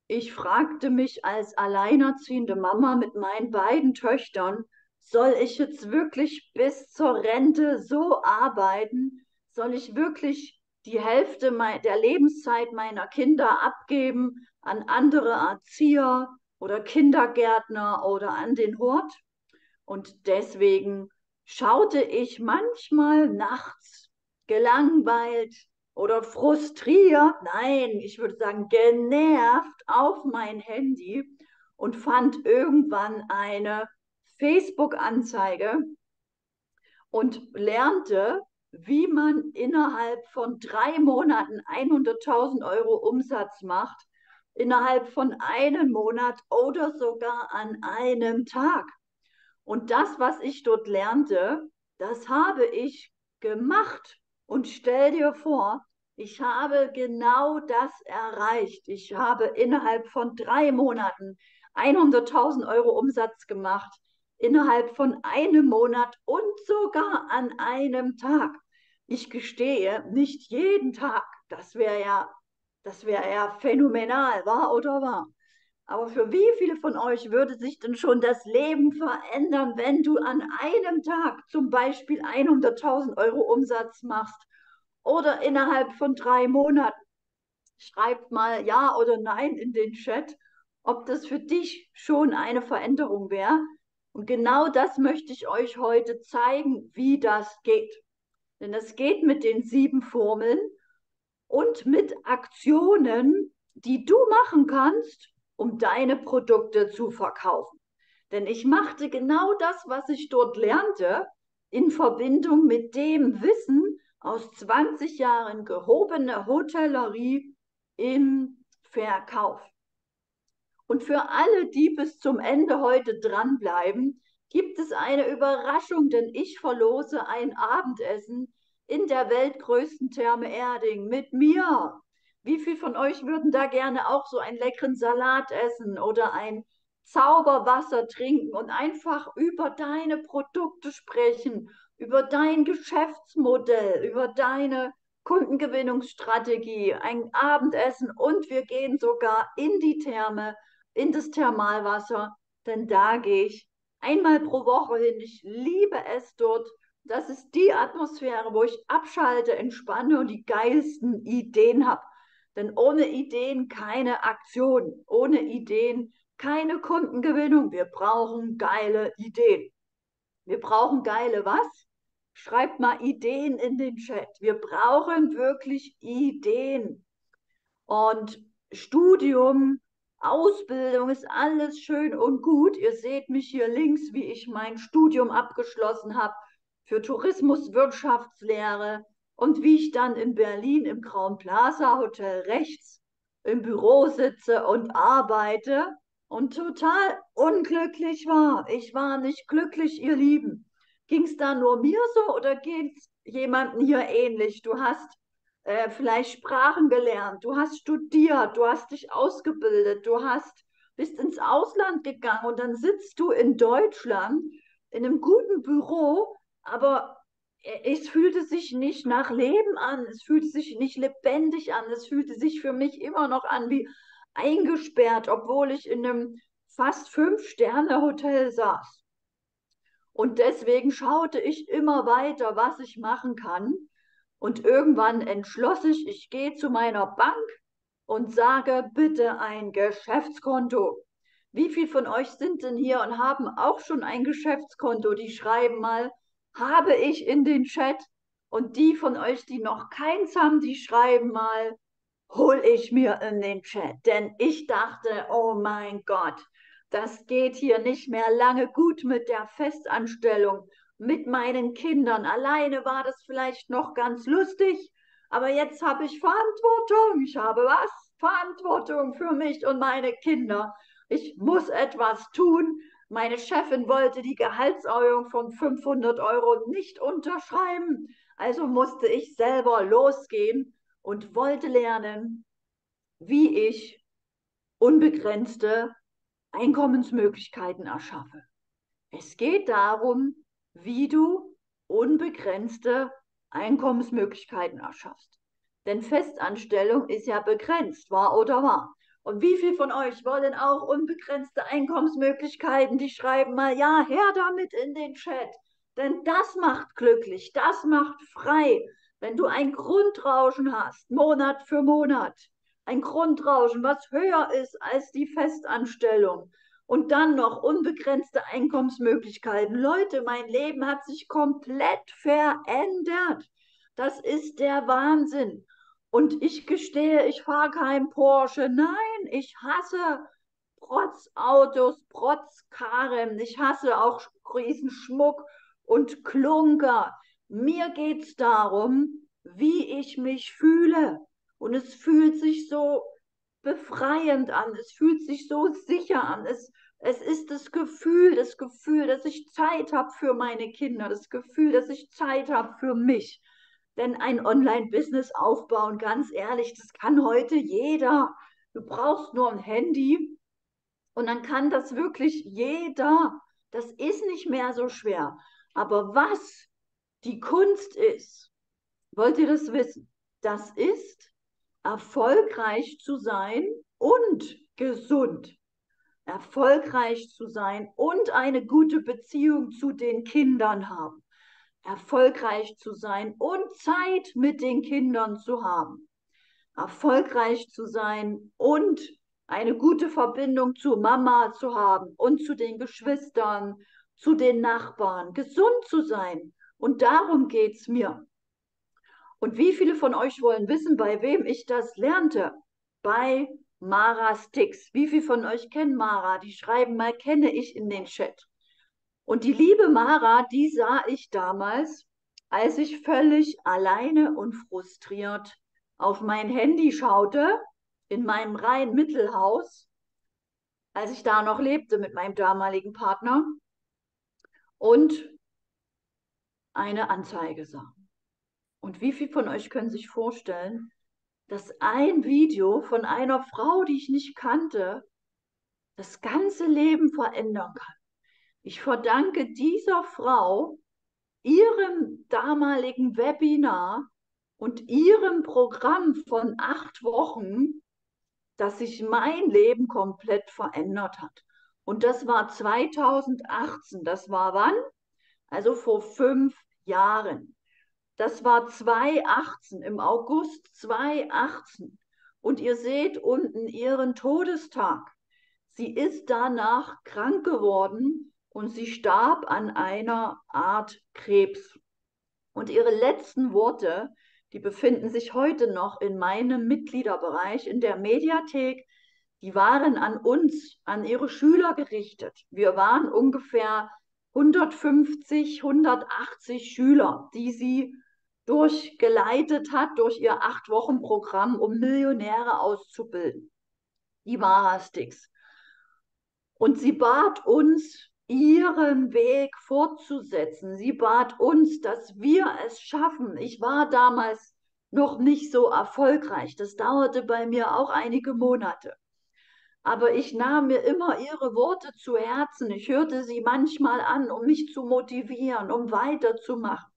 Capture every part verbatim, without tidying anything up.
Ich fragte mich als alleinerziehende Mama mit meinen beiden Töchtern, soll ich jetzt wirklich bis zur Rente so arbeiten? Soll ich wirklich die Hälfte mei- der Lebenszeit meiner Kinder abgeben an andere Erzieher oder Kindergärtner oder an den Hort? Und deswegen schaute ich manchmal nachts gelangweilt oder frustriert, nein, ich würde sagen genervt auf mein Handy und fand irgendwann eine Facebook-Anzeige und lernte, wie man innerhalb von drei Monaten hunderttausend Euro Umsatz macht, innerhalb von einem Monat oder sogar an einem Tag. Und das, was ich dort lernte, das habe ich gemacht. Und stell dir vor, ich habe genau das erreicht. Ich habe innerhalb von drei Monaten hunderttausend Euro Umsatz gemacht, innerhalb von einem Monat und sogar an einem Tag. Ich gestehe, nicht jeden Tag. Das wäre ja, das wäre ja phänomenal, wahr oder wahr? Aber für wie viele von euch würde sich denn schon das Leben verändern, wenn du an einem Tag zum Beispiel hunderttausend Euro Umsatz machst oder innerhalb von drei Monaten? Schreibt mal Ja oder Nein in den Chat, ob das für dich schon eine Veränderung wäre. Und genau das möchte ich euch heute zeigen, wie das geht. Denn das geht mit den sieben Formeln und mit Aktionen, die du machen kannst, um deine Produkte zu verkaufen. Denn ich machte genau das, was ich dort lernte, in Verbindung mit dem Wissen aus zwanzig Jahren gehobene Hotellerie im Verkauf. Und für alle, die bis zum Ende heute dranbleiben, gibt es eine Überraschung, denn ich verlose ein Abendessen in der weltgrößten Therme Erding mit mir. Wie viele von euch würden da gerne auch so einen leckeren Salat essen oder ein Zauberwasser trinken und einfach über deine Produkte sprechen, über dein Geschäftsmodell, über deine Kundengewinnungsstrategie, ein Abendessen und wir gehen sogar in die Therme, in das Thermalwasser, denn da gehe ich einmal pro Woche hin. Ich liebe es dort. Das ist die Atmosphäre, wo ich abschalte, entspanne und die geilsten Ideen habe. Denn ohne Ideen keine Aktion, ohne Ideen keine Kundengewinnung. Wir brauchen geile Ideen. Wir brauchen geile was? Schreibt mal Ideen in den Chat. Wir brauchen wirklich Ideen. Und Studium, Ausbildung ist alles schön und gut. Ihr seht mich hier links, wie ich mein Studium abgeschlossen habe für Tourismuswirtschaftslehre und wie ich dann in Berlin im Grauen Plaza Hotel rechts im Büro sitze und arbeite und total unglücklich war. Ich war nicht glücklich, ihr Lieben. Ging es da nur mir so oder geht es jemandem hier ähnlich? Du hast äh, vielleicht Sprachen gelernt, du hast studiert, du hast dich ausgebildet, du hast, bist ins Ausland gegangen und dann sitzt du in Deutschland in einem guten Büro, aber es fühlte sich nicht nach Leben an, es fühlte sich nicht lebendig an, es fühlte sich für mich immer noch an wie eingesperrt, obwohl ich in einem fast Fünf-Sterne-Hotel saß. Und deswegen schaute ich immer weiter, was ich machen kann. Und irgendwann entschloss ich, ich gehe zu meiner Bank und sage, bitte ein Geschäftskonto. Wie viele von euch sind denn hier und haben auch schon ein Geschäftskonto? Die schreiben mal, habe ich in den Chat. Und die von euch, die noch keins haben, die schreiben mal, hol ich mir in den Chat. Denn ich dachte, oh mein Gott, das geht hier nicht mehr lange gut mit der Festanstellung, mit meinen Kindern. Alleine war das vielleicht noch ganz lustig, aber jetzt habe ich Verantwortung. Ich habe was? Verantwortung für mich und meine Kinder. Ich muss etwas tun. Meine Chefin wollte die Gehaltserhöhung von fünfhundert Euro nicht unterschreiben. Also musste ich selber losgehen und wollte lernen, wie ich unbegrenzte Einkommensmöglichkeiten erschaffe. Es geht darum, wie du unbegrenzte Einkommensmöglichkeiten erschaffst. Denn Festanstellung ist ja begrenzt, wahr oder wahr? Und wie viele von euch wollen auch unbegrenzte Einkommensmöglichkeiten? Die schreiben mal, ja, her damit in den Chat. Denn das macht glücklich, das macht frei. Wenn du ein Grundrauschen hast, Monat für Monat, ein Grundrauschen, was höher ist als die Festanstellung und dann noch unbegrenzte Einkommensmöglichkeiten. Leute, mein Leben hat sich komplett verändert. Das ist der Wahnsinn. Und ich gestehe, ich fahre kein Porsche. Nein, ich hasse Protzautos, Protzkarren. Ich hasse auch Riesenschmuck und Klunker. Mir geht es darum, wie ich mich fühle. Und es fühlt sich so befreiend an. Es fühlt sich so sicher an. Es, es ist das Gefühl, das Gefühl, dass ich Zeit habe für meine Kinder. Das Gefühl, dass ich Zeit habe für mich. Denn ein Online-Business aufbauen, ganz ehrlich, das kann heute jeder. Du brauchst nur ein Handy und dann kann das wirklich jeder. Das ist nicht mehr so schwer. Aber was die Kunst ist, wollt ihr das wissen? Das ist, erfolgreich zu sein und gesund. Erfolgreich zu sein und eine gute Beziehung zu den Kindern haben. Erfolgreich zu sein und Zeit mit den Kindern zu haben. Erfolgreich zu sein und eine gute Verbindung zu Mama zu haben und zu den Geschwistern, zu den Nachbarn. Gesund zu sein. Und darum geht es mir. Und wie viele von euch wollen wissen, bei wem ich das lernte? Bei Mara Stix. Wie viele von euch kennen Mara? Die schreiben mal, kenne ich in den Chat. Und die liebe Mara, die sah ich damals, als ich völlig alleine und frustriert auf mein Handy schaute, in meinem Rhein-Mittelhaus, als ich da noch lebte mit meinem damaligen Partner und eine Anzeige sah. Und wie viele von euch können sich vorstellen, dass ein Video von einer Frau, die ich nicht kannte, das ganze Leben verändern kann? Ich verdanke dieser Frau ihrem damaligen Webinar und ihrem Programm von acht Wochen, dass sich mein Leben komplett verändert hat. Und das war zweitausendachtzehn. Das war wann? Also vor fünf Jahren. Das war zweitausendachtzehn, im August zweitausendachtzehn. Und ihr seht unten ihren Todestag. Sie ist danach krank geworden und sie starb an einer Art Krebs. Und ihre letzten Worte, die befinden sich heute noch in meinem Mitgliederbereich in der Mediathek. Die waren an uns, an ihre Schüler gerichtet. Wir waren ungefähr hundertfünfzig, hundertachtzig Schüler, die sie durchgeleitet hat durch ihr Acht-Wochen-Programm, um Millionäre auszubilden. Die Mara-Sticks. Und sie bat uns, ihren Weg fortzusetzen. Sie bat uns, dass wir es schaffen. Ich war damals noch nicht so erfolgreich. Das dauerte bei mir auch einige Monate. Aber ich nahm mir immer ihre Worte zu Herzen. Ich hörte sie manchmal an, um mich zu motivieren, um weiterzumachen,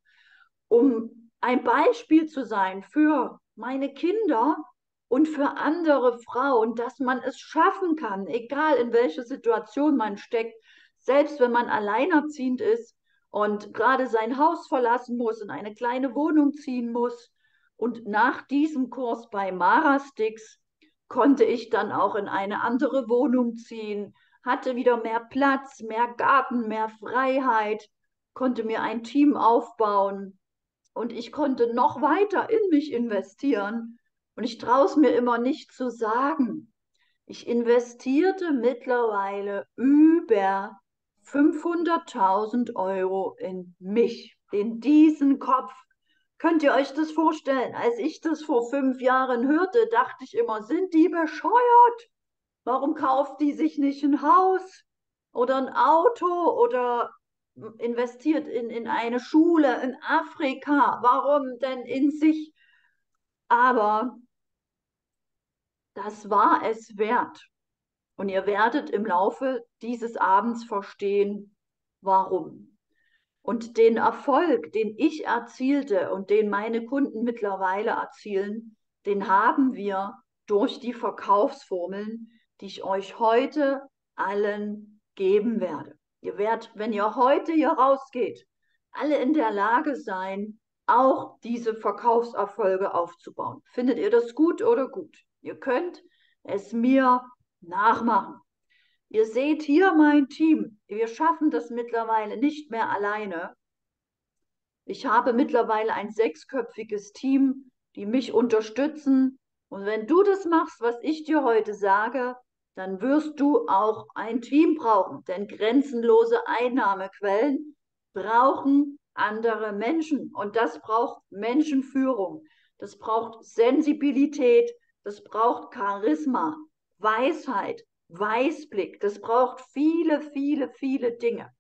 um ein Beispiel zu sein für meine Kinder und für andere Frauen, dass man es schaffen kann, egal in welcher Situation man steckt, selbst wenn man alleinerziehend ist und gerade sein Haus verlassen muss, in eine kleine Wohnung ziehen muss. Und nach diesem Kurs bei Mara Stix konnte ich dann auch in eine andere Wohnung ziehen, hatte wieder mehr Platz, mehr Garten, mehr Freiheit, konnte mir ein Team aufbauen und ich konnte noch weiter in mich investieren. Und ich traue es mir immer nicht zu sagen. Ich investierte mittlerweile über fünfhunderttausend Euro in mich, in diesen Kopf. Könnt ihr euch das vorstellen? Als ich das vor fünf Jahren hörte, dachte ich immer, sind die bescheuert? Warum kauft die sich nicht ein Haus oder ein Auto oder investiert in, in eine Schule in Afrika? Warum denn in sich? Aber das war es wert. Und ihr werdet im Laufe dieses Abends verstehen, warum. Und den Erfolg, den ich erzielte und den meine Kunden mittlerweile erzielen, den haben wir durch die Verkaufsformeln, die ich euch heute allen geben werde. Ihr werdet, wenn ihr heute hier rausgeht, alle in der Lage sein, auch diese Verkaufserfolge aufzubauen. Findet ihr das gut oder gut? Ihr könnt es mir nachmachen. Ihr seht hier mein Team. Wir schaffen das mittlerweile nicht mehr alleine. Ich habe mittlerweile ein sechsköpfiges Team, die mich unterstützen. Und wenn du das machst, was ich dir heute sage, dann wirst du auch ein Team brauchen. Denn grenzenlose Einnahmequellen brauchen andere Menschen. Und das braucht Menschenführung. Das braucht Sensibilität. Das braucht Charisma, Weisheit, Weißblick. Das braucht viele, viele, viele Dinge.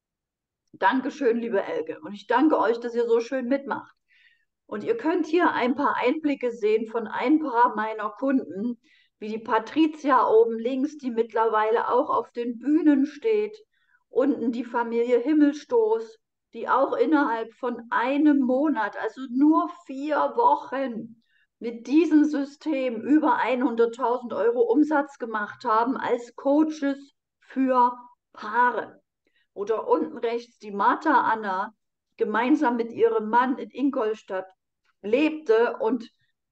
Dankeschön, liebe Elke. Und ich danke euch, dass ihr so schön mitmacht. Und ihr könnt hier ein paar Einblicke sehen von ein paar meiner Kunden, wie die Patricia oben links, die mittlerweile auch auf den Bühnen steht. Unten die Familie Himmelstoß, die auch innerhalb von einem Monat, also nur vier Wochen, mit diesem System über hunderttausend Euro Umsatz gemacht haben als Coaches für Paare. Oder unten rechts die Martha Anna, gemeinsam mit ihrem Mann in Ingolstadt lebte und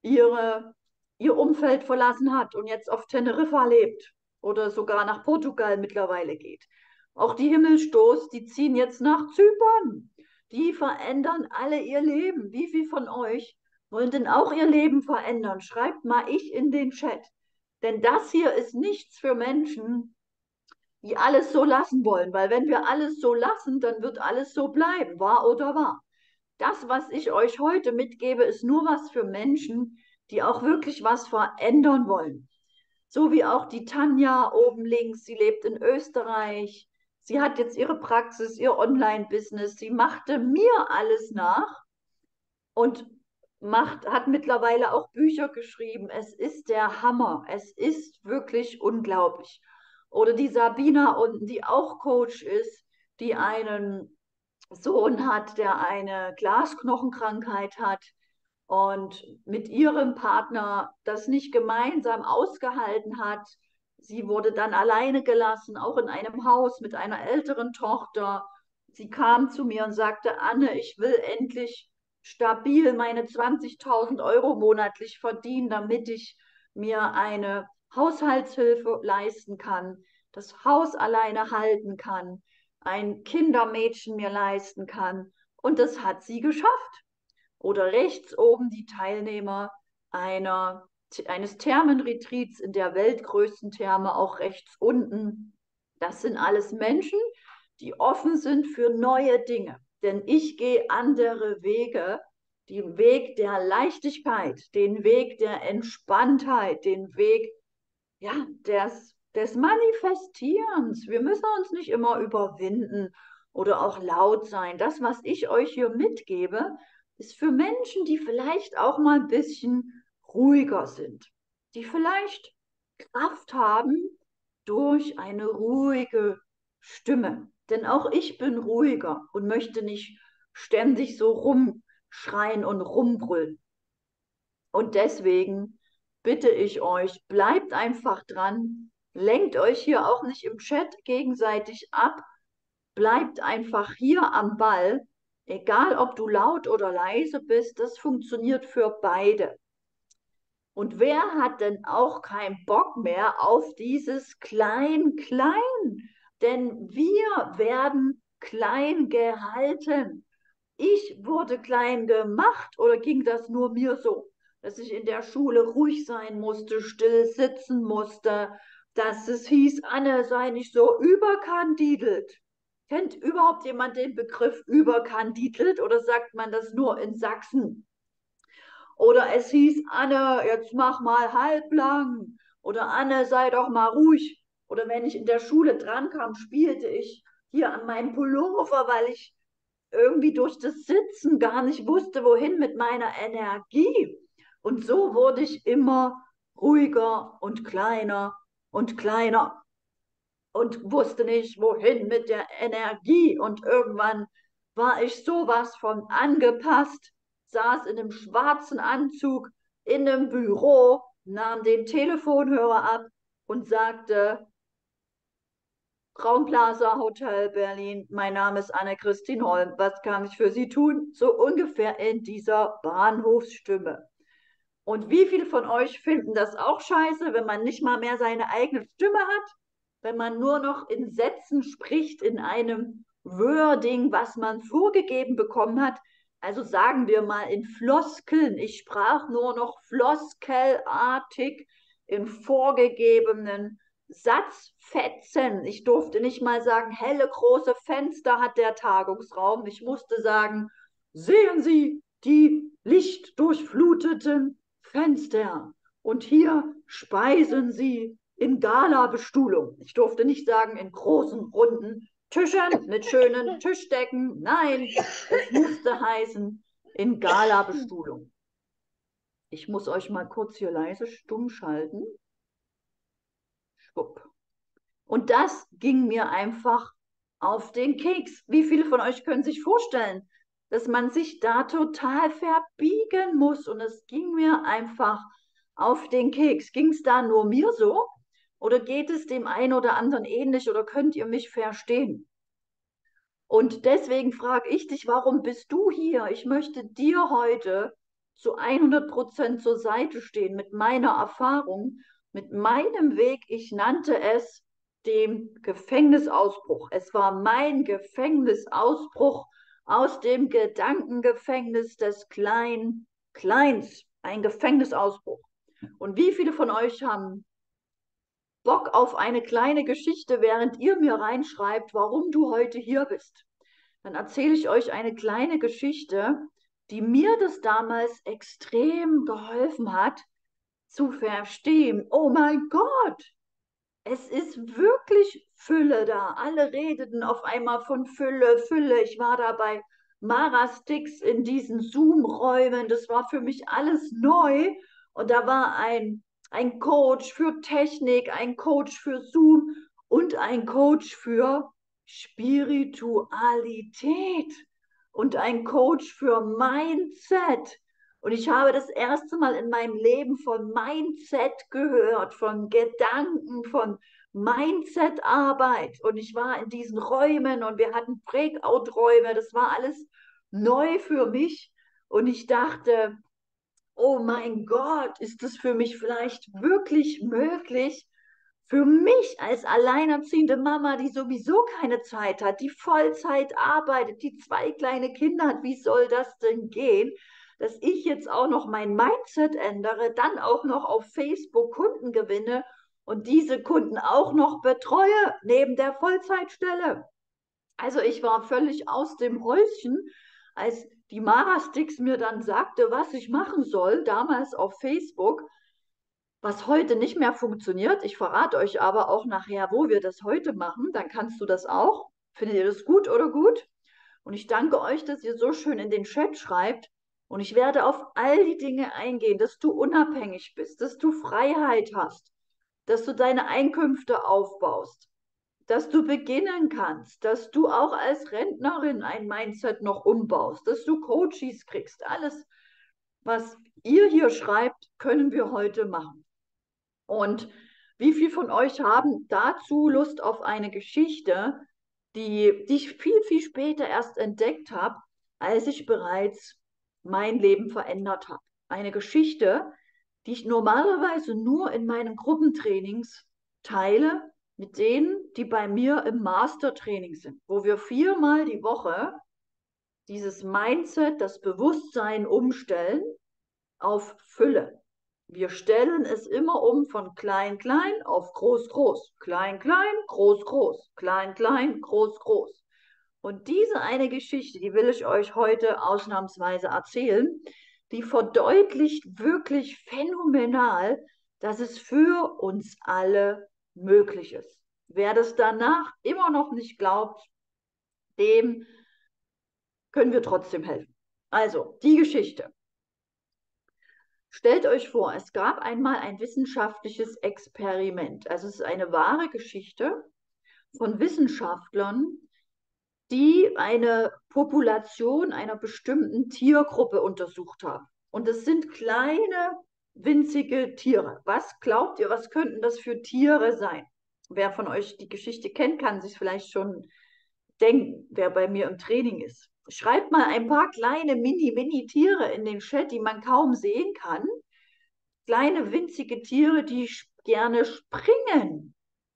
ihre, ihr Umfeld verlassen hat und jetzt auf Teneriffa lebt oder sogar nach Portugal mittlerweile geht. Auch die Himmelstoß, die ziehen jetzt nach Zypern. Die verändern alle ihr Leben. Wie viele von euch wollen denn auch ihr Leben verändern? Schreibt mal ich in den Chat. Denn das hier ist nichts für Menschen, die alles so lassen wollen, weil wenn wir alles so lassen, dann wird alles so bleiben, wahr oder wahr. Das, was ich euch heute mitgebe, ist nur was für Menschen, die auch wirklich was verändern wollen. So wie auch die Tanja oben links, sie lebt in Österreich, sie hat jetzt ihre Praxis, ihr Online-Business, sie machte mir alles nach und macht, hat mittlerweile auch Bücher geschrieben. Es ist der Hammer, es ist wirklich unglaublich. Oder die Sabina unten, die auch Coach ist, die einen Sohn hat, der eine Glasknochenkrankheit hat und mit ihrem Partner das nicht gemeinsam ausgehalten hat. Sie wurde dann alleine gelassen, auch in einem Haus mit einer älteren Tochter. Sie kam zu mir und sagte, Anne, ich will endlich stabil meine zwanzigtausend Euro monatlich verdienen, damit ich mir eine Haushaltshilfe leisten kann, das Haus alleine halten kann, ein Kindermädchen mir leisten kann. Und das hat sie geschafft. Oder rechts oben die Teilnehmer einer, eines Thermenretreats in der weltgrößten Therme, auch rechts unten. Das sind alles Menschen, die offen sind für neue Dinge. Denn ich gehe andere Wege, den Weg der Leichtigkeit, den Weg der Entspanntheit, den Weg ja, des, des Manifestierens. Wir müssen uns nicht immer überwinden oder auch laut sein. Das, was ich euch hier mitgebe, ist für Menschen, die vielleicht auch mal ein bisschen ruhiger sind, die vielleicht Kraft haben durch eine ruhige Stimme. Denn auch ich bin ruhiger und möchte nicht ständig so rumschreien und rumbrüllen. Und deswegen bitte ich euch, bleibt einfach dran, lenkt euch hier auch nicht im Chat gegenseitig ab, bleibt einfach hier am Ball, egal ob du laut oder leise bist, das funktioniert für beide. Und wer hat denn auch keinen Bock mehr auf dieses Klein-Klein? Denn wir werden klein gehalten. Ich wurde klein gemacht oder ging das nur mir so, dass ich in der Schule ruhig sein musste, still sitzen musste, dass es hieß, Anne, sei nicht so überkandidelt. Kennt überhaupt jemand den Begriff überkandidelt oder sagt man das nur in Sachsen? Oder es hieß, Anne, jetzt mach mal halblang. Oder Anne, sei doch mal ruhig. Oder wenn ich in der Schule drankam, spielte ich hier an meinem Pullover, weil ich irgendwie durch das Sitzen gar nicht wusste, wohin mit meiner Energie. Und so wurde ich immer ruhiger und kleiner und kleiner und wusste nicht, wohin mit der Energie. Und irgendwann war ich sowas von angepasst, saß in einem schwarzen Anzug in einem Büro nahm den Telefonhörer ab und sagte: Raumplaza Hotel Berlin, mein Name ist Anne-Christine Holm, was kann ich für Sie tun? So ungefähr in dieser Bahnhofsstimme. Und wie viele von euch finden das auch scheiße, wenn man nicht mal mehr seine eigene Stimme hat? Wenn man nur noch in Sätzen spricht, in einem Wording, was man vorgegeben bekommen hat? Also sagen wir mal in Floskeln. Ich sprach nur noch floskelartig in vorgegebenen Satzfetzen. Ich durfte nicht mal sagen, helle große Fenster hat der Tagungsraum. Ich musste sagen, sehen Sie die lichtdurchfluteten Fenster. Und hier speisen Sie in Gala-Bestuhlung. Ich durfte nicht sagen in großen, runden Tischen mit schönen Tischdecken. Nein, es musste heißen in Gala-Bestuhlung. Ich muss euch mal kurz hier leise stumm schalten. Schwupp. Und das ging mir einfach auf den Keks. Wie viele von euch können sich vorstellen, dass man sich da total verbiegen muss? Und es ging mir einfach auf den Keks. Ging es da nur mir so? Oder geht es dem einen oder anderen ähnlich? Oder könnt ihr mich verstehen? Und deswegen frage ich dich, warum bist du hier? Ich möchte dir heute zu hundert Prozent zur Seite stehen mit meiner Erfahrung, mit meinem Weg. Ich nannte es dem Gefängnisausbruch. Es war mein Gefängnisausbruch aus dem Gedankengefängnis des kleinen Kleins. Ein Gefängnisausbruch. Und wie viele von euch haben Bock auf eine kleine Geschichte, während ihr mir reinschreibt, warum du heute hier bist? Dann erzähle ich euch eine kleine Geschichte, die mir das damals extrem geholfen hat, zu verstehen. Oh mein Gott, es ist wirklich Fülle da. Alle redeten auf einmal von Fülle, Fülle. Ich war da bei Marastix in diesen Zoom-Räumen. Das war für mich alles neu. Und da war ein, ein Coach für Technik, ein Coach für Zoom und ein Coach für Spiritualität und ein Coach für Mindset. Und ich habe das erste Mal in meinem Leben von Mindset gehört, von Gedanken, von Mindset-Arbeit. Und ich war in diesen Räumen und wir hatten Breakout-Räume. Das war alles neu für mich. Und ich dachte, oh mein Gott, ist das für mich vielleicht wirklich möglich? Für mich als alleinerziehende Mama, die sowieso keine Zeit hat, die Vollzeit arbeitet, die zwei kleine Kinder hat, wie soll das denn gehen, dass ich jetzt auch noch mein Mindset ändere, dann auch noch auf Facebook Kunden gewinne und diese Kunden auch noch betreue neben der Vollzeitstelle? Also ich war völlig aus dem Häuschen, als die Mara Stix mir dann sagte, was ich machen soll, damals auf Facebook, was heute nicht mehr funktioniert. Ich verrate euch aber auch nachher, wo wir das heute machen. Dann kannst du das auch. Findet ihr das gut oder gut? Und ich danke euch, dass ihr so schön in den Chat schreibt. Und ich werde auf all die Dinge eingehen, dass du unabhängig bist, dass du Freiheit hast, dass du deine Einkünfte aufbaust, dass du beginnen kannst, dass du auch als Rentnerin ein Mindset noch umbaust, dass du Coaches kriegst. Alles, was ihr hier schreibt, können wir heute machen. Und wie viele von euch haben dazu Lust auf eine Geschichte, die, die ich viel, viel später erst entdeckt habe, als ich bereits mein Leben verändert habe? Eine Geschichte, die ich normalerweise nur in meinen Gruppentrainings teile, mit denen, die bei mir im Mastertraining sind, wo wir viermal die Woche dieses Mindset, das Bewusstsein umstellen auf Fülle. Wir stellen es immer um von klein, klein auf groß, groß. Klein, klein, groß, groß. Klein, klein, groß, groß. Und diese eine Geschichte, die will ich euch heute ausnahmsweise erzählen, die verdeutlicht wirklich phänomenal, dass es für uns alle möglich ist. Wer das danach immer noch nicht glaubt, dem können wir trotzdem helfen. Also, die Geschichte. Stellt euch vor, es gab einmal ein wissenschaftliches Experiment. Also es ist eine wahre Geschichte von Wissenschaftlern, die eine Population einer bestimmten Tiergruppe untersucht haben. Und es sind kleine winzige Tiere. Was glaubt ihr, was könnten das für Tiere sein? Wer von euch die Geschichte kennt, kann sich vielleicht schon denken, wer bei mir im Training ist. Schreibt mal ein paar kleine Mini-Mini-Tiere in den Chat, die man kaum sehen kann. Kleine winzige Tiere, die gerne springen.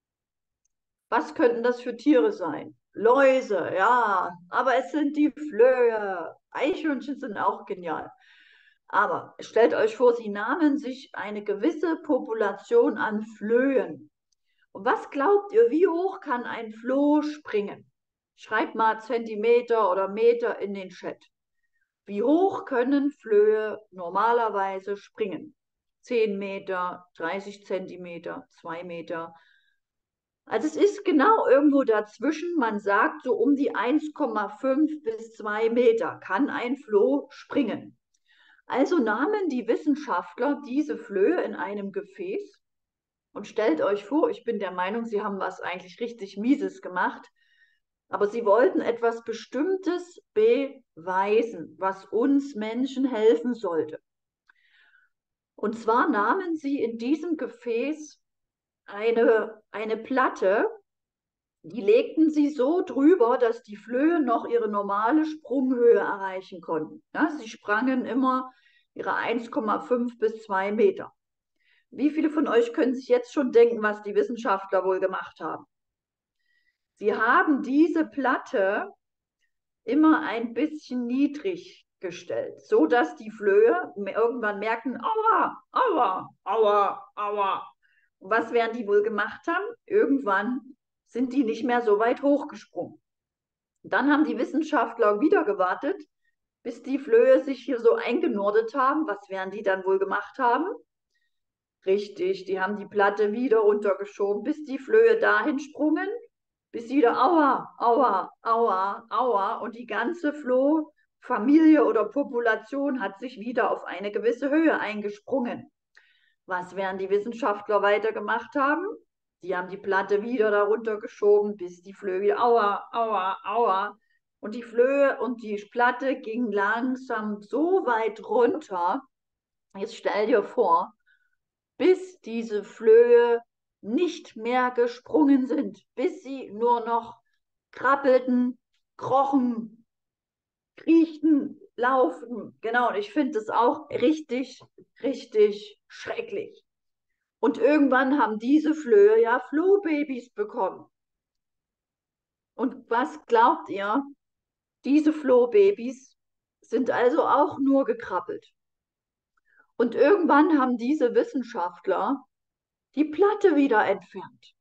Was könnten das für Tiere sein? Läuse, ja, aber es sind die Flöhe. Eichhörnchen sind auch genial. Aber stellt euch vor, sie nahmen sich eine gewisse Population an Flöhen. Und was glaubt ihr, wie hoch kann ein Floh springen? Schreibt mal Zentimeter oder Meter in den Chat. Wie hoch können Flöhe normalerweise springen? zehn Meter, dreißig Zentimeter, zwei Meter. Also es ist genau irgendwo dazwischen. Man sagt, so um die eins Komma fünf bis zwei Meter kann ein Floh springen. Also nahmen die Wissenschaftler diese Flöhe in einem Gefäß und stellt euch vor, ich bin der Meinung, sie haben was eigentlich richtig Mieses gemacht, aber sie wollten etwas Bestimmtes beweisen, was uns Menschen helfen sollte. Und zwar nahmen sie in diesem Gefäß eine, eine Platte, die legten sie so drüber, dass die Flöhe noch ihre normale Sprunghöhe erreichen konnten. Ja, sie sprangen immer ihre eins Komma fünf bis zwei Meter. Wie viele von euch können sich jetzt schon denken, was die Wissenschaftler wohl gemacht haben? Sie haben diese Platte immer ein bisschen niedrig gestellt, so dass die Flöhe irgendwann merken, aua, aua, aua, aua. Und was werden die wohl gemacht haben? Irgendwann sind die nicht mehr so weit hochgesprungen. Dann haben die Wissenschaftler wieder gewartet, bis die Flöhe sich hier so eingenordet haben. Was werden die dann wohl gemacht haben? Richtig, die haben die Platte wieder runtergeschoben, bis die Flöhe dahin sprungen, bis wieder aua, aua, aua, aua und die ganze Flohfamilie oder Population hat sich wieder auf eine gewisse Höhe eingesprungen. Was werden die Wissenschaftler weiter gemacht haben? Die haben die Platte wieder darunter geschoben, bis die Flöhe wieder aua, aua, aua. Und die Flöhe und die Platte ging langsam so weit runter. Jetzt stell dir vor, bis diese Flöhe nicht mehr gesprungen sind, bis sie nur noch krabbelten, krochen, kriechten, laufen. Genau, und ich finde das auch richtig, richtig schrecklich. Und irgendwann haben diese Flöhe ja Flohbabys bekommen. Und was glaubt ihr? Diese Flohbabys sind also auch nur gekrabbelt. Und irgendwann haben diese Wissenschaftler die Platte wieder entfernt.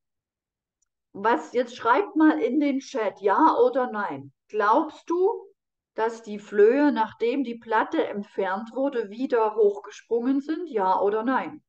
Was jetzt schreibt mal in den Chat, ja oder nein. Glaubst du, dass die Flöhe, nachdem die Platte entfernt wurde, wieder hochgesprungen sind? Ja oder nein?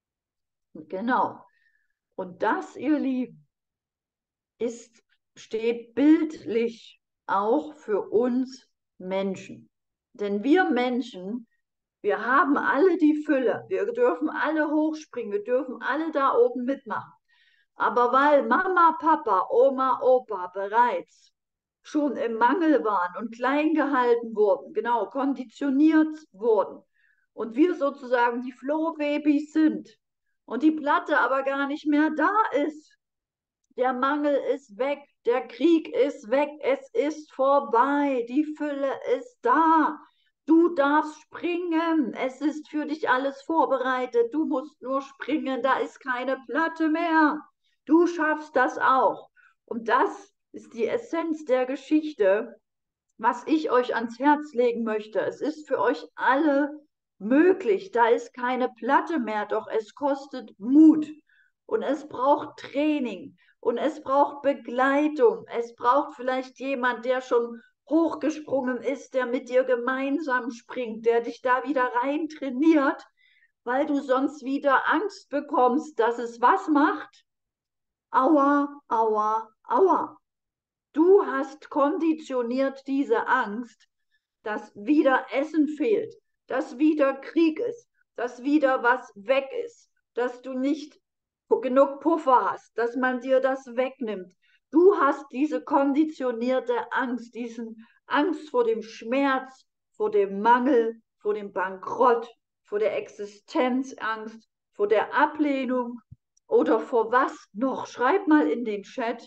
Genau. Und das, ihr Lieben, ist, steht bildlich auch für uns Menschen. Denn wir Menschen, wir haben alle die Fülle. Wir dürfen alle hochspringen. Wir dürfen alle da oben mitmachen. Aber weil Mama, Papa, Oma, Opa bereits schon im Mangel waren und klein gehalten wurden, genau, konditioniert wurden und wir sozusagen die Flohbabys sind und die Platte aber gar nicht mehr da ist, der Mangel ist weg, der Krieg ist weg, es ist vorbei, die Fülle ist da. Du darfst springen, es ist für dich alles vorbereitet, du musst nur springen, da ist keine Platte mehr. Du schaffst das auch. Und das ist die Essenz der Geschichte, was ich euch ans Herz legen möchte. Es ist für euch alle möglich. Da ist keine Platte mehr, doch es kostet Mut. Und es braucht Training. Und es braucht Begleitung. Es braucht vielleicht jemand, der schon hochgesprungen ist, der mit dir gemeinsam springt, der dich da wieder rein trainiert, weil du sonst wieder Angst bekommst, dass es was macht. Aua, aua, aua. Du hast konditioniert diese Angst, dass wieder Essen fehlt, dass wieder Krieg ist, dass wieder was weg ist, dass du nicht genug Puffer hast, dass man dir das wegnimmt. Du hast diese konditionierte Angst, diesen Angst vor dem Schmerz, vor dem Mangel, vor dem Bankrott, vor der Existenzangst, vor der Ablehnung oder vor was noch? Schreib mal in den Chat.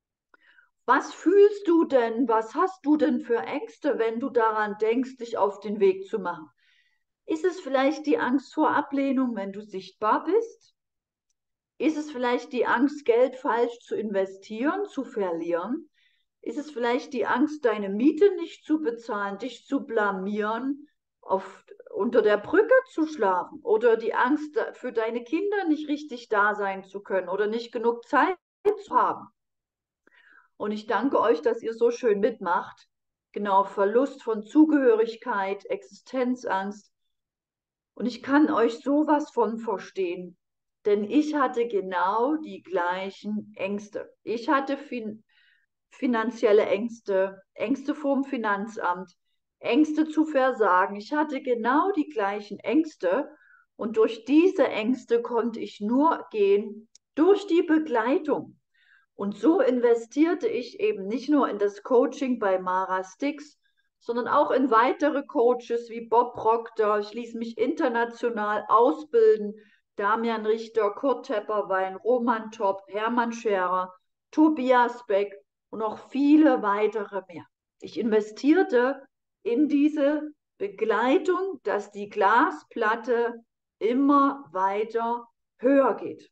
Was fühlst du denn? Was hast du denn für Ängste, wenn du daran denkst, dich auf den Weg zu machen? Ist es vielleicht die Angst vor Ablehnung, wenn du sichtbar bist? Ist es vielleicht die Angst, Geld falsch zu investieren, zu verlieren? Ist es vielleicht die Angst, deine Miete nicht zu bezahlen, dich zu blamieren, auf, unter der Brücke zu schlafen? Oder die Angst, für deine Kinder nicht richtig da sein zu können oder nicht genug Zeit zu haben? Und ich danke euch, dass ihr so schön mitmacht. Genau, Verlust von Zugehörigkeit, Existenzangst. Und ich kann euch sowas von verstehen, denn ich hatte genau die gleichen Ängste. Ich hatte fin finanzielle Ängste, Ängste vorm Finanzamt, Ängste zu versagen. Ich hatte genau die gleichen Ängste und durch diese Ängste konnte ich nur gehen, durch die Begleitung. Und so investierte ich eben nicht nur in das Coaching bei Mara Stix, sondern auch in weitere Coaches wie Bob Proctor. Ich ließ mich international ausbilden. Damian Richter, Kurt Tepperwein, Roman Topp, Hermann Scherer, Tobias Beck und noch viele weitere mehr. Ich investierte in diese Begleitung, dass die Glasplatte immer weiter höher geht.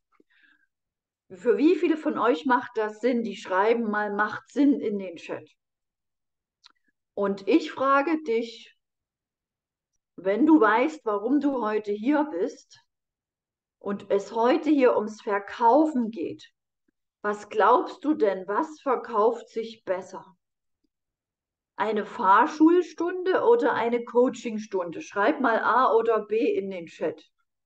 Für wie viele von euch macht das Sinn? Die schreiben mal, macht Sinn in den Chat. Und ich frage dich, wenn du weißt, warum du heute hier bist und es heute hier ums Verkaufen geht, was glaubst du denn, was verkauft sich besser? Eine Fahrschulstunde oder eine Coachingstunde? Schreib mal A oder B in den Chat.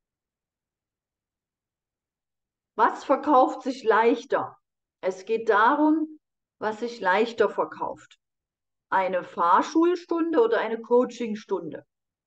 Was verkauft sich leichter? Es geht darum, was sich leichter verkauft. Eine Fahrschulstunde oder eine Coachingstunde?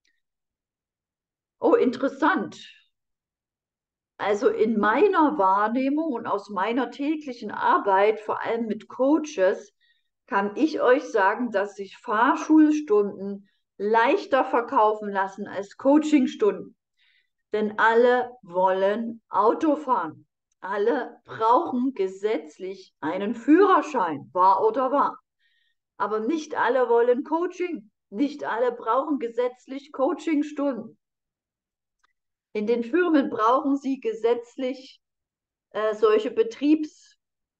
Oh, interessant. Also in meiner Wahrnehmung und aus meiner täglichen Arbeit, vor allem mit Coaches, kann ich euch sagen, dass sich Fahrschulstunden leichter verkaufen lassen als Coachingstunden. Denn alle wollen Auto fahren. Alle brauchen gesetzlich einen Führerschein, wahr oder wahr. Aber nicht alle wollen Coaching. Nicht alle brauchen gesetzlich Coachingstunden. In den Firmen brauchen sie gesetzlich äh, solche Betriebs,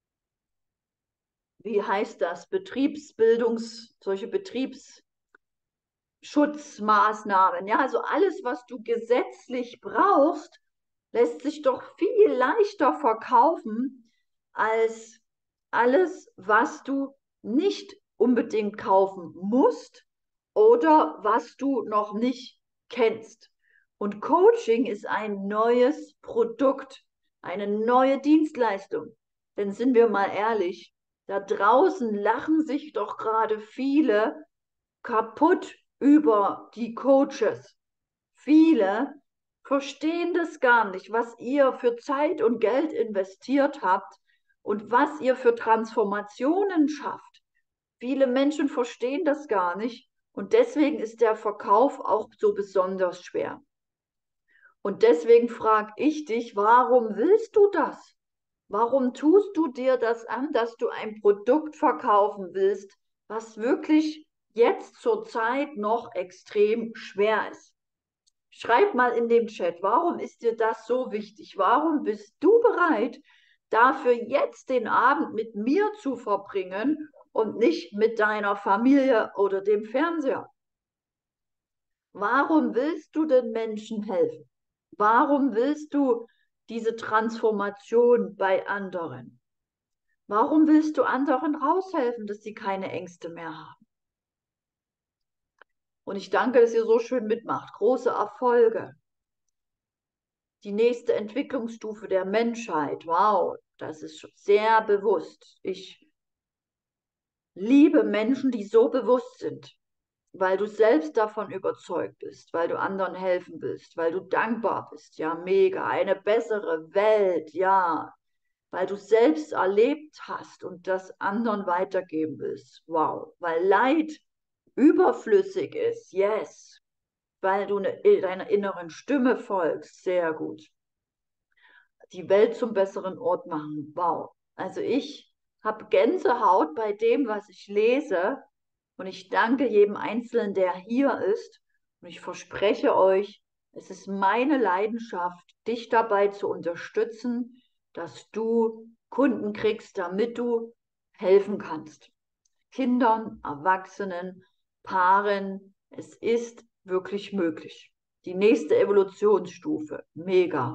wie heißt das, Betriebsbildungs, solche Betriebsschutzmaßnahmen. Ja, also alles, was du gesetzlich brauchst, lässt sich doch viel leichter verkaufen als alles, was du nicht unbedingt kaufen musst oder was du noch nicht kennst. Und Coaching ist ein neues Produkt, eine neue Dienstleistung. Denn sind wir mal ehrlich, da draußen lachen sich doch gerade viele kaputt über die Coaches. Viele verstehen das gar nicht, was ihr für Zeit und Geld investiert habt und was ihr für Transformationen schafft. Viele Menschen verstehen das gar nicht und deswegen ist der Verkauf auch so besonders schwer. Und deswegen frage ich dich, warum willst du das? Warum tust du dir das an, dass du ein Produkt verkaufen willst, was wirklich jetzt zur Zeit noch extrem schwer ist? Schreib mal in dem Chat, warum ist dir das so wichtig? Warum bist du bereit, dafür jetzt den Abend mit mir zu verbringen und nicht mit deiner Familie oder dem Fernseher? Warum willst du den Menschen helfen? Warum willst du diese Transformation bei anderen? Warum willst du anderen raushelfen, dass sie keine Ängste mehr haben? Und ich danke, dass ihr so schön mitmacht. Große Erfolge. Die nächste Entwicklungsstufe der Menschheit. Wow, das ist sehr bewusst. Ich liebe Menschen, die so bewusst sind, weil du selbst davon überzeugt bist, weil du anderen helfen willst, weil du dankbar bist. Ja, mega. Eine bessere Welt. Ja, weil du selbst erlebt hast und das anderen weitergeben willst. Wow, weil Leid überflüssig ist. Yes. weil du eine, deiner inneren Stimme folgst. Sehr gut. Die Welt zum besseren Ort machen. Wow. Also ich habe Gänsehaut bei dem, was ich lese. Und ich danke jedem Einzelnen, der hier ist. Und ich verspreche euch, es ist meine Leidenschaft, dich dabei zu unterstützen, dass du Kunden kriegst, damit du helfen kannst. Kindern, Erwachsenen, Paaren. Es ist wirklich möglich. Die nächste Evolutionsstufe. Mega.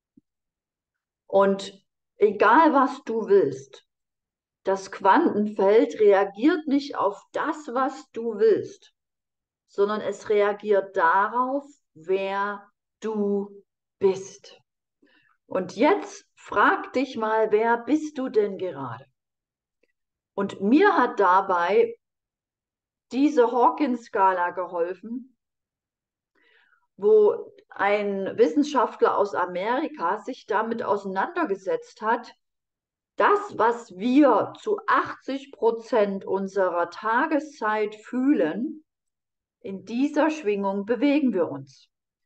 Und egal was du willst, das Quantenfeld reagiert nicht auf das, was du willst, sondern es reagiert darauf, wer du bist. Und jetzt frag dich mal, wer bist du denn gerade? Und mir hat dabei diese Hawkins-Skala geholfen, wo ein Wissenschaftler aus Amerika sich damit auseinandergesetzt hat, das, was wir zu achtzig Prozent unserer Tageszeit fühlen, in dieser Schwingung bewegen wir uns.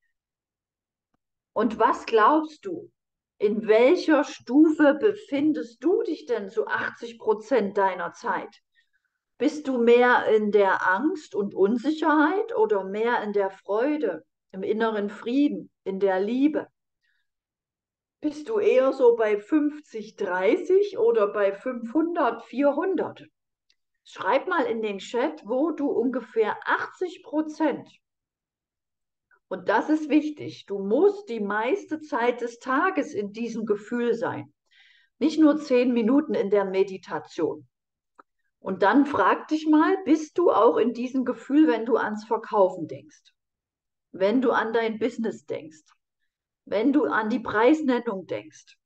Und was glaubst du? In welcher Stufe befindest du dich denn zu achtzig Prozent deiner Zeit? Bist du mehr in der Angst und Unsicherheit oder mehr in der Freude, im inneren Frieden, in der Liebe? Bist du eher so bei fünfzig dreißig oder bei fünfhundert vierhundert? Schreib mal in den Chat, wo du ungefähr achtzig Prozent. Und das ist wichtig. Du musst die meiste Zeit des Tages in diesem Gefühl sein. Nicht nur zehn Minuten in der Meditation. Und dann frag dich mal, bist du auch in diesem Gefühl, wenn du ans Verkaufen denkst? Wenn du an dein Business denkst? Wenn du an die Preisnennung denkst?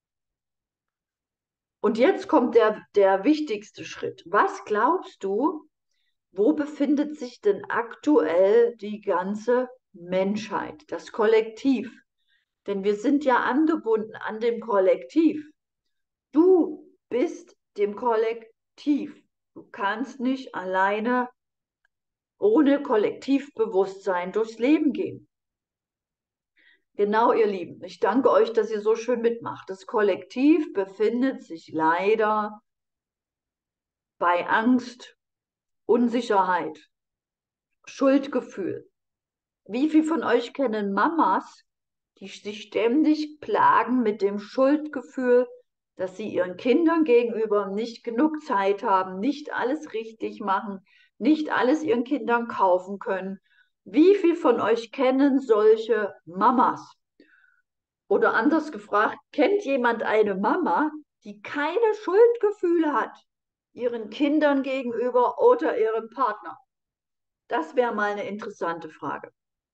Und jetzt kommt der, der wichtigste Schritt. Was glaubst du, wo befindet sich denn aktuell die ganze Menschheit, das Kollektiv? Denn wir sind ja angebunden an dem Kollektiv. Du bist dem Kollektiv. Du kannst nicht alleine ohne Kollektivbewusstsein durchs Leben gehen. Genau, ihr Lieben. Ich danke euch, dass ihr so schön mitmacht. Das Kollektiv befindet sich leider bei Angst, Unsicherheit, Schuldgefühl. Wie viele von euch kennen Mamas, die sich ständig plagen mit dem Schuldgefühl, dass sie ihren Kindern gegenüber nicht genug Zeit haben, nicht alles richtig machen, nicht alles ihren Kindern kaufen können? Wie viele von euch kennen solche Mamas? Oder anders gefragt, kennt jemand eine Mama, die keine Schuldgefühle hat, ihren Kindern gegenüber oder ihrem Partner? Das wäre mal eine interessante Frage.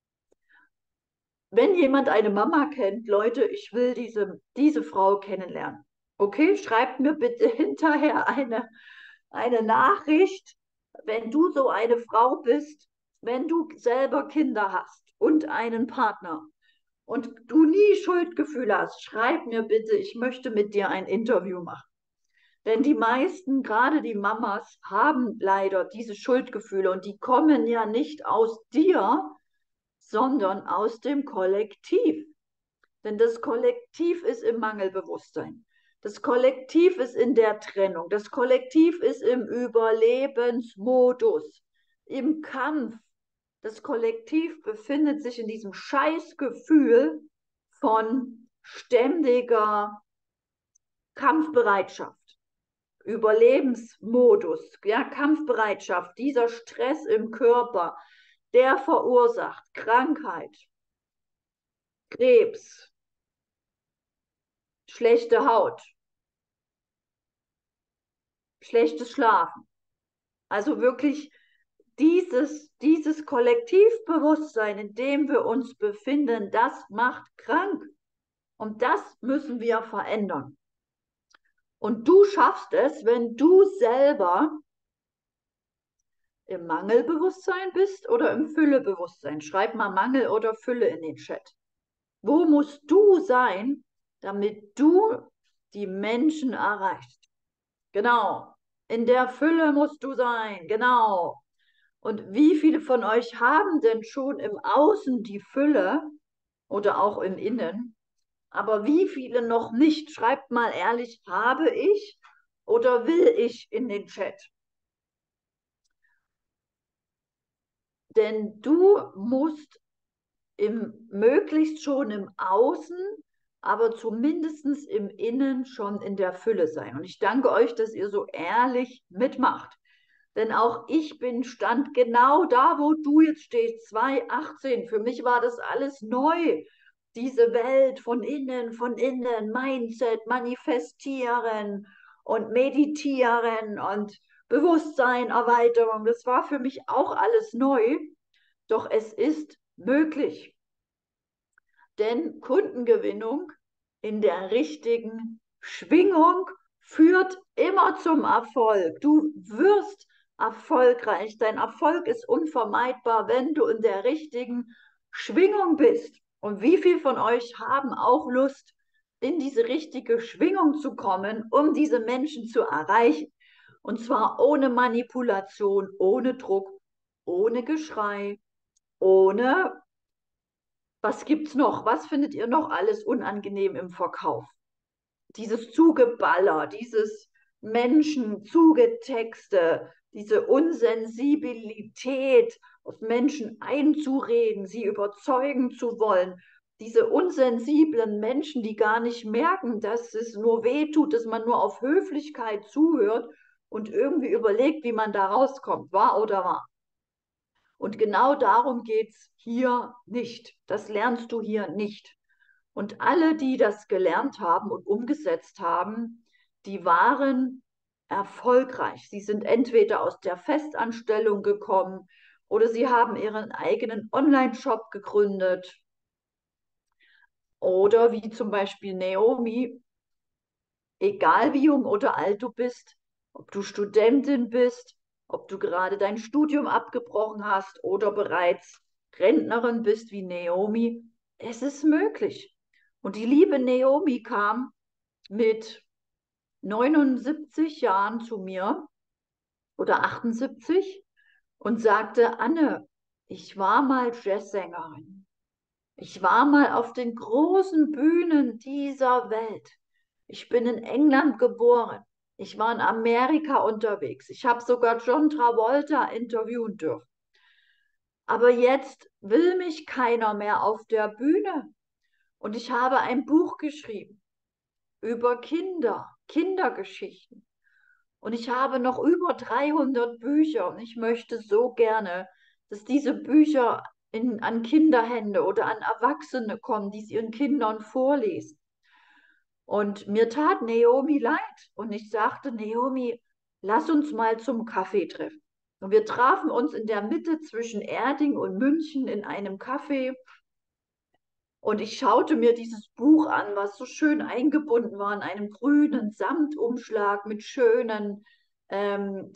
Wenn jemand eine Mama kennt, Leute, ich will diese, diese Frau kennenlernen. Okay, schreibt mir bitte hinterher eine, eine Nachricht, wenn du so eine Frau bist, wenn du selber Kinder hast und einen Partner und du nie Schuldgefühle hast, schreib mir bitte, ich möchte mit dir ein Interview machen. Denn die meisten, gerade die Mamas, haben leider diese Schuldgefühle und die kommen ja nicht aus dir, sondern aus dem Kollektiv. Denn das Kollektiv ist im Mangelbewusstsein. Das Kollektiv ist in der Trennung. Das Kollektiv ist im Überlebensmodus, im Kampf. Das Kollektiv befindet sich in diesem Scheißgefühl von ständiger Kampfbereitschaft, Überlebensmodus, ja, Kampfbereitschaft, dieser Stress im Körper, der verursacht Krankheit, Krebs, schlechte Haut, schlechtes Schlafen. Also wirklich dieses, dieses Kollektivbewusstsein, in dem wir uns befinden, das macht krank. Und das müssen wir verändern. Und du schaffst es, wenn du selber im Mangelbewusstsein bist oder im Füllebewusstsein. Schreib mal Mangel oder Fülle in den Chat. Wo musst du sein, damit du die Menschen erreichst? Genau. In der Fülle musst du sein. Genau. Und wie viele von euch haben denn schon im Außen die Fülle oder auch im Innen? Aber wie viele noch nicht? Schreibt mal ehrlich, habe ich oder will ich in den Chat? Denn du musst im, möglichst schon im Außen, aber zumindest im Innen schon in der Fülle sein. Und ich danke euch, dass ihr so ehrlich mitmacht. Denn auch ich bin stand genau da, wo du jetzt stehst, zwanzig achtzehn. Für mich war das alles neu. Diese Welt von innen, von innen, Mindset, manifestieren und meditieren und Bewusstsein, Erweiterung. Das war für mich auch alles neu. Doch es ist möglich. Denn Kundengewinnung in der richtigen Schwingung führt immer zum Erfolg. Du wirst erfolgreich. Dein Erfolg ist unvermeidbar, wenn du in der richtigen Schwingung bist. Und wie viele von euch haben auch Lust, in diese richtige Schwingung zu kommen, um diese Menschen zu erreichen? Und zwar ohne Manipulation, ohne Druck, ohne Geschrei, ohne was gibt's noch? Was findet ihr noch alles unangenehm im Verkauf? Dieses Zugeballer, dieses Menschen, Zugetexte, diese Unsensibilität, auf Menschen einzureden, sie überzeugen zu wollen. Diese unsensiblen Menschen, die gar nicht merken, dass es nur weh tut, dass man nur auf Höflichkeit zuhört und irgendwie überlegt, wie man da rauskommt, wahr oder wahr? Und genau darum geht es hier nicht. Das lernst du hier nicht. Und alle, die das gelernt haben und umgesetzt haben, die waren erfolgreich. Sie sind entweder aus der Festanstellung gekommen oder sie haben ihren eigenen Online-Shop gegründet. Oder wie zum Beispiel Naomi, egal wie jung oder alt du bist, ob du Studentin bist, ob du gerade dein Studium abgebrochen hast oder bereits Rentnerin bist wie Naomi, es ist möglich. Und die liebe Naomi kam mit neunundsiebzig Jahren zu mir oder achtundsiebzig und sagte, Anne, ich war mal Jazzsängerin. Ich war mal auf den großen Bühnen dieser Welt. Ich bin in England geboren. Ich war in Amerika unterwegs. Ich habe sogar John Travolta interviewen dürfen. Aber jetzt will mich keiner mehr auf der Bühne. Und ich habe ein Buch geschrieben über Kinder, Kindergeschichten. Und ich habe noch über dreihundert Bücher und ich möchte so gerne, dass diese Bücher in, an Kinderhände oder an Erwachsene kommen, die es ihren Kindern vorlesen. Und mir tat Naomi leid und ich sagte, Naomi, lass uns mal zum Kaffee treffen. Und wir trafen uns in der Mitte zwischen Erding und München in einem Café. Und ich schaute mir dieses Buch an, was so schön eingebunden war in einem grünen Samtumschlag mit schönen ähm,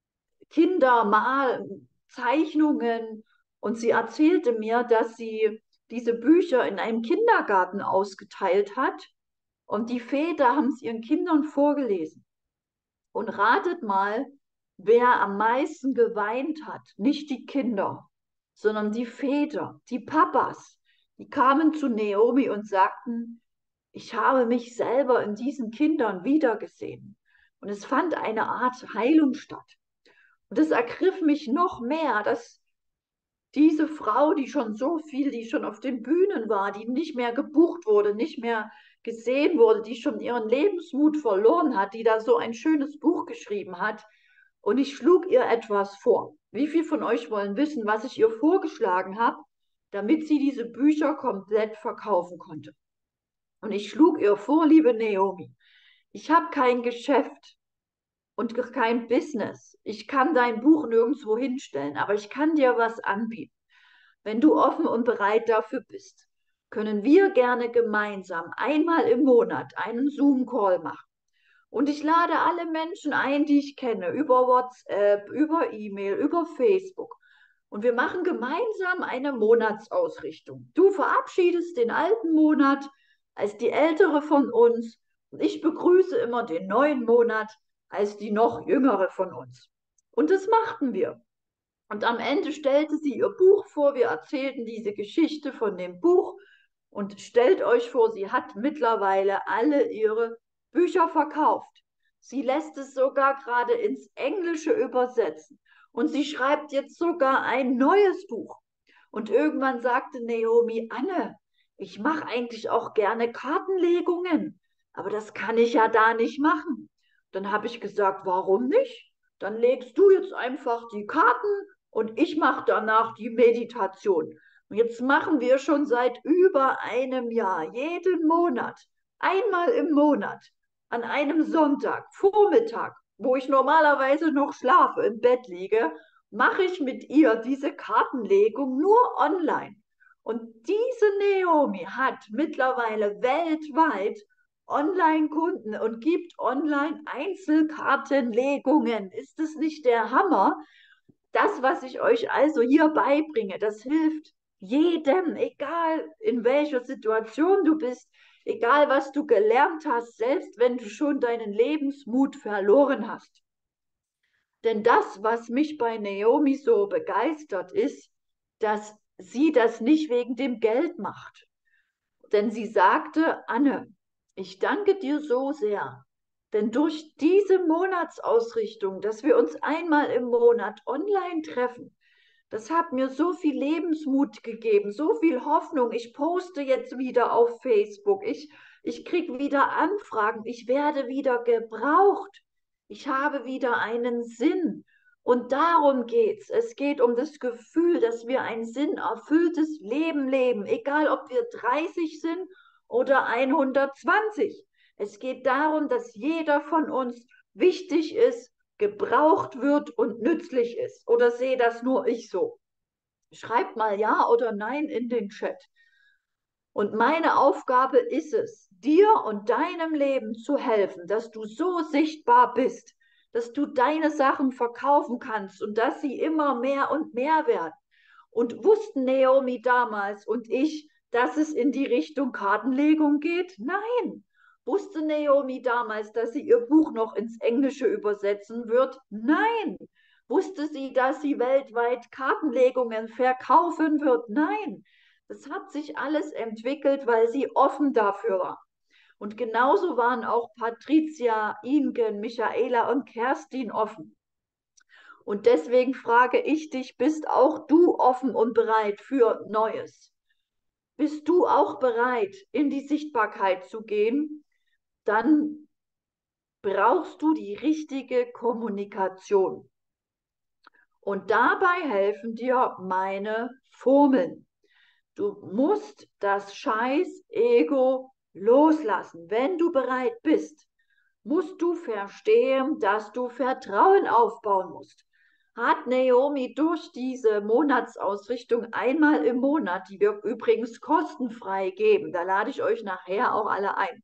Kindermalzeichnungen. Und sie erzählte mir, dass sie diese Bücher in einem Kindergarten ausgeteilt hat. Und die Väter haben es ihren Kindern vorgelesen. Und ratet mal, wer am meisten geweint hat. Nicht die Kinder, sondern die Väter, die Papas. Die kamen zu Naomi und sagten, ich habe mich selber in diesen Kindern wiedergesehen. Und es fand eine Art Heilung statt. Und es ergriff mich noch mehr, dass diese Frau, die schon so viel, die schon auf den Bühnen war, die nicht mehr gebucht wurde, nicht mehr gesehen wurde, die schon ihren Lebensmut verloren hat, die da so ein schönes Buch geschrieben hat. Und ich schlug ihr etwas vor. Wie viele von euch wollen wissen, was ich ihr vorgeschlagen habe, damit sie diese Bücher komplett verkaufen konnte? Und ich schlug ihr vor, liebe Naomi, ich habe kein Geschäft und kein Business. Ich kann dein Buch nirgendwo hinstellen, aber ich kann dir was anbieten. Wenn du offen und bereit dafür bist, können wir gerne gemeinsam einmal im Monat einen Zoom-Call machen. Und ich lade alle Menschen ein, die ich kenne, über WhatsApp, über E-Mail, über Facebook. Und wir machen gemeinsam eine Monatsausrichtung. Du verabschiedest den alten Monat als die ältere von uns und ich begrüße immer den neuen Monat als die noch jüngere von uns. Und das machten wir. Und am Ende stellte sie ihr Buch vor. Wir erzählten diese Geschichte von dem Buch. Und stellt euch vor, sie hat mittlerweile alle ihre Bücher verkauft. Sie lässt es sogar gerade ins Englische übersetzen. Und sie schreibt jetzt sogar ein neues Buch. Und irgendwann sagte Naomi: Anne, ich mache eigentlich auch gerne Kartenlegungen, aber das kann ich ja da nicht machen. Dann habe ich gesagt: Warum nicht? Dann legst du jetzt einfach die Karten und ich mache danach die Meditation. Und jetzt machen wir schon seit über einem Jahr, jeden Monat, einmal im Monat, an einem Sonntag, Vormittag, wo ich normalerweise noch schlafe, im Bett liege, mache ich mit ihr diese Kartenlegung nur online. Und diese Naomi hat mittlerweile weltweit Online-Kunden und gibt online Einzelkartenlegungen. Ist es nicht der Hammer? Das, was ich euch also hier beibringe, das hilft jedem, egal in welcher Situation du bist, egal was du gelernt hast, selbst wenn du schon deinen Lebensmut verloren hast. Denn das, was mich bei Naomi so begeistert, ist, dass sie das nicht wegen dem Geld macht. Denn sie sagte: Anne, ich danke dir so sehr, denn durch diese Monatsausrichtung, dass wir uns einmal im Monat online treffen, das hat mir so viel Lebensmut gegeben, so viel Hoffnung. Ich poste jetzt wieder auf Facebook. Ich, ich kriege wieder Anfragen. Ich werde wieder gebraucht. Ich habe wieder einen Sinn. Und darum geht's. Es geht um das Gefühl, dass wir ein sinnerfülltes Leben leben, egal ob wir dreißig sind oder hundertzwanzig. Es geht darum, dass jeder von uns wichtig ist, gebraucht wird und nützlich ist. Oder sehe das nur ich so? Schreibt mal ja oder nein in den Chat. Und meine Aufgabe ist es, dir und deinem Leben zu helfen, dass du so sichtbar bist, dass du deine Sachen verkaufen kannst und dass sie immer mehr und mehr werden. Und wussten Naomi damals und ich, dass es in die Richtung Kartenlegung geht? Nein. Wusste Naomi damals, dass sie ihr Buch noch ins Englische übersetzen wird? Nein. Wusste sie, dass sie weltweit Kartenlegungen verkaufen wird? Nein. Das hat sich alles entwickelt, weil sie offen dafür war. Und genauso waren auch Patricia, Ingen, Michaela und Kerstin offen. Und deswegen frage ich dich: Bist auch du offen und bereit für Neues? Bist du auch bereit, in die Sichtbarkeit zu gehen? Dann brauchst du die richtige Kommunikation. Und dabei helfen dir meine Formeln. Du musst das scheiß Ego loslassen. Wenn du bereit bist, musst du verstehen, dass du Vertrauen aufbauen musst. Hat Naomi durch diese Monatsausrichtung einmal im Monat, die wir übrigens kostenfrei geben, da lade ich euch nachher auch alle ein,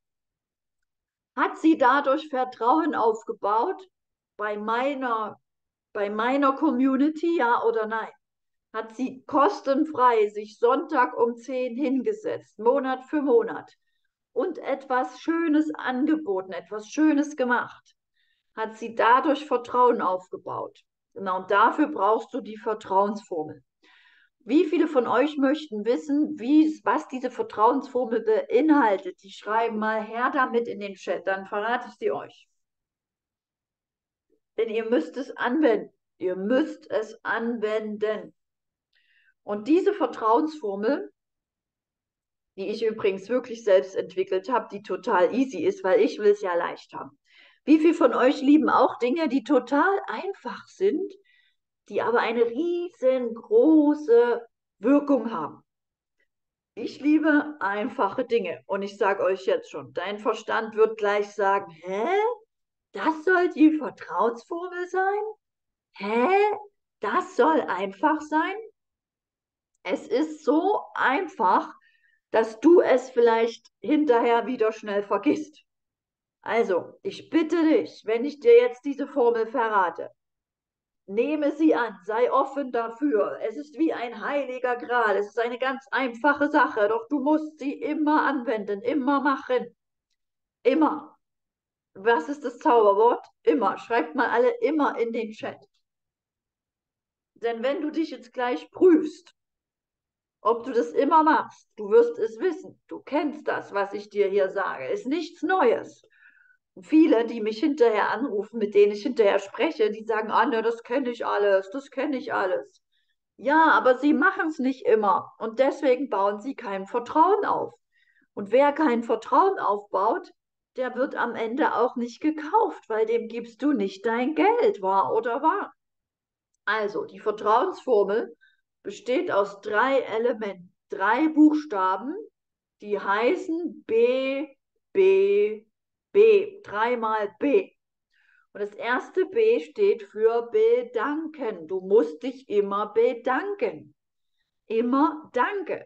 hat sie dadurch Vertrauen aufgebaut bei meiner, bei meiner Community, ja oder nein? Hat sie kostenfrei sich Sonntag um zehn hingesetzt, Monat für Monat, und etwas Schönes angeboten, etwas Schönes gemacht, hat sie dadurch Vertrauen aufgebaut. Genau, und dafür brauchst du die Vertrauensformel. Wie viele von euch möchten wissen, wie, was diese Vertrauensformel beinhaltet? Die schreiben mal her damit in den Chat, dann verrate ich sie euch. Denn ihr müsst es anwenden. Ihr müsst es anwenden. Und diese Vertrauensformel, die ich übrigens wirklich selbst entwickelt habe, die total easy ist, weil ich will es ja leicht haben. Wie viele von euch lieben auch Dinge, die total einfach sind, die aber eine riesengroße Wirkung haben? Ich liebe einfache Dinge und ich sage euch jetzt schon, dein Verstand wird gleich sagen: Hä? Das soll die Vertrauensformel sein? Hä? Das soll einfach sein? Es ist so einfach, dass du es vielleicht hinterher wieder schnell vergisst. Also, ich bitte dich, wenn ich dir jetzt diese Formel verrate, nehme sie an, sei offen dafür. Es ist wie ein heiliger Gral. Es ist eine ganz einfache Sache, doch du musst sie immer anwenden, immer machen. Immer. Was ist das Zauberwort? Immer. Schreibt mal alle immer in den Chat. Denn wenn du dich jetzt gleich prüfst, ob du das immer machst, du wirst es wissen. Du kennst das, was ich dir hier sage. Ist nichts Neues. Viele, die mich hinterher anrufen, mit denen ich hinterher spreche, die sagen, Anne, das kenne ich alles, das kenne ich alles. Ja, aber sie machen es nicht immer und deswegen bauen sie kein Vertrauen auf. Und wer kein Vertrauen aufbaut, der wird am Ende auch nicht gekauft, weil dem gibst du nicht dein Geld, wahr oder wahr? Also, die Vertrauensformel besteht aus drei Elementen, drei Buchstaben, die heißen B, B, B, dreimal B. Und das erste B steht für bedanken. Du musst dich immer bedanken. Immer danke.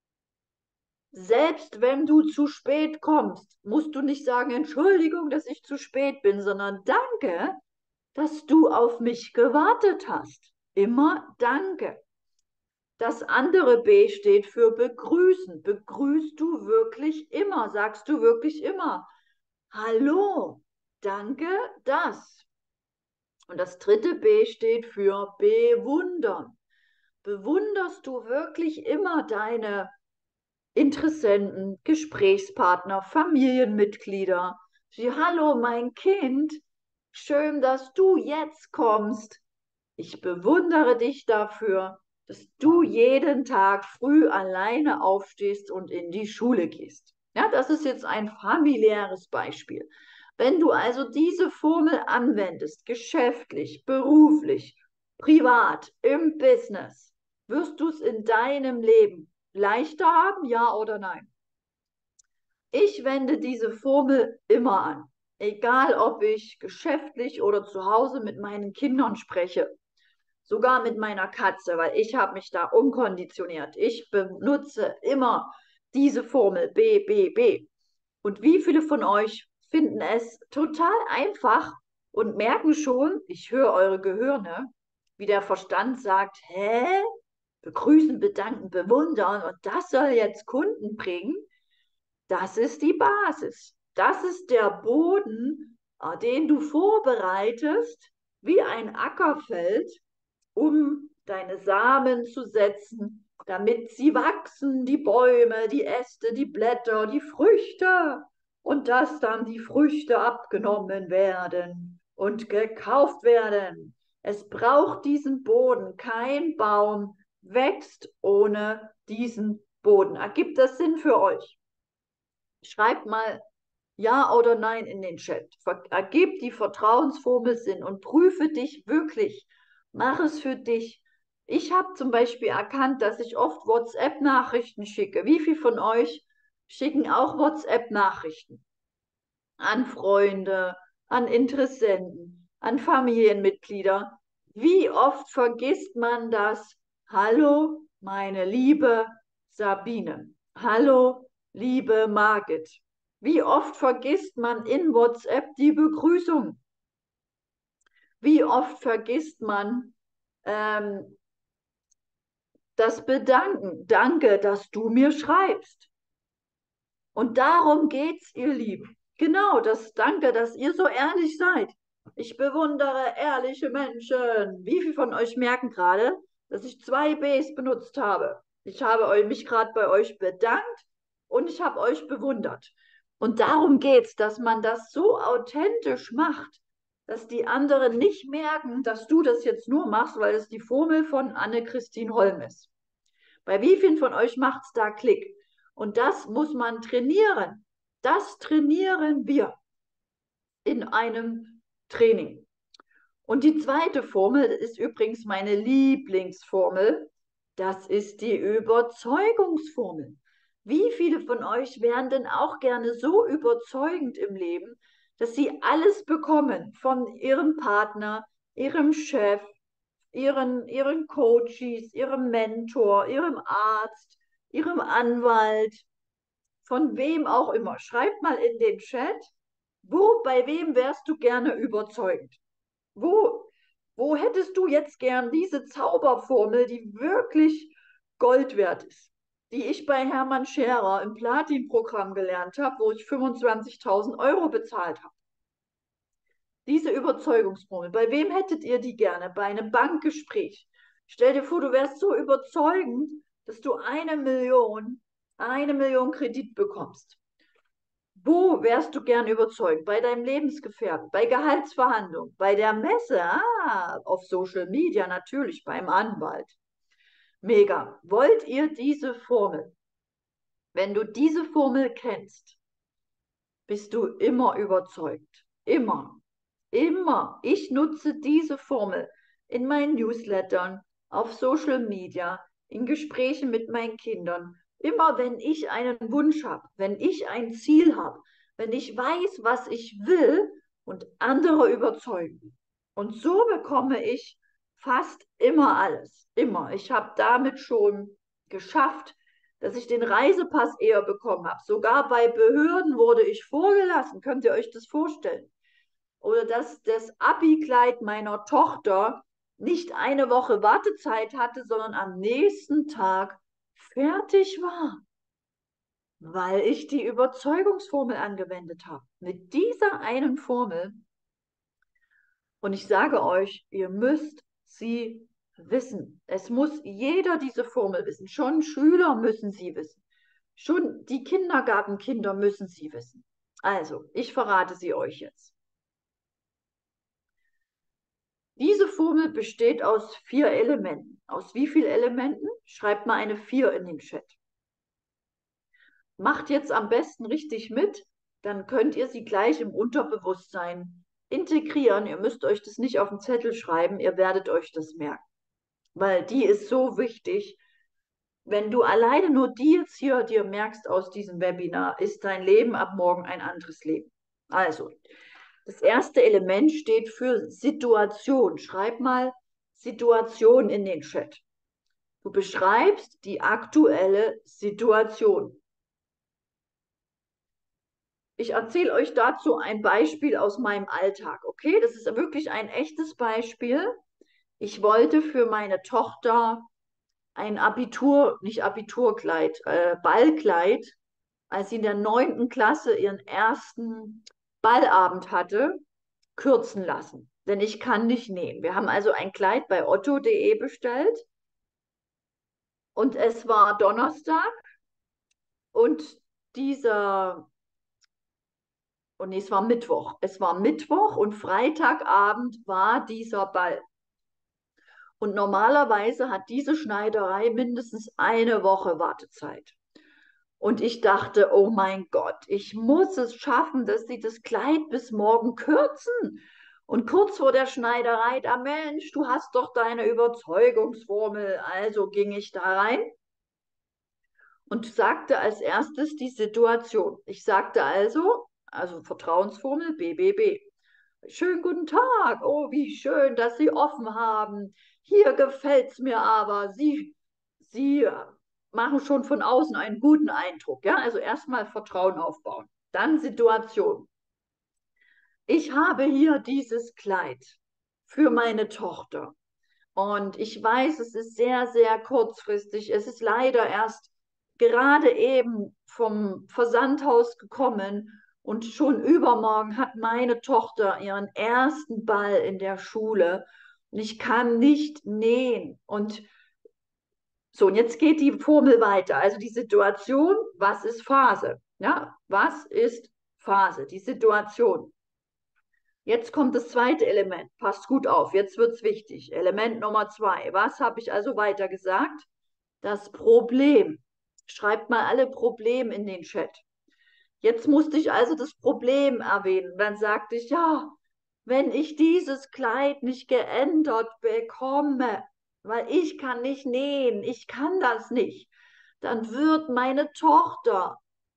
Selbst wenn du zu spät kommst, musst du nicht sagen, Entschuldigung, dass ich zu spät bin, sondern danke, dass du auf mich gewartet hast. Immer danke. Das andere B steht für begrüßen. Begrüßt du wirklich immer? Sagst du wirklich immer? Hallo, danke, das. Und das dritte B steht für bewundern. Bewunderst du wirklich immer deine Interessenten, Gesprächspartner, Familienmitglieder? Sie, hallo, mein Kind, schön, dass du jetzt kommst. Ich bewundere dich dafür, dass du jeden Tag früh alleine aufstehst und in die Schule gehst. Ja, das ist jetzt ein familiäres Beispiel. Wenn du also diese Formel anwendest, geschäftlich, beruflich, privat, im Business, wirst du es in deinem Leben leichter haben, ja oder nein? Ich wende diese Formel immer an, egal ob ich geschäftlich oder zu Hause mit meinen Kindern spreche. Sogar mit meiner Katze, weil ich habe mich da umkonditioniert. Ich benutze immer diese Formel B, B, B. Und wie viele von euch finden es total einfach und merken schon, ich höre eure Gehirne, wie der Verstand sagt, hä? Begrüßen, bedanken, bewundern und das soll jetzt Kunden bringen? Das ist die Basis. Das ist der Boden, äh, den du vorbereitest, wie ein Ackerfeld, um deine Samen zu setzen, damit sie wachsen, die Bäume, die Äste, die Blätter, die Früchte, und dass dann die Früchte abgenommen werden und gekauft werden. Es braucht diesen Boden. Kein Baum wächst ohne diesen Boden. Ergibt das Sinn für euch? Schreibt mal ja oder nein in den Chat. Ver ergib die Vertrauensformel Sinn und prüfe dich wirklich. Mach es für dich. Ich habe zum Beispiel erkannt, dass ich oft WhatsApp-Nachrichten schicke. Wie viele von euch schicken auch WhatsApp-Nachrichten an Freunde, an Interessenten, an Familienmitglieder? Wie oft vergisst man das? Hallo, meine liebe Sabine. Hallo, liebe Margit. Wie oft vergisst man in WhatsApp die Begrüßung? Wie oft vergisst man ähm, das Bedanken? Danke, dass du mir schreibst. Und darum geht's, ihr Lieben. Genau, das Danke, dass ihr so ehrlich seid. Ich bewundere ehrliche Menschen. Wie viele von euch merken gerade, dass ich zwei Bs benutzt habe? Ich habe mich gerade bei euch bedankt und ich habe euch bewundert. Und darum geht's, dass man das so authentisch macht, dass die anderen nicht merken, dass du das jetzt nur machst, weil es die Formel von Anne-Christine Holm ist. Bei wie vielen von euch macht's da Klick? Und das muss man trainieren. Das trainieren wir in einem Training. Und die zweite Formel ist übrigens meine Lieblingsformel. Das ist die Überzeugungsformel. Wie viele von euch wären denn auch gerne so überzeugend im Leben, dass sie alles bekommen von ihrem Partner, ihrem Chef, ihren, ihren Coaches, ihrem Mentor, ihrem Arzt, ihrem Anwalt, von wem auch immer. Schreibt mal in den Chat, wo, bei wem wärst du gerne überzeugend? Wo, wo hättest du jetzt gern diese Zauberformel, die wirklich Gold wert ist, die ich bei Hermann Scherer im Platin-Programm gelernt habe, wo ich fünfundzwanzigtausend Euro bezahlt habe? Diese Überzeugungsformel, bei wem hättet ihr die gerne? Bei einem Bankgespräch, Stell dir vor, du wärst so überzeugend, dass du eine Million, eine Million Kredit bekommst. Wo wärst du gern überzeugt? Bei deinem Lebensgefährten, bei Gehaltsverhandlungen, bei der Messe, ah, auf Social Media natürlich, beim Anwalt. Mega. Wollt ihr diese Formel? Wenn du diese Formel kennst, bist du immer überzeugt. Immer. Immer. Ich nutze diese Formel in meinen Newslettern, auf Social Media, in Gesprächen mit meinen Kindern. Immer wenn ich einen Wunsch habe, wenn ich ein Ziel habe, wenn ich weiß, was ich will und andere überzeugen. Und so bekomme ich fast immer alles. Immer. Ich habe damit schon geschafft, dass ich den Reisepass eher bekommen habe. Sogar bei Behörden wurde ich vorgelassen. Könnt ihr euch das vorstellen? Oder dass das Abi-Kleid meiner Tochter nicht eine Woche Wartezeit hatte, sondern am nächsten Tag fertig war, weil ich die Überzeugungsformel angewendet habe. Mit dieser einen Formel. Und ich sage euch, ihr müsst sie wissen. Es muss jeder diese Formel wissen. Schon Schüler müssen sie wissen. Schon die Kindergartenkinder müssen sie wissen. Also, ich verrate sie euch jetzt. Diese Formel besteht aus vier Elementen. Aus wie vielen Elementen? Schreibt mal eine vier in den Chat. Macht jetzt am besten richtig mit, dann könnt ihr sie gleich im Unterbewusstsein integrieren. Ihr müsst euch das nicht auf den Zettel schreiben, ihr werdet euch das merken, weil die ist so wichtig. Wenn du alleine nur die jetzt hier dir merkst aus diesem Webinar, ist dein Leben ab morgen ein anderes Leben. Also, das erste Element steht für Situation. Schreib mal Situation in den Chat. Du beschreibst die aktuelle Situation. Ich erzähle euch dazu ein Beispiel aus meinem Alltag, okay? Das ist wirklich ein echtes Beispiel. Ich wollte für meine Tochter ein Abitur, nicht Abiturkleid, äh, Ballkleid, als sie in der neunten Klasse ihren ersten Ballabend hatte, kürzen lassen. Denn ich kann nicht nähen. Wir haben also ein Kleid bei otto punkt de bestellt und es war Donnerstag und dieser, und nee, es war Mittwoch. Es war Mittwoch und Freitagabend war dieser Ball. Und normalerweise hat diese Schneiderei mindestens eine Woche Wartezeit. Und ich dachte, oh mein Gott, ich muss es schaffen, dass sie das Kleid bis morgen kürzen. Und kurz vor der Schneiderei, da Mensch, du hast doch deine Überzeugungsformel. Also ging ich da rein und sagte als erstes die Situation. Ich sagte also, also Vertrauensformel B B B. Schönen guten Tag. Oh, wie schön, dass Sie offen haben. Hier gefällt's mir aber. Sie, Sie machen schon von außen einen guten Eindruck. Ja, also erstmal Vertrauen aufbauen. Dann Situation. Ich habe hier dieses Kleid für meine Tochter. Und ich weiß, es ist sehr, sehr kurzfristig. Es ist leider erst gerade eben vom Versandhaus gekommen und schon übermorgen hat meine Tochter ihren ersten Ball in der Schule und ich kann nicht nähen. Und so, und jetzt geht die Formel weiter. Also die Situation, was ist Phase? Ja, was ist Phase? Die Situation. Jetzt kommt das zweite Element. Passt gut auf, jetzt wird es wichtig. Element Nummer zwei. Was habe ich also weiter gesagt? Das Problem. Schreibt mal alle Probleme in den Chat. Jetzt musste ich also das Problem erwähnen. Dann sagte ich, ja, wenn ich dieses Kleid nicht geändert bekomme, weil ich kann nicht nähen, ich kann das nicht, dann wird meine Tochter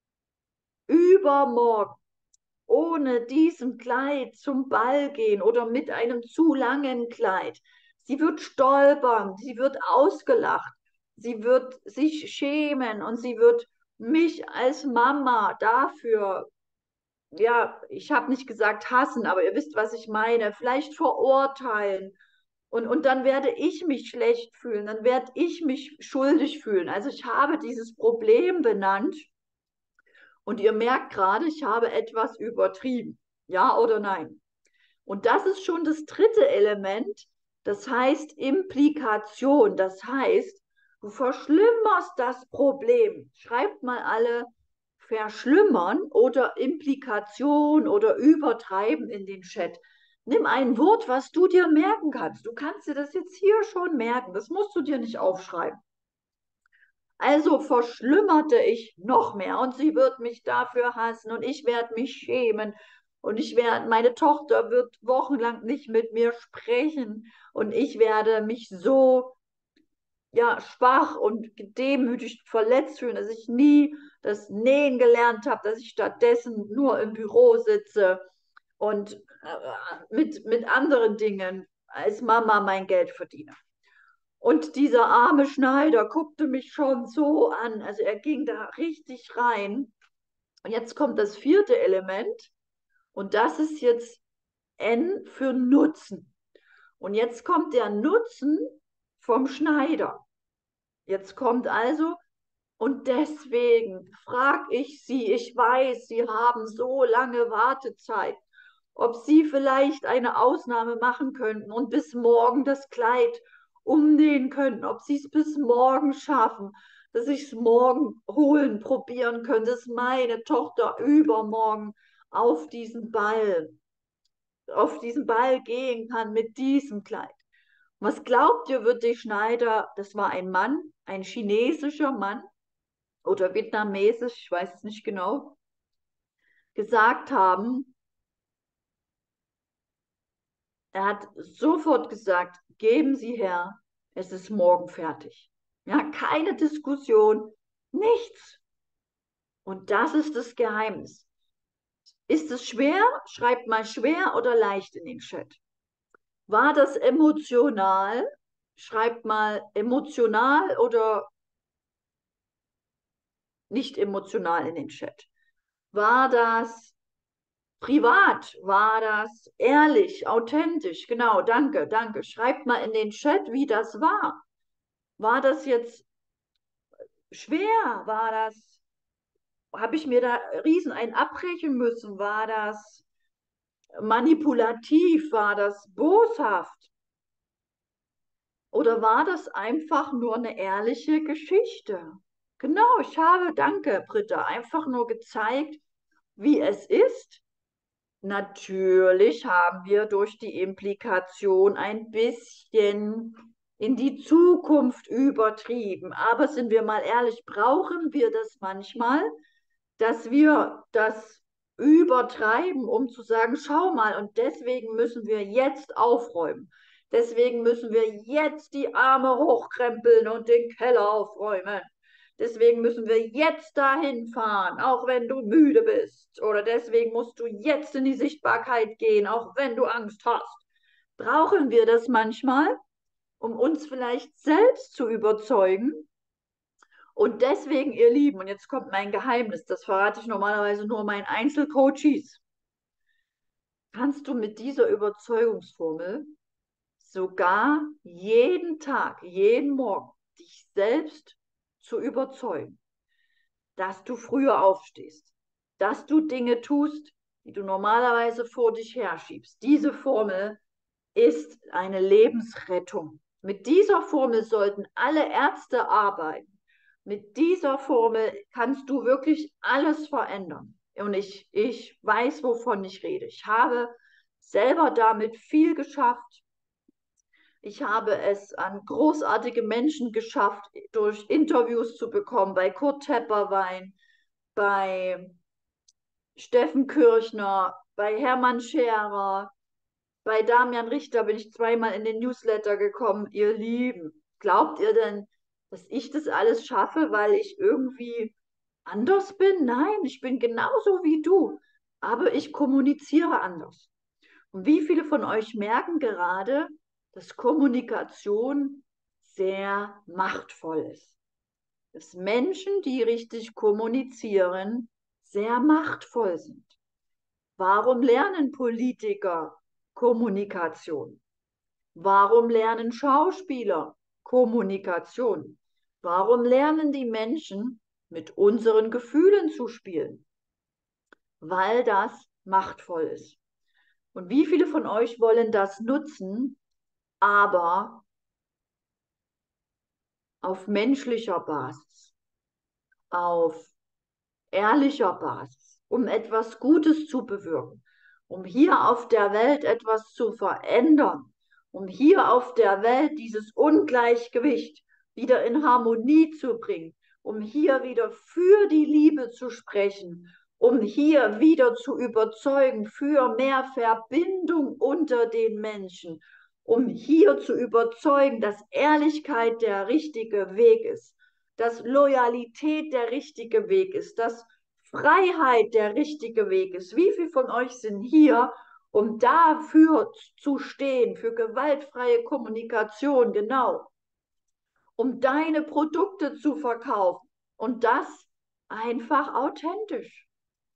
übermorgen ohne diesem Kleid zum Ball gehen oder mit einem zu langen Kleid. Sie wird stolpern, sie wird ausgelacht, sie wird sich schämen und sie wird mich als Mama dafür, ja, ich habe nicht gesagt hassen, aber ihr wisst, was ich meine, vielleicht verurteilen. Und, und dann werde ich mich schlecht fühlen, dann werde ich mich schuldig fühlen. Also ich habe dieses Problem benannt und ihr merkt gerade, ich habe etwas übertrieben. Ja oder nein? Und das ist schon das dritte Element. Das heißt Implikation. Das heißt, du verschlimmerst das Problem. Schreibt mal alle verschlimmern oder Implikation oder übertreiben in den Chat. Nimm ein Wort, was du dir merken kannst. Du kannst dir das jetzt hier schon merken. Das musst du dir nicht aufschreiben. Also verschlimmerte ich noch mehr und sie wird mich dafür hassen und ich werde mich schämen und ich werde, meine Tochter wird wochenlang nicht mit mir sprechen und ich werde mich so, ja, schwach und gedemütigt, verletzt fühlen, dass ich nie das Nähen gelernt habe, dass ich stattdessen nur im Büro sitze und äh, mit, mit anderen Dingen als Mama mein Geld verdiene. Und dieser arme Schneider guckte mich schon so an. Also er ging da richtig rein. Und jetzt kommt das vierte Element. Und das ist jetzt N für Nutzen. Und jetzt kommt der Nutzen vom Schneider. Jetzt kommt also, und deswegen frage ich Sie, ich weiß, Sie haben so lange Wartezeit, ob Sie vielleicht eine Ausnahme machen könnten und bis morgen das Kleid umnähen könnten, ob Sie es bis morgen schaffen, dass ich es morgen holen, probieren könnte, dass meine Tochter übermorgen auf diesen Ball, auf diesen Ball gehen kann mit diesem Kleid. Was glaubt ihr, wird die Schneider, das war ein Mann, ein chinesischer Mann oder vietnamesisch, ich weiß es nicht genau, gesagt haben? Er hat sofort gesagt, geben Sie her, es ist morgen fertig. Ja, keine Diskussion, nichts. Und das ist das Geheimnis. Ist es schwer? Schreibt mal schwer oder leicht in den Chat. War das emotional? Schreibt mal emotional oder nicht emotional in den Chat. War das privat? War das ehrlich, authentisch? Genau, danke, danke. Schreibt mal in den Chat, wie das war. War das jetzt schwer? War das, habe ich mir da riesen ein abbrechen müssen? War das manipulativ? War das boshaft? Oder war das einfach nur eine ehrliche Geschichte? Genau, ich habe, danke, Britta, einfach nur gezeigt, wie es ist. Natürlich haben wir durch die Implikation ein bisschen in die Zukunft übertrieben. Aber sind wir mal ehrlich, brauchen wir das manchmal, dass wir das übertreiben, um zu sagen, schau mal, und deswegen müssen wir jetzt aufräumen. Deswegen müssen wir jetzt die Arme hochkrempeln und den Keller aufräumen. Deswegen müssen wir jetzt dahin fahren, auch wenn du müde bist. Oder deswegen musst du jetzt in die Sichtbarkeit gehen, auch wenn du Angst hast. Brauchen wir das manchmal, um uns vielleicht selbst zu überzeugen? Und deswegen, ihr Lieben, und jetzt kommt mein Geheimnis, das verrate ich normalerweise nur meinen Einzelcoaches, kannst du mit dieser Überzeugungsformel sogar jeden Tag, jeden Morgen dich selbst zu überzeugen, dass du früher aufstehst, dass du Dinge tust, die du normalerweise vor dich herschiebst. Diese Formel ist eine Lebensrettung. Mit dieser Formel sollten alle Ärzte arbeiten. Mit dieser Formel kannst du wirklich alles verändern. Und ich, ich weiß, wovon ich rede. Ich habe selber damit viel geschafft. Ich habe es an großartige Menschen geschafft, durch Interviews zu bekommen, bei Kurt Tepperwein, bei Steffen Kirchner, bei Hermann Scherer, bei Damian Richter bin ich zweimal in den Newsletter gekommen. Ihr Lieben, glaubt ihr denn, dass ich das alles schaffe, weil ich irgendwie anders bin? Nein, ich bin genauso wie du, aber ich kommuniziere anders. Und wie viele von euch merken gerade, dass Kommunikation sehr machtvoll ist? Dass Menschen, die richtig kommunizieren, sehr machtvoll sind. Warum lernen Politiker Kommunikation? Warum lernen Schauspieler Kommunikation? Warum lernen die Menschen, mit unseren Gefühlen zu spielen? Weil das machtvoll ist. Und wie viele von euch wollen das nutzen, aber auf menschlicher Basis, auf ehrlicher Basis, um etwas Gutes zu bewirken, um hier auf der Welt etwas zu verändern, um hier auf der Welt dieses Ungleichgewicht wieder in Harmonie zu bringen, um hier wieder für die Liebe zu sprechen, um hier wieder zu überzeugen für mehr Verbindung unter den Menschen, um hier zu überzeugen, dass Ehrlichkeit der richtige Weg ist, dass Loyalität der richtige Weg ist, dass Freiheit der richtige Weg ist. Wie viele von euch sind hier, um dafür zu stehen, für gewaltfreie Kommunikation, genau, um deine Produkte zu verkaufen und das einfach authentisch.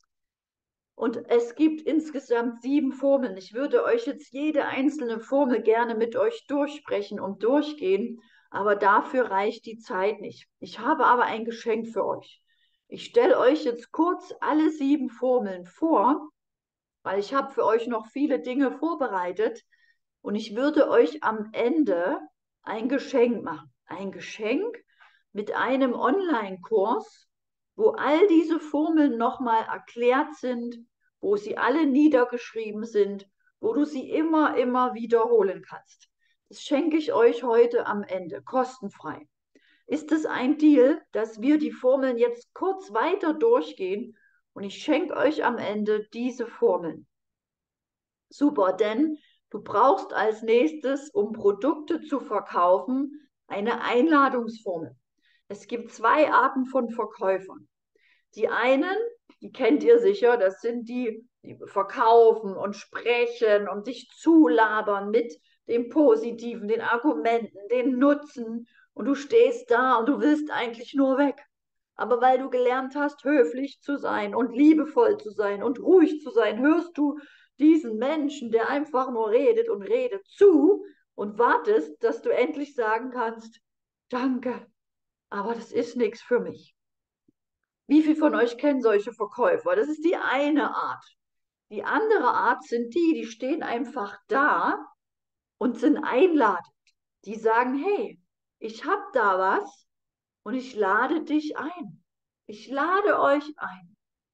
Und es gibt insgesamt sieben Formeln. Ich würde euch jetzt jede einzelne Formel gerne mit euch durchsprechen und durchgehen, aber dafür reicht die Zeit nicht. Ich habe aber ein Geschenk für euch. Ich stelle euch jetzt kurz alle sieben Formeln vor, weil ich habe für euch noch viele Dinge vorbereitet und ich würde euch am Ende ein Geschenk machen. Ein Geschenk mit einem Online-Kurs, wo all diese Formeln nochmal erklärt sind, wo sie alle niedergeschrieben sind, wo du sie immer, immer wiederholen kannst. Das schenke ich euch heute am Ende, kostenfrei. Ist es ein Deal, dass wir die Formeln jetzt kurz weiter durchgehen und ich schenke euch am Ende diese Formeln? Super, denn du brauchst als nächstes, um Produkte zu verkaufen, eine Einladungsformel. Es gibt zwei Arten von Verkäufern. Die einen, die kennt ihr sicher, das sind die, die verkaufen und sprechen und dich zulabern mit dem Positiven, den Argumenten, den Nutzen. Und du stehst da und du willst eigentlich nur weg. Aber weil du gelernt hast, höflich zu sein und liebevoll zu sein und ruhig zu sein, hörst du diesen Menschen, der einfach nur redet und redet, zu und wartest, dass du endlich sagen kannst, danke, aber das ist nichts für mich. Wie viele von euch kennen solche Verkäufer? Das ist die eine Art. Die andere Art sind die, die stehen einfach da und sind einladend. Die sagen, hey, ich habe da was und ich lade dich ein. Ich lade euch ein.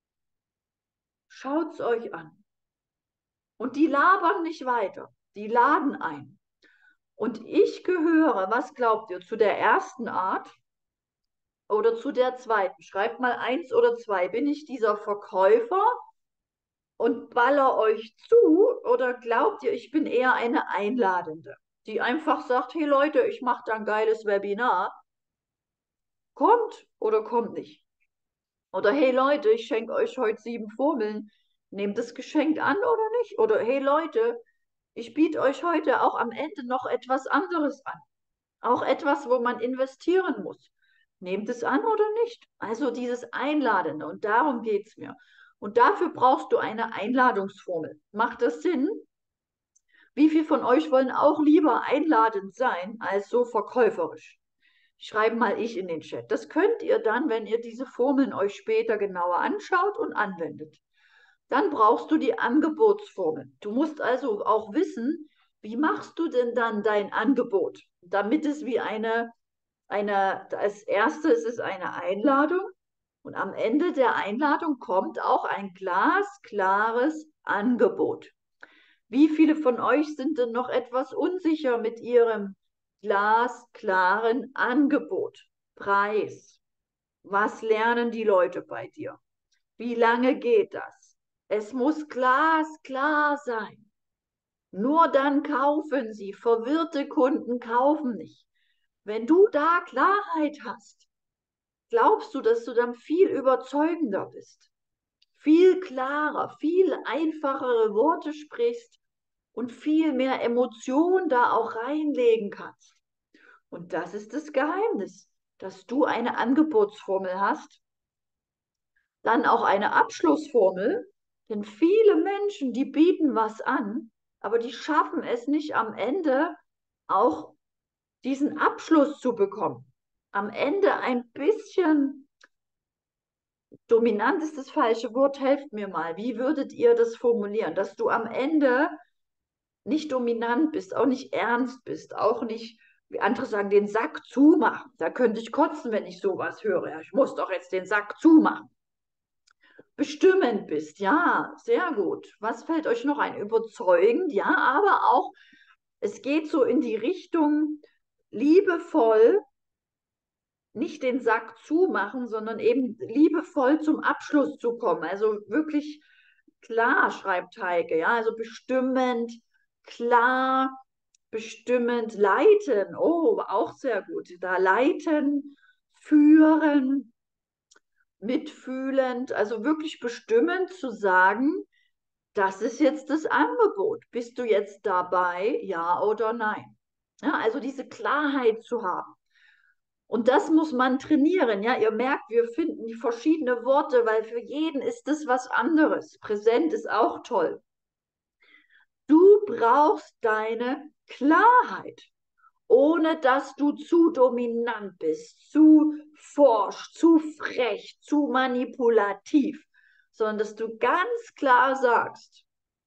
Schaut's euch an. Und die labern nicht weiter. Die laden ein. Und ich gehöre, was glaubt ihr, zu der ersten Art oder zu der zweiten? Schreibt mal eins oder zwei. Bin ich dieser Verkäufer und baller euch zu oder glaubt ihr, ich bin eher eine Einladende, die einfach sagt, hey Leute, ich mache da ein geiles Webinar, kommt oder kommt nicht. Oder hey Leute, ich schenke euch heute sieben Formeln, nehmt das Geschenk an oder nicht. Oder hey Leute, ich biete euch heute auch am Ende noch etwas anderes an. Auch etwas, wo man investieren muss. Nehmt es an oder nicht. Also dieses Einladende und darum geht es mir. Und dafür brauchst du eine Einladungsformel. Macht das Sinn? Wie viele von euch wollen auch lieber einladend sein als so verkäuferisch? Schreiben mal ich in den Chat. Das könnt ihr dann, wenn ihr diese Formeln euch später genauer anschaut und anwendet. Dann brauchst du die Angebotsformel. Du musst also auch wissen, wie machst du denn dann dein Angebot, damit es wie eine, eine, als erstes ist eine Einladung und am Ende der Einladung kommt auch ein glasklares Angebot. Wie viele von euch sind denn noch etwas unsicher mit ihrem glasklaren Angebot? Preis. Was lernen die Leute bei dir? Wie lange geht das? Es muss glasklar sein. Nur dann kaufen sie. Verwirrte Kunden kaufen nicht. Wenn du da Klarheit hast, glaubst du, dass du dann viel überzeugender bist, viel klarer, viel einfachere Worte sprichst und viel mehr Emotion da auch reinlegen kannst. Und das ist das Geheimnis, dass du eine Angebotsformel hast, dann auch eine Abschlussformel, denn viele Menschen, die bieten was an, aber die schaffen es nicht am Ende auch diesen Abschluss zu bekommen. Am Ende ein bisschen, dominant ist das falsche Wort, helft mir mal. Wie würdet ihr das formulieren, dass du am Ende nicht dominant bist, auch nicht ernst bist, auch nicht, wie andere sagen, den Sack zumachen. Da könnte ich kotzen, wenn ich sowas höre. Ja, ich muss doch jetzt den Sack zumachen. Bestimmend bist, ja, sehr gut. Was fällt euch noch ein? Überzeugend, ja, aber auch, es geht so in die Richtung liebevoll, nicht den Sack zumachen, sondern eben liebevoll zum Abschluss zu kommen. Also wirklich klar, schreibt Heike, ja, also bestimmend, klar, bestimmend leiten. Oh, auch sehr gut. Da leiten, führen, mitfühlend, also wirklich bestimmend zu sagen, das ist jetzt das Angebot. Bist du jetzt dabei, ja oder nein? Ja, also diese Klarheit zu haben. Und das muss man trainieren. Ja, ihr merkt, wir finden die verschiedenen Worte, weil für jeden ist das was anderes. Präsent ist auch toll. Du brauchst deine Klarheit, ohne dass du zu dominant bist, zu forsch, zu frech, zu manipulativ, sondern dass du ganz klar sagst,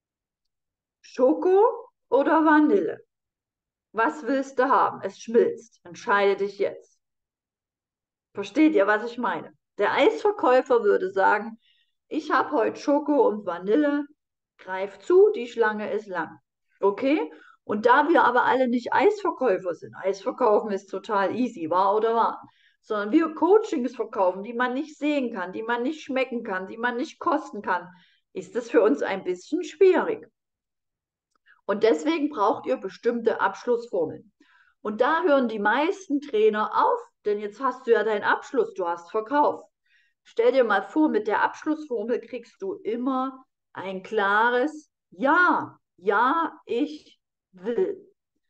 Schoko oder Vanille? Was willst du haben? Es schmilzt. Entscheide dich jetzt. Versteht ihr, was ich meine? Der Eisverkäufer würde sagen, ich habe heute Schoko und Vanille, greif zu, die Schlange ist lang. Okay? Und da wir aber alle nicht Eisverkäufer sind, Eisverkaufen ist total easy, wahr oder wahr? Sondern wir Coachings verkaufen, die man nicht sehen kann, die man nicht schmecken kann, die man nicht kosten kann, ist es für uns ein bisschen schwierig. Und deswegen braucht ihr bestimmte Abschlussformeln. Und da hören die meisten Trainer auf, denn jetzt hast du ja deinen Abschluss, du hast verkauft. Stell dir mal vor, mit der Abschlussformel kriegst du immer ein klares Ja. Ja, ich will.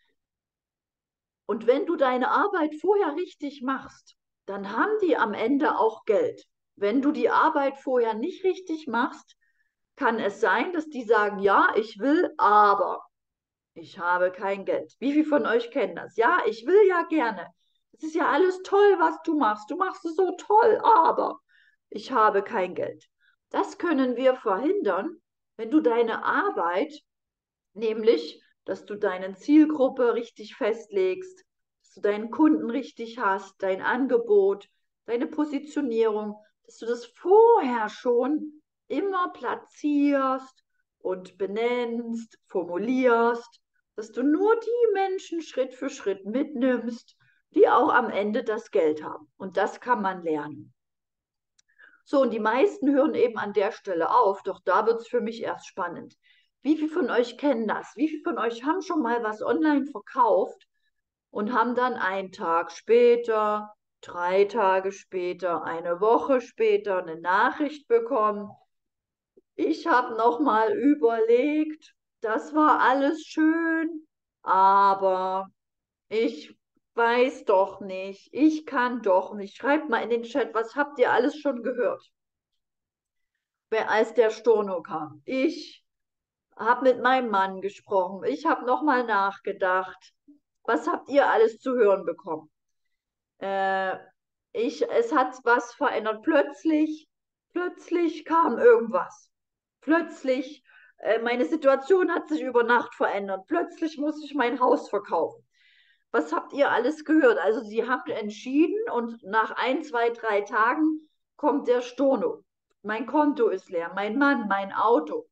Und wenn du deine Arbeit vorher richtig machst, dann haben die am Ende auch Geld. Wenn du die Arbeit vorher nicht richtig machst, kann es sein, dass die sagen, ja, ich will, aber ich habe kein Geld. Wie viele von euch kennen das? Ja, ich will ja gerne. Es ist ja alles toll, was du machst. Du machst es so toll, aber ich habe kein Geld. Das können wir verhindern, wenn du deine Arbeit, nämlich, dass du deine Zielgruppe richtig festlegst, dass du deinen Kunden richtig hast, dein Angebot, deine Positionierung, dass du das vorher schon immer platzierst und benennst, formulierst, dass du nur die Menschen Schritt für Schritt mitnimmst, die auch am Ende das Geld haben. Und das kann man lernen. So, und die meisten hören eben an der Stelle auf, doch da wird es für mich erst spannend. Wie viele von euch kennen das? Wie viele von euch haben schon mal was online verkauft und haben dann einen Tag später, drei Tage später, eine Woche später eine Nachricht bekommen? Ich habe noch mal überlegt, das war alles schön, aber ich weiß doch nicht, ich kann doch nicht. Schreibt mal in den Chat, was habt ihr alles schon gehört, wer- als der Storno kam? Ich habe mit meinem Mann gesprochen. Ich habe noch mal nachgedacht. Was habt ihr alles zu hören bekommen? Äh, ich, es hat was verändert. Plötzlich, plötzlich kam irgendwas. Plötzlich, äh, meine Situation hat sich über Nacht verändert. Plötzlich muss ich mein Haus verkaufen. Was habt ihr alles gehört? Also sie haben entschieden und nach ein, zwei, drei Tagen kommt der Storno. Mein Konto ist leer, mein Mann, mein Auto.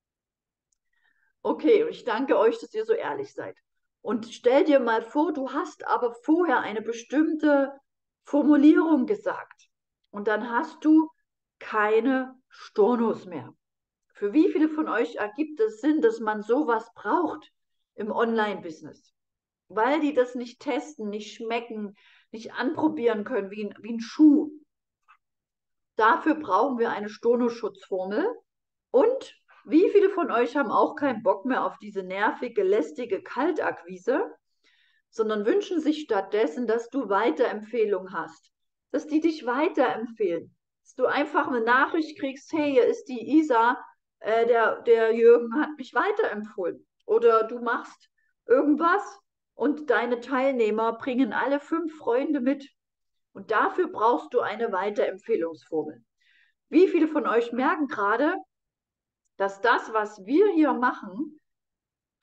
Okay, ich danke euch, dass ihr so ehrlich seid. Und stell dir mal vor, du hast aber vorher eine bestimmte Formulierung gesagt. Und dann hast du keine Stornos mehr. Für wie viele von euch ergibt es Sinn, dass man sowas braucht im Online-Business? Weil die das nicht testen, nicht schmecken, nicht anprobieren können wie ein, wie ein Schuh. Dafür brauchen wir eine Stornoschutzformel. Und wie viele von euch haben auch keinen Bock mehr auf diese nervige, lästige Kaltakquise, sondern wünschen sich stattdessen, dass du Weiterempfehlungen hast, dass die dich weiterempfehlen, dass du einfach eine Nachricht kriegst, hey, hier ist die Isa, äh, der, der Jürgen hat mich weiterempfohlen. Oder du machst irgendwas und deine Teilnehmer bringen alle fünf Freunde mit. Und dafür brauchst du eine Weiterempfehlungsformel. Wie viele von euch merken gerade, dass das, was wir hier machen,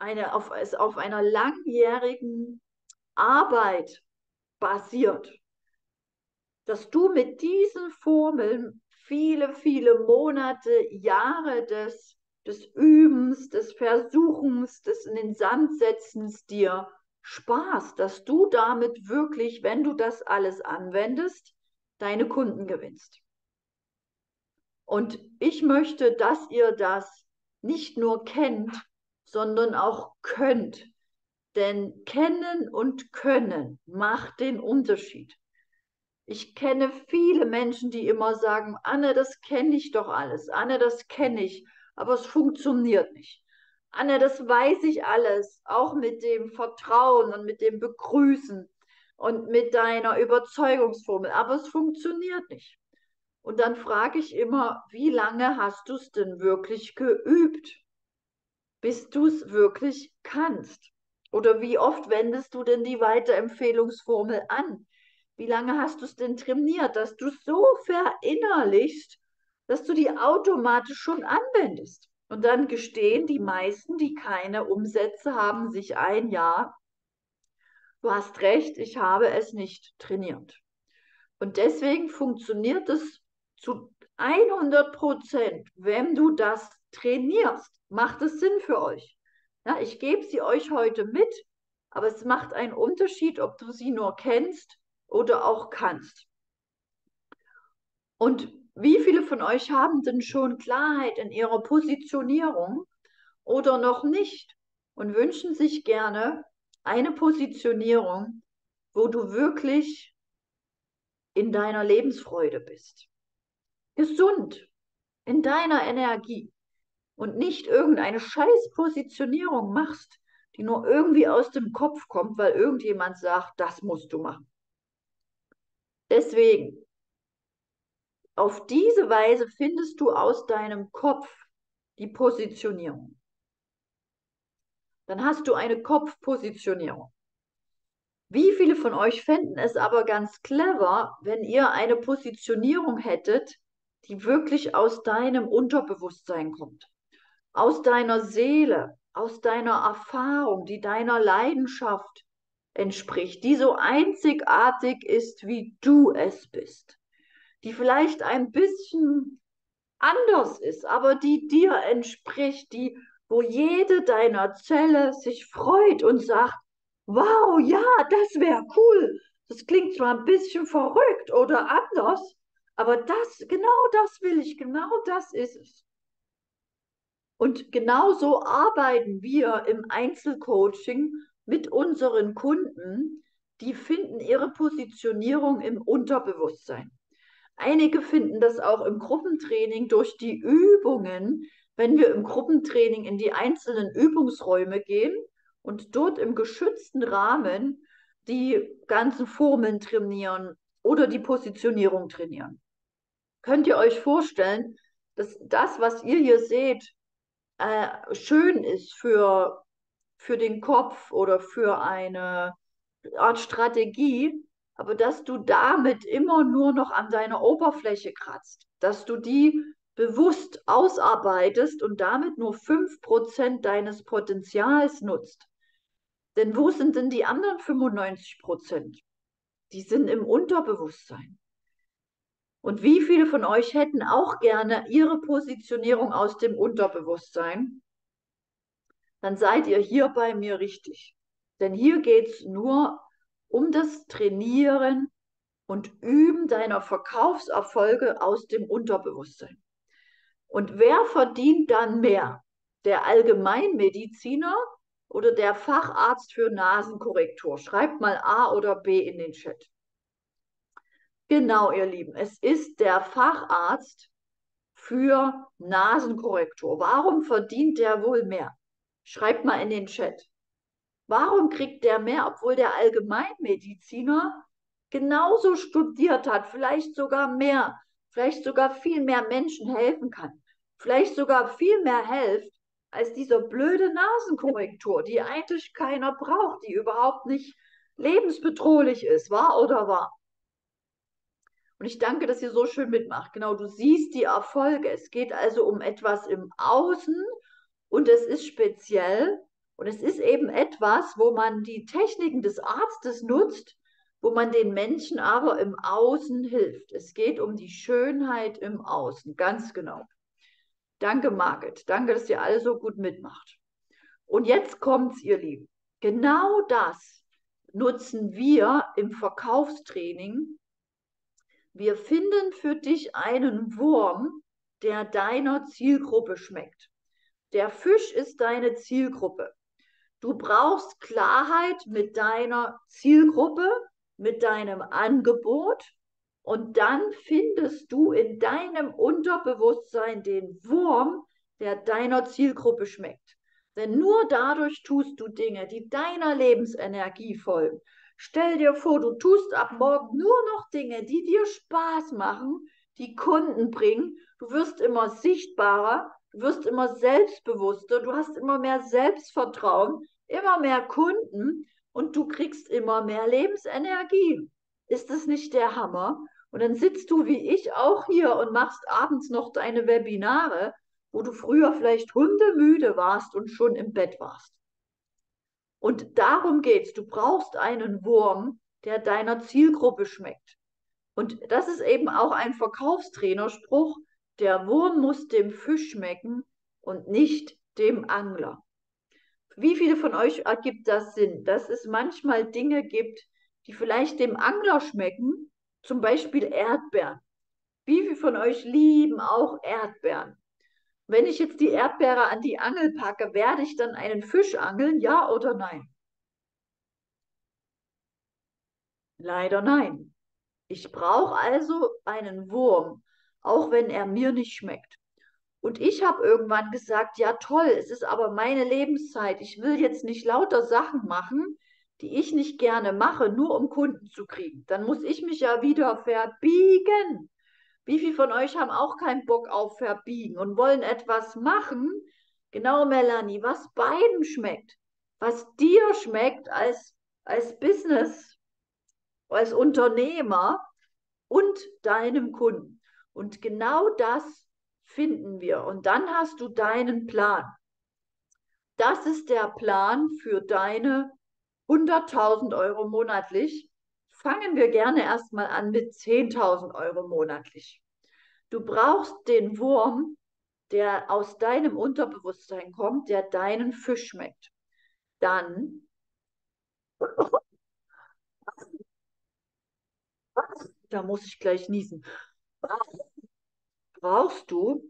eine, auf, es auf einer langjährigen Arbeit basiert, dass du mit diesen Formeln viele, viele Monate, Jahre des, des Übens, des Versuchens, des in den Sand setzens dir sparst, dass du damit wirklich, wenn du das alles anwendest, deine Kunden gewinnst. Und ich möchte, dass ihr das nicht nur kennt, sondern auch könnt. Denn kennen und können macht den Unterschied. Ich kenne viele Menschen, die immer sagen, Anne, das kenne ich doch alles. Anne, das kenne ich, aber es funktioniert nicht. Anne, das weiß ich alles, auch mit dem Vertrauen und mit dem Begrüßen und mit deiner Überzeugungsformel, aber es funktioniert nicht. Und dann frage ich immer, wie lange hast du es denn wirklich geübt, bis du es wirklich kannst? Oder wie oft wendest du denn die Weiterempfehlungsformel an? Wie lange hast du es denn trainiert, dass du es so verinnerlichst, dass du die automatisch schon anwendest? Und dann gestehen die meisten, die keine Umsätze haben, sich ein, ja, du hast recht, ich habe es nicht trainiert. Und deswegen funktioniert es zu hundert Prozent, wenn du das trainierst. Macht es Sinn für euch? Ja, ich gebe sie euch heute mit, aber es macht einen Unterschied, ob du sie nur kennst oder auch kannst. Und wie viele von euch haben denn schon Klarheit in ihrer Positionierung oder noch nicht und wünschen sich gerne eine Positionierung, wo du wirklich in deiner Lebensfreude bist, gesund, in deiner Energie und nicht irgendeine Scheißpositionierung machst, die nur irgendwie aus dem Kopf kommt, weil irgendjemand sagt, das musst du machen. Deswegen, auf diese Weise findest du aus deinem Kopf die Positionierung. Dann hast du eine Kopfpositionierung. Wie viele von euch fänden es aber ganz clever, wenn ihr eine Positionierung hättet, die wirklich aus deinem Unterbewusstsein kommt, aus deiner Seele, aus deiner Erfahrung, die deiner Leidenschaft entspricht, die so einzigartig ist, wie du es bist, die vielleicht ein bisschen anders ist, aber die dir entspricht, die, wo jede deiner Zelle sich freut und sagt, wow, ja, das wäre cool. Das klingt zwar ein bisschen verrückt oder anders, aber das, genau das will ich, genau das ist es. Und genauso arbeiten wir im Einzelcoaching mit unseren Kunden, die finden ihre Positionierung im Unterbewusstsein. Einige finden das auch im Gruppentraining durch die Übungen, wenn wir im Gruppentraining in die einzelnen Übungsräume gehen und dort im geschützten Rahmen die ganzen Formeln trainieren oder die Positionierung trainieren. Könnt ihr euch vorstellen, dass das, was ihr hier seht, äh, schön ist für, für den Kopf oder für eine Art Strategie, aber dass du damit immer nur noch an deiner Oberfläche kratzt, dass du die bewusst ausarbeitest und damit nur fünf Prozent deines Potenzials nutzt. Denn wo sind denn die anderen fünfundneunzig Prozent? Die sind im Unterbewusstsein. Und wie viele von euch hätten auch gerne ihre Positionierung aus dem Unterbewusstsein? Dann seid ihr hier bei mir richtig. Denn hier geht es nur um das Trainieren und Üben deiner Verkaufserfolge aus dem Unterbewusstsein. Und wer verdient dann mehr? Der Allgemeinmediziner oder der Facharzt für Nasenkorrektur? Schreibt mal A oder B in den Chat. Genau, ihr Lieben, es ist der Facharzt für Nasenkorrektur. Warum verdient der wohl mehr? Schreibt mal in den Chat. Warum kriegt der mehr, obwohl der Allgemeinmediziner genauso studiert hat, vielleicht sogar mehr, vielleicht sogar viel mehr Menschen helfen kann, vielleicht sogar viel mehr hilft als dieser blöde Nasenkorrektur, die eigentlich keiner braucht, die überhaupt nicht lebensbedrohlich ist, wahr oder wahr? Und ich danke, dass ihr so schön mitmacht. Genau, du siehst die Erfolge. Es geht also um etwas im Außen und es ist speziell. Und es ist eben etwas, wo man die Techniken des Arztes nutzt, wo man den Menschen aber im Außen hilft. Es geht um die Schönheit im Außen, ganz genau. Danke, Margit. Danke, dass ihr alle so gut mitmacht. Und jetzt kommt's, ihr Lieben. Genau das nutzen wir im Verkaufstraining. Wir finden für dich einen Wurm, der deiner Zielgruppe schmeckt. Der Fisch ist deine Zielgruppe. Du brauchst Klarheit mit deiner Zielgruppe, mit deinem Angebot und dann findest du in deinem Unterbewusstsein den Wurm, der deiner Zielgruppe schmeckt. Denn nur dadurch tust du Dinge, die deiner Lebensenergie folgen. Stell dir vor, du tust ab morgen nur noch Dinge, die dir Spaß machen, die Kunden bringen. Du wirst immer sichtbarer, du wirst immer selbstbewusster, du hast immer mehr Selbstvertrauen, immer mehr Kunden und du kriegst immer mehr Lebensenergie. Ist das nicht der Hammer? Und dann sitzt du wie ich auch hier und machst abends noch deine Webinare, wo du früher vielleicht hundemüde warst und schon im Bett warst. Und darum geht's. Du brauchst einen Wurm, der deiner Zielgruppe schmeckt. Und das ist eben auch ein Verkaufstrainerspruch. Der Wurm muss dem Fisch schmecken und nicht dem Angler. Wie viele von euch ergibt das Sinn, dass es manchmal Dinge gibt, die vielleicht dem Angler schmecken, zum Beispiel Erdbeeren? Wie viele von euch lieben auch Erdbeeren? Wenn ich jetzt die Erdbeere an die Angel packe, werde ich dann einen Fisch angeln, ja oder nein? Leider nein. Ich brauche also einen Wurm, auch wenn er mir nicht schmeckt. Und ich habe irgendwann gesagt, ja toll, es ist aber meine Lebenszeit. Ich will jetzt nicht lauter Sachen machen, die ich nicht gerne mache, nur um Kunden zu kriegen. Dann muss ich mich ja wieder verbiegen. Wie viele von euch haben auch keinen Bock auf Verbiegen und wollen etwas machen? Genau, Melanie, was beiden schmeckt. Was dir schmeckt als, als Business, als Unternehmer und deinem Kunden. Und genau das finden wir. Und dann hast du deinen Plan. Das ist der Plan für deine hunderttausend Euro monatlich. Fangen wir gerne erstmal an mit zehntausend Euro monatlich. Du brauchst den Wurm, der aus deinem Unterbewusstsein kommt, der deinen Fisch schmeckt. Dann da muss ich gleich niesen, brauchst du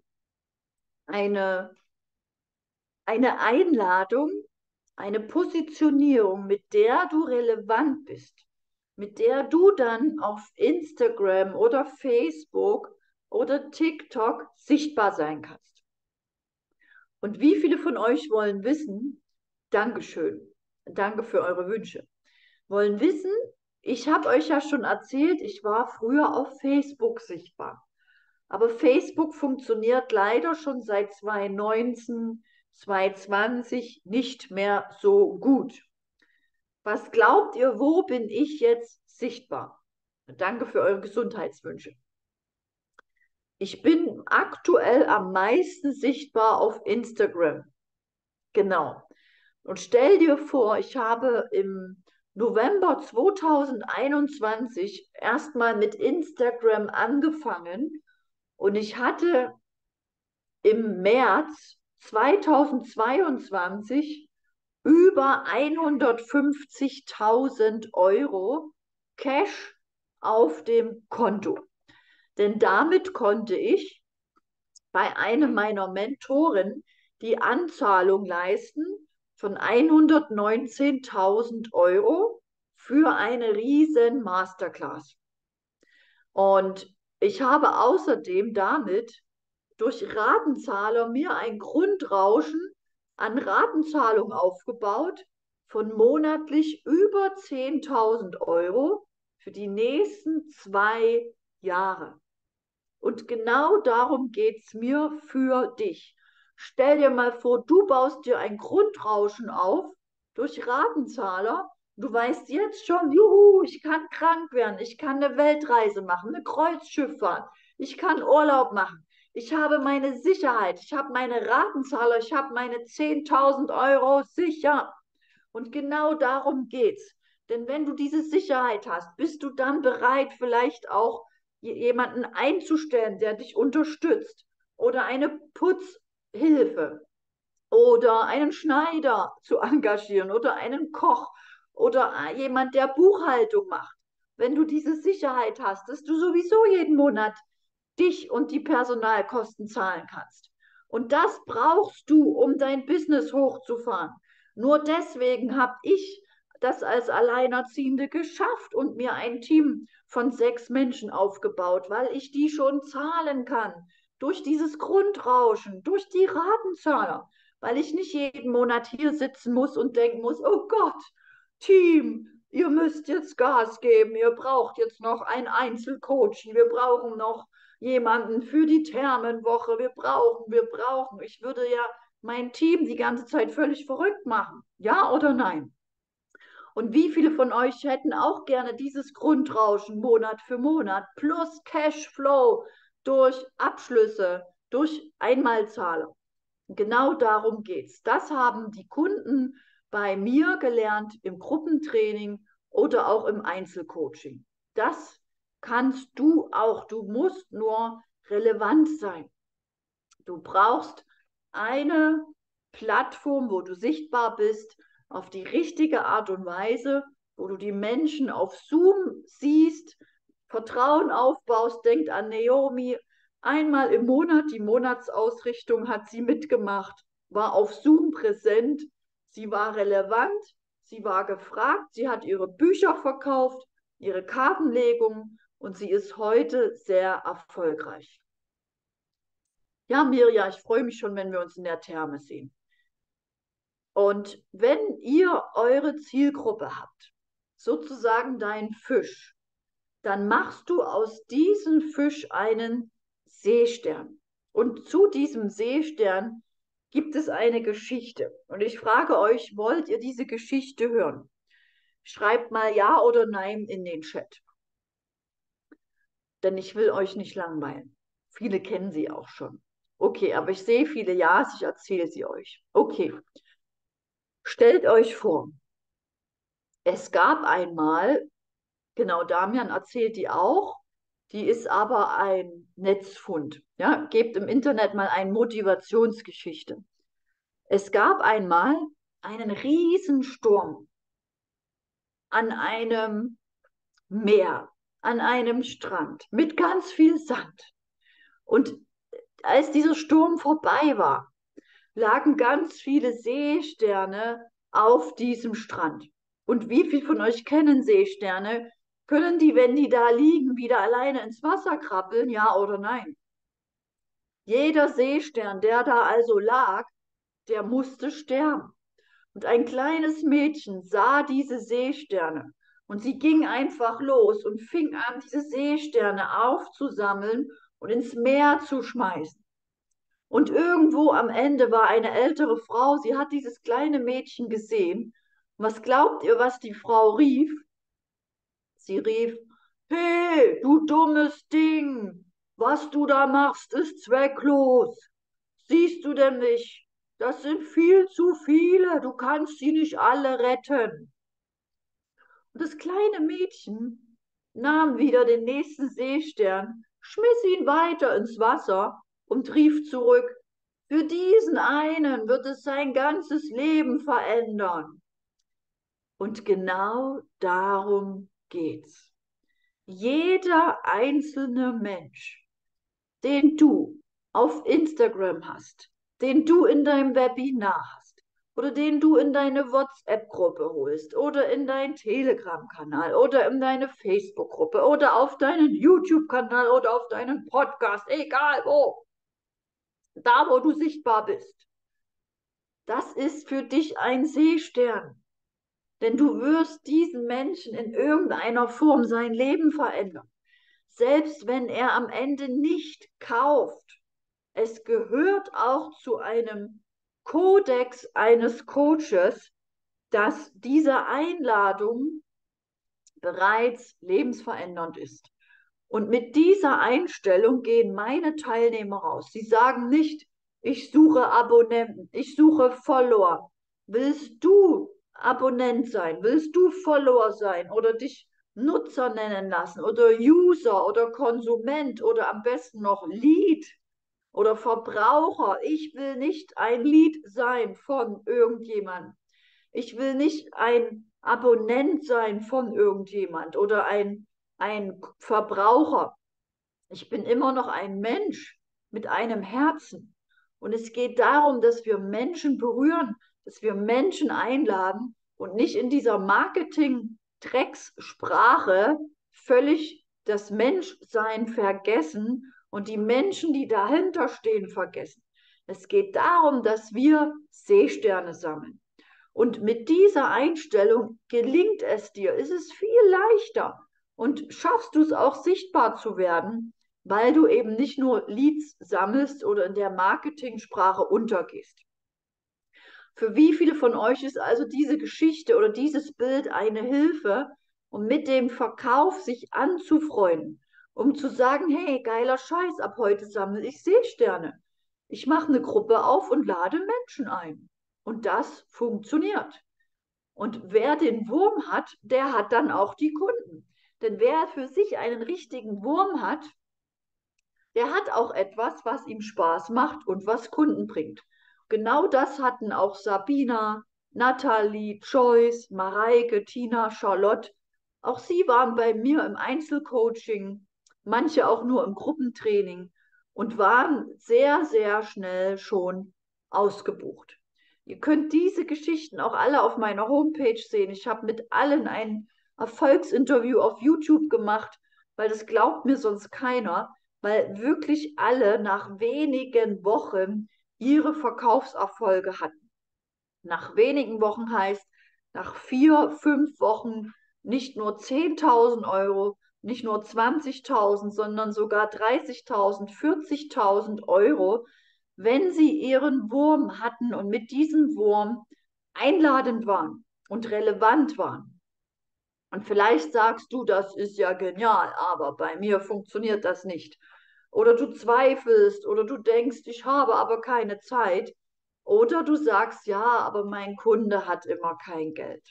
eine, eine Einladung, eine Positionierung, mit der du relevant bist, mit der du dann auf Instagram oder Facebook oder TikTok sichtbar sein kannst. Und wie viele von euch wollen wissen, Dankeschön, danke für eure Wünsche, wollen wissen, ich habe euch ja schon erzählt, ich war früher auf Facebook sichtbar. Aber Facebook funktioniert leider schon seit zwanzig neunzehn, zwanzig zwanzig nicht mehr so gut. Was glaubt ihr, wo bin ich jetzt sichtbar? Danke für eure Gesundheitswünsche. Ich bin aktuell am meisten sichtbar auf Instagram. Genau. Und stell dir vor, ich habe im November zweitausendeinundzwanzig erstmal mit Instagram angefangen und ich hatte im März zweitausendzweiundzwanzig über hundertfünfzigtausend Euro Cash auf dem Konto. Denn damit konnte ich bei einem meiner Mentoren die Anzahlung leisten von hundertneunzehntausend Euro für eine riesen Masterclass. Und ich habe außerdem damit durch Ratenzahler mir ein Grundrauschen an Ratenzahlung aufgebaut von monatlich über zehntausend Euro für die nächsten zwei Jahre. Und genau darum geht es mir für dich. Stell dir mal vor, du baust dir ein Grundrauschen auf durch Ratenzahler. Du weißt jetzt schon, juhu, ich kann krank werden, ich kann eine Weltreise machen, eine Kreuzschifffahrt, ich kann Urlaub machen. Ich habe meine Sicherheit, ich habe meine Ratenzahler, ich habe meine zehntausend Euro sicher. Und genau darum geht's. Denn wenn du diese Sicherheit hast, bist du dann bereit, vielleicht auch jemanden einzustellen, der dich unterstützt oder eine Putzhilfe oder einen Schneider zu engagieren oder einen Koch oder jemand, der Buchhaltung macht. Wenn du diese Sicherheit hast, dass du sowieso jeden Monat dich und die Personalkosten zahlen kannst. Und das brauchst du, um dein Business hochzufahren. Nur deswegen habe ich das als Alleinerziehende geschafft und mir ein Team von sechs Menschen aufgebaut, weil ich die schon zahlen kann. Durch dieses Grundrauschen, durch die Ratenzahler, weil ich nicht jeden Monat hier sitzen muss und denken muss, oh Gott, Team, ihr müsst jetzt Gas geben, ihr braucht jetzt noch ein Einzelcoach, wir brauchen noch jemanden für die Thermenwoche, wir brauchen, wir brauchen. Ich würde ja mein Team die ganze Zeit völlig verrückt machen. Ja oder nein? Und wie viele von euch hätten auch gerne dieses Grundrauschen Monat für Monat plus Cashflow durch Abschlüsse, durch Einmalzahler? Genau darum geht's. Das haben die Kunden bei mir gelernt im Gruppentraining oder auch im Einzelcoaching. Das kannst du auch. Du musst nur relevant sein. Du brauchst eine Plattform, wo du sichtbar bist, auf die richtige Art und Weise, wo du die Menschen auf Zoom siehst, Vertrauen aufbaust. Denkt an Naomi, einmal im Monat, die Monatsausrichtung hat sie mitgemacht, war auf Zoom präsent, sie war relevant, sie war gefragt, sie hat ihre Bücher verkauft, ihre Kartenlegung und sie ist heute sehr erfolgreich. Ja, Mirja, ich freue mich schon, wenn wir uns in der Therme sehen. Und wenn ihr eure Zielgruppe habt, sozusagen dein Fisch, dann machst du aus diesem Fisch einen Seestern. Und zu diesem Seestern gibt es eine Geschichte. Und ich frage euch, wollt ihr diese Geschichte hören? Schreibt mal Ja oder Nein in den Chat. Denn ich will euch nicht langweilen. Viele kennen sie auch schon. Okay, aber ich sehe viele Ja's, ich erzähle sie euch. Okay, stellt euch vor, es gab einmal, genau, Damian erzählt die auch, die ist aber ein Netzfund. Ja, gebt im Internet mal eine Motivationsgeschichte. Es gab einmal einen Riesensturm an einem Meer, an einem Strand mit ganz viel Sand. Und als dieser Sturm vorbei war, lagen ganz viele Seesterne auf diesem Strand. Und wie viele von euch kennen Seesterne? Können die, wenn die da liegen, wieder alleine ins Wasser krabbeln? Ja oder nein? Jeder Seestern, der da also lag, der musste sterben. Und ein kleines Mädchen sah diese Seesterne und sie ging einfach los und fing an, diese Seesterne aufzusammeln und ins Meer zu schmeißen. Und irgendwo am Ende war eine ältere Frau, sie hat dieses kleine Mädchen gesehen. Was glaubt ihr, was die Frau rief? Sie rief, hey, du dummes Ding, was du da machst, ist zwecklos. Siehst du denn nicht? Das sind viel zu viele, du kannst sie nicht alle retten. Und das kleine Mädchen nahm wieder den nächsten Seestern, schmiss ihn weiter ins Wasser und rief zurück, für diesen einen wird es sein ganzes Leben verändern. Und genau darum geht's. Jeder einzelne Mensch, den du auf Instagram hast, den du in deinem Webinar hast oder den du in deine WhatsApp-Gruppe holst oder in deinen Telegram-Kanal oder in deine Facebook-Gruppe oder auf deinen YouTube-Kanal oder auf deinen Podcast, egal wo, da wo du sichtbar bist. Das ist für dich ein Seestern, denn du wirst diesen Menschen in irgendeiner Form sein Leben verändern. Selbst wenn er am Ende nicht kauft. Es gehört auch zu einem Kodex eines Coaches, dass diese Einladung bereits lebensverändernd ist. Und mit dieser Einstellung gehen meine Teilnehmer raus. Sie sagen nicht, ich suche Abonnenten, ich suche Follower. Willst du Abonnent sein? Willst du Follower sein oder dich Nutzer nennen lassen oder User oder Konsument oder am besten noch Lead oder Verbraucher? Ich will nicht ein Lead sein von irgendjemand. Ich will nicht ein Abonnent sein von irgendjemand oder ein, ein Verbraucher. Ich bin immer noch ein Mensch mit einem Herzen. Und es geht darum, dass wir Menschen berühren, dass wir Menschen einladen und nicht in dieser Marketing-Dreckssprache völlig das Menschsein vergessen und die Menschen, die dahinter stehen, vergessen. Es geht darum, dass wir Seesterne sammeln. Und mit dieser Einstellung gelingt es dir, ist es viel leichter und schaffst du es auch sichtbar zu werden, weil du eben nicht nur Leads sammelst oder in der Marketingsprache untergehst. Für wie viele von euch ist also diese Geschichte oder dieses Bild eine Hilfe, um mit dem Verkauf sich anzufreunden, um zu sagen, hey, geiler Scheiß, ab heute sammle ich Seesterne. Ich mache eine Gruppe auf und lade Menschen ein. Und das funktioniert. Und wer den Wurm hat, der hat dann auch die Kunden. Denn wer für sich einen richtigen Wurm hat, der hat auch etwas, was ihm Spaß macht und was Kunden bringt. Genau das hatten auch Sabina, Nathalie, Joyce, Mareike, Tina, Charlotte. Auch sie waren bei mir im Einzelcoaching, manche auch nur im Gruppentraining und waren sehr, sehr schnell schon ausgebucht. Ihr könnt diese Geschichten auch alle auf meiner Homepage sehen. Ich habe mit allen ein Erfolgsinterview auf YouTube gemacht, weil das glaubt mir sonst keiner, weil wirklich alle nach wenigen Wochen ihre Verkaufserfolge hatten. Nach wenigen Wochen heißt, nach vier, fünf Wochen nicht nur zehntausend Euro, nicht nur zwanzigtausend, sondern sogar dreißigtausend, vierzigtausend Euro, wenn sie ihren Wurm hatten und mit diesem Wurm einladend waren und relevant waren. Und vielleicht sagst du, das ist ja genial, aber bei mir funktioniert das nicht. Oder du zweifelst oder du denkst, ich habe aber keine Zeit. Oder du sagst, ja, aber mein Kunde hat immer kein Geld.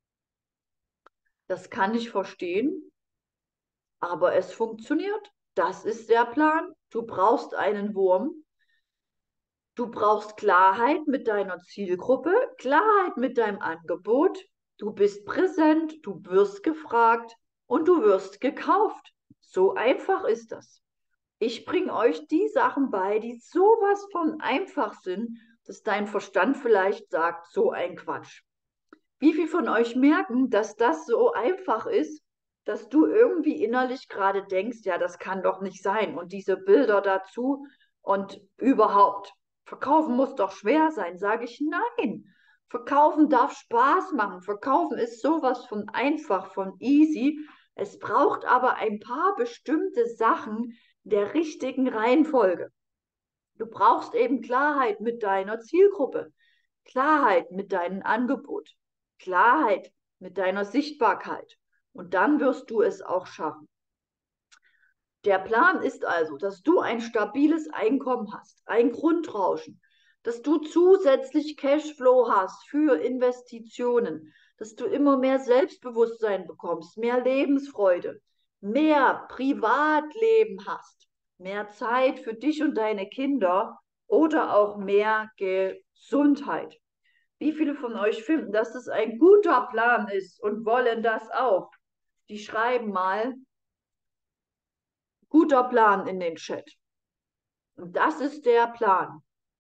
Das kann ich verstehen, aber es funktioniert. Das ist der Plan. Du brauchst einen Wurm. Du brauchst Klarheit mit deiner Zielgruppe, Klarheit mit deinem Angebot. Du bist präsent, du wirst gefragt und du wirst gekauft. So einfach ist das. Ich bringe euch die Sachen bei, die sowas von einfach sind, dass dein Verstand vielleicht sagt, so ein Quatsch. Wie viele von euch merken, dass das so einfach ist, dass du irgendwie innerlich gerade denkst, ja, das kann doch nicht sein. Und diese Bilder dazu und überhaupt, verkaufen muss doch schwer sein, sage ich nein. Verkaufen darf Spaß machen. Verkaufen ist sowas von einfach, von easy. Es braucht aber ein paar bestimmte Sachen der richtigen Reihenfolge. Du brauchst eben Klarheit mit deiner Zielgruppe, Klarheit mit deinem Angebot, Klarheit mit deiner Sichtbarkeit. Und dann wirst du es auch schaffen. Der Plan ist also, dass du ein stabiles Einkommen hast, ein Grundrauschen, dass du zusätzlich Cashflow hast für Investitionen, dass du immer mehr Selbstbewusstsein bekommst, mehr Lebensfreude, mehr Privatleben hast, mehr Zeit für dich und deine Kinder oder auch mehr Gesundheit. Wie viele von euch finden, dass das ein guter Plan ist und wollen das auch? Die schreiben mal guter Plan in den Chat. Und das ist der Plan.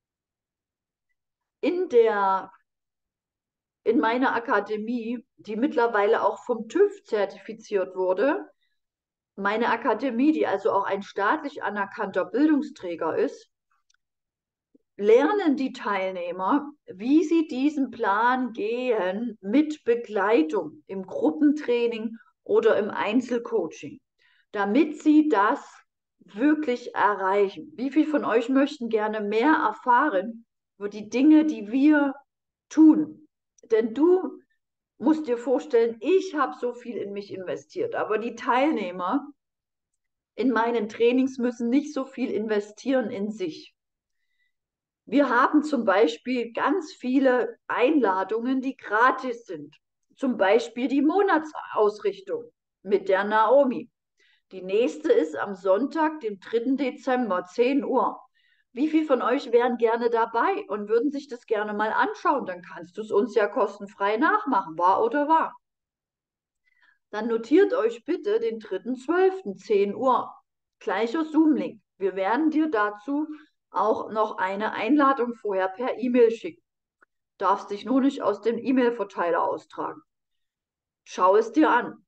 In der, in meiner Akademie, die mittlerweile auch vom TÜV zertifiziert wurde, meine Akademie, die also auch ein staatlich anerkannter Bildungsträger ist, lernen die Teilnehmer, wie sie diesen Plan gehen mit Begleitung im Gruppentraining oder im Einzelcoaching, damit sie das wirklich erreichen. Wie viele von euch möchten gerne mehr erfahren über die Dinge, die wir tun? Denn du musst dir vorstellen, ich habe so viel in mich investiert, aber die Teilnehmer, in meinen Trainings müssen nicht so viel investieren in sich. Wir haben zum Beispiel ganz viele Einladungen, die gratis sind. Zum Beispiel die Monatsausrichtung mit der Naomi. Die nächste ist am Sonntag, dem dritten Dezember, zehn Uhr. Wie viele von euch wären gerne dabei und würden sich das gerne mal anschauen? Dann kannst du es uns ja kostenfrei nachmachen, wahr oder wahr? Dann notiert euch bitte den dritten zwölften, zehn Uhr. Gleicher Zoom-Link. Wir werden dir dazu auch noch eine Einladung vorher per E-Mail schicken. Darfst dich nur nicht aus dem E-Mail-Verteiler austragen. Schau es dir an.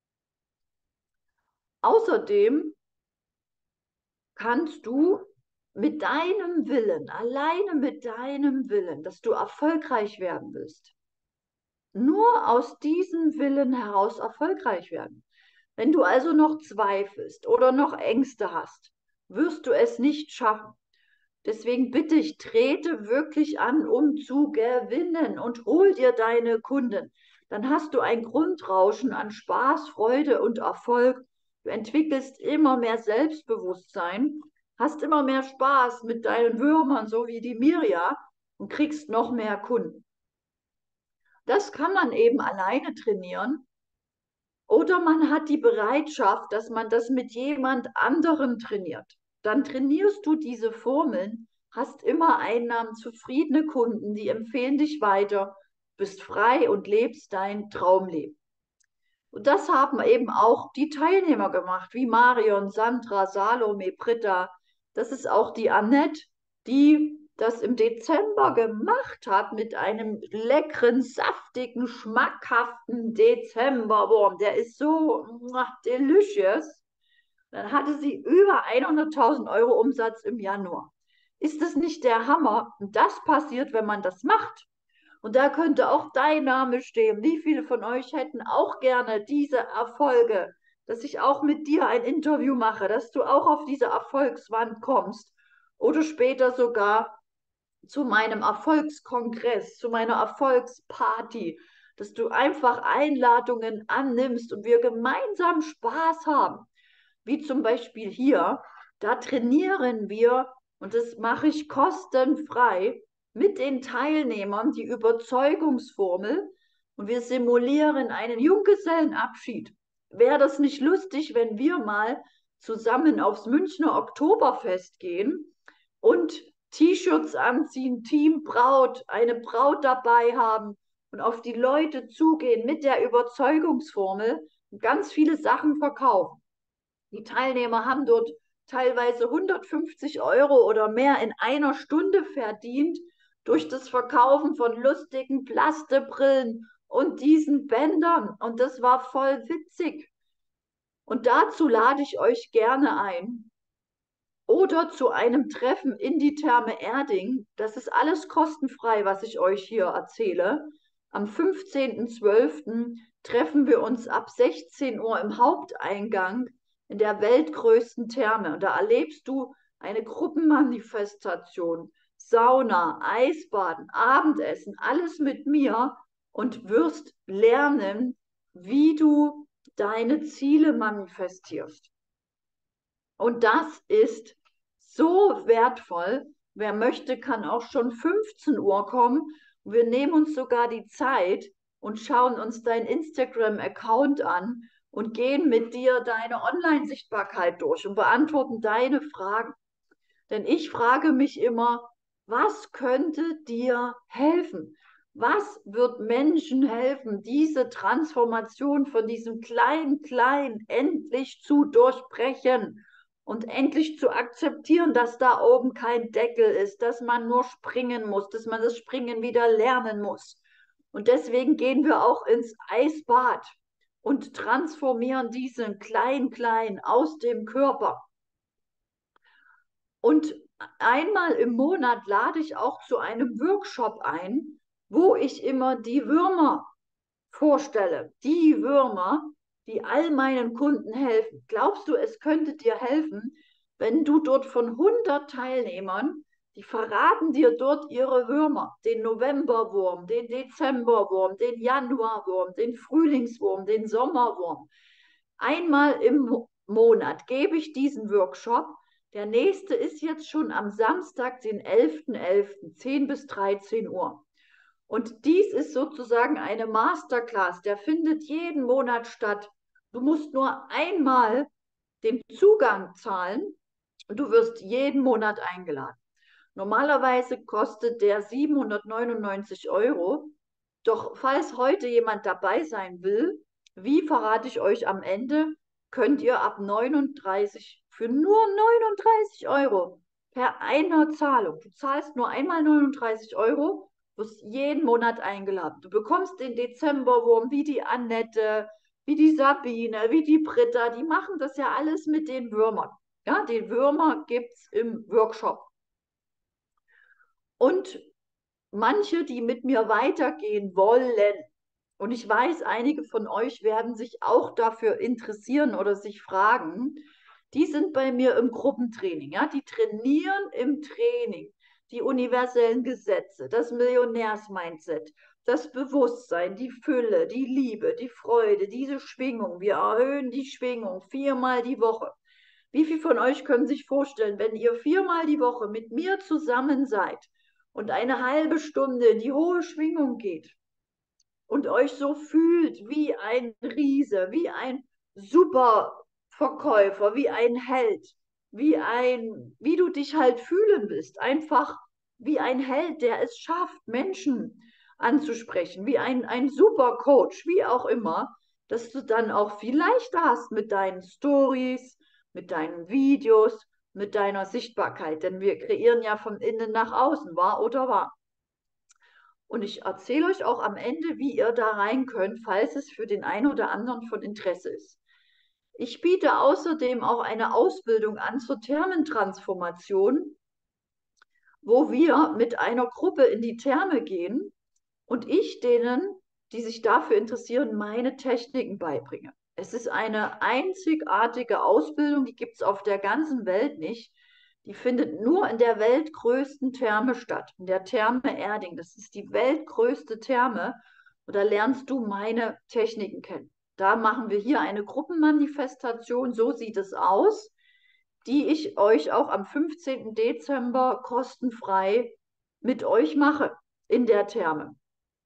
Außerdem kannst du mit deinem Willen, alleine mit deinem Willen, dass du erfolgreich werden willst, nur aus diesem Willen heraus erfolgreich werden. Wenn du also noch zweifelst oder noch Ängste hast, wirst du es nicht schaffen. Deswegen bitte ich, trete wirklich an, um zu gewinnen und hol dir deine Kunden. Dann hast du ein Grundrauschen an Spaß, Freude und Erfolg. Du entwickelst immer mehr Selbstbewusstsein, hast immer mehr Spaß mit deinen Würmern, so wie die Mirja, und kriegst noch mehr Kunden. Das kann man eben alleine trainieren. Oder man hat die Bereitschaft, dass man das mit jemand anderem trainiert. Dann trainierst du diese Formeln, hast immer Einnahmen, zufriedene Kunden, die empfehlen dich weiter, bist frei und lebst dein Traumleben. Und das haben eben auch die Teilnehmer gemacht, wie Marion, Sandra, Salome, Britta. Das ist auch die Annette, die das im Dezember gemacht hat mit einem leckeren, saftigen, schmackhaften Dezemberwurm. Der ist so muah, delicious. Dann hatte sie über hunderttausend Euro Umsatz im Januar. Ist das nicht der Hammer? Und das passiert, wenn man das macht. Und da könnte auch dein Name stehen. Wie viele von euch hätten auch gerne diese Erfolge, dass ich auch mit dir ein Interview mache, dass du auch auf diese Erfolgswand kommst oder später sogar zu meinem Erfolgskongress, zu meiner Erfolgsparty, dass du einfach Einladungen annimmst und wir gemeinsam Spaß haben. Wie zum Beispiel hier, da trainieren wir und das mache ich kostenfrei mit den Teilnehmern die Überzeugungsformel und wir simulieren einen Junggesellenabschied. Wäre das nicht lustig, wenn wir mal zusammen aufs Münchner Oktoberfest gehen und T-Shirts anziehen, Team Braut, eine Braut dabei haben und auf die Leute zugehen mit der Überzeugungsformel und ganz viele Sachen verkaufen. Die Teilnehmer haben dort teilweise hundertfünfzig Euro oder mehr in einer Stunde verdient durch das Verkaufen von lustigen Plastebrillen und diesen Bändern. Und das war voll witzig. Und dazu lade ich euch gerne ein. Oder zu einem Treffen in die Therme Erding. Das ist alles kostenfrei, was ich euch hier erzähle. Am fünfzehnten zwölften treffen wir uns ab sechzehn Uhr im Haupteingang in der weltgrößten Therme. Und da erlebst du eine Gruppenmanifestation, Sauna, Eisbaden, Abendessen, alles mit mir und wirst lernen, wie du deine Ziele manifestierst. Und das ist so wertvoll. Wer möchte, kann auch schon fünfzehn Uhr kommen. Wir nehmen uns sogar die Zeit und schauen uns deinen Instagram-Account an und gehen mit dir deine Online-Sichtbarkeit durch und beantworten deine Fragen. Denn ich frage mich immer, was könnte dir helfen? Was wird Menschen helfen, diese Transformation von diesem kleinen, kleinen endlich zu durchbrechen und endlich zu akzeptieren, dass da oben kein Deckel ist, dass man nur springen muss, dass man das Springen wieder lernen muss. Und deswegen gehen wir auch ins Eisbad und transformieren diesen klein, klein aus dem Körper. Und einmal im Monat lade ich auch zu einem Workshop ein, wo ich immer die Würmer vorstelle. Die Würmer, die all meinen Kunden helfen. Glaubst du, es könnte dir helfen, wenn du dort von hundert Teilnehmern, die verraten dir dort ihre Würmer, den Novemberwurm, den Dezemberwurm, den Januarwurm, den Frühlingswurm, den Sommerwurm. Einmal im Monat gebe ich diesen Workshop. Der nächste ist jetzt schon am Samstag, den elften elften, zehn bis dreizehn Uhr. Und dies ist sozusagen eine Masterclass, der findet jeden Monat statt. Du musst nur einmal den Zugang zahlen und du wirst jeden Monat eingeladen. Normalerweise kostet der siebenhundertneunundneunzig Euro. Doch falls heute jemand dabei sein will, wie verrate ich euch am Ende, könnt ihr ab neununddreißig, für nur neununddreißig Euro per einer Zahlung, du zahlst nur einmal neununddreißig Euro, wirst jeden Monat eingeladen. Du bekommst den Dezemberwurm wie die Annette, wie die Sabine, wie die Britta, die machen das ja alles mit den Würmern. Ja, den Würmer gibt es im Workshop. Und manche, die mit mir weitergehen wollen, und ich weiß, einige von euch werden sich auch dafür interessieren oder sich fragen, die sind bei mir im Gruppentraining, ja, die trainieren im Training die universellen Gesetze, das Millionärs-Mindset, das Bewusstsein, die Fülle, die Liebe, die Freude, diese Schwingung. Wir erhöhen die Schwingung viermal die Woche. Wie viele von euch können sich vorstellen, wenn ihr viermal die Woche mit mir zusammen seid und eine halbe Stunde in die hohe Schwingung geht und euch so fühlt wie ein Riese, wie ein Superverkäufer, wie ein Held, wie ein, wie du dich halt fühlen willst, einfach wie ein Held, der es schafft, Menschen anzusprechen, wie ein, ein Supercoach, wie auch immer, dass du dann auch viel leichter hast mit deinen Stories, mit deinen Videos, mit deiner Sichtbarkeit, denn wir kreieren ja von innen nach außen, wahr oder wahr? Und ich erzähle euch auch am Ende, wie ihr da rein könnt, falls es für den einen oder anderen von Interesse ist. Ich biete außerdem auch eine Ausbildung an zur Thermentransformation, wo wir mit einer Gruppe in die Therme gehen und ich denen, die sich dafür interessieren, meine Techniken beibringe. Es ist eine einzigartige Ausbildung, die gibt es auf der ganzen Welt nicht. Die findet nur in der weltgrößten Therme statt, in der Therme Erding. Das ist die weltgrößte Therme und da lernst du meine Techniken kennen. Da machen wir hier eine Gruppenmanifestation, so sieht es aus, die ich euch auch am fünfzehnten Dezember kostenfrei mit euch mache in der Therme.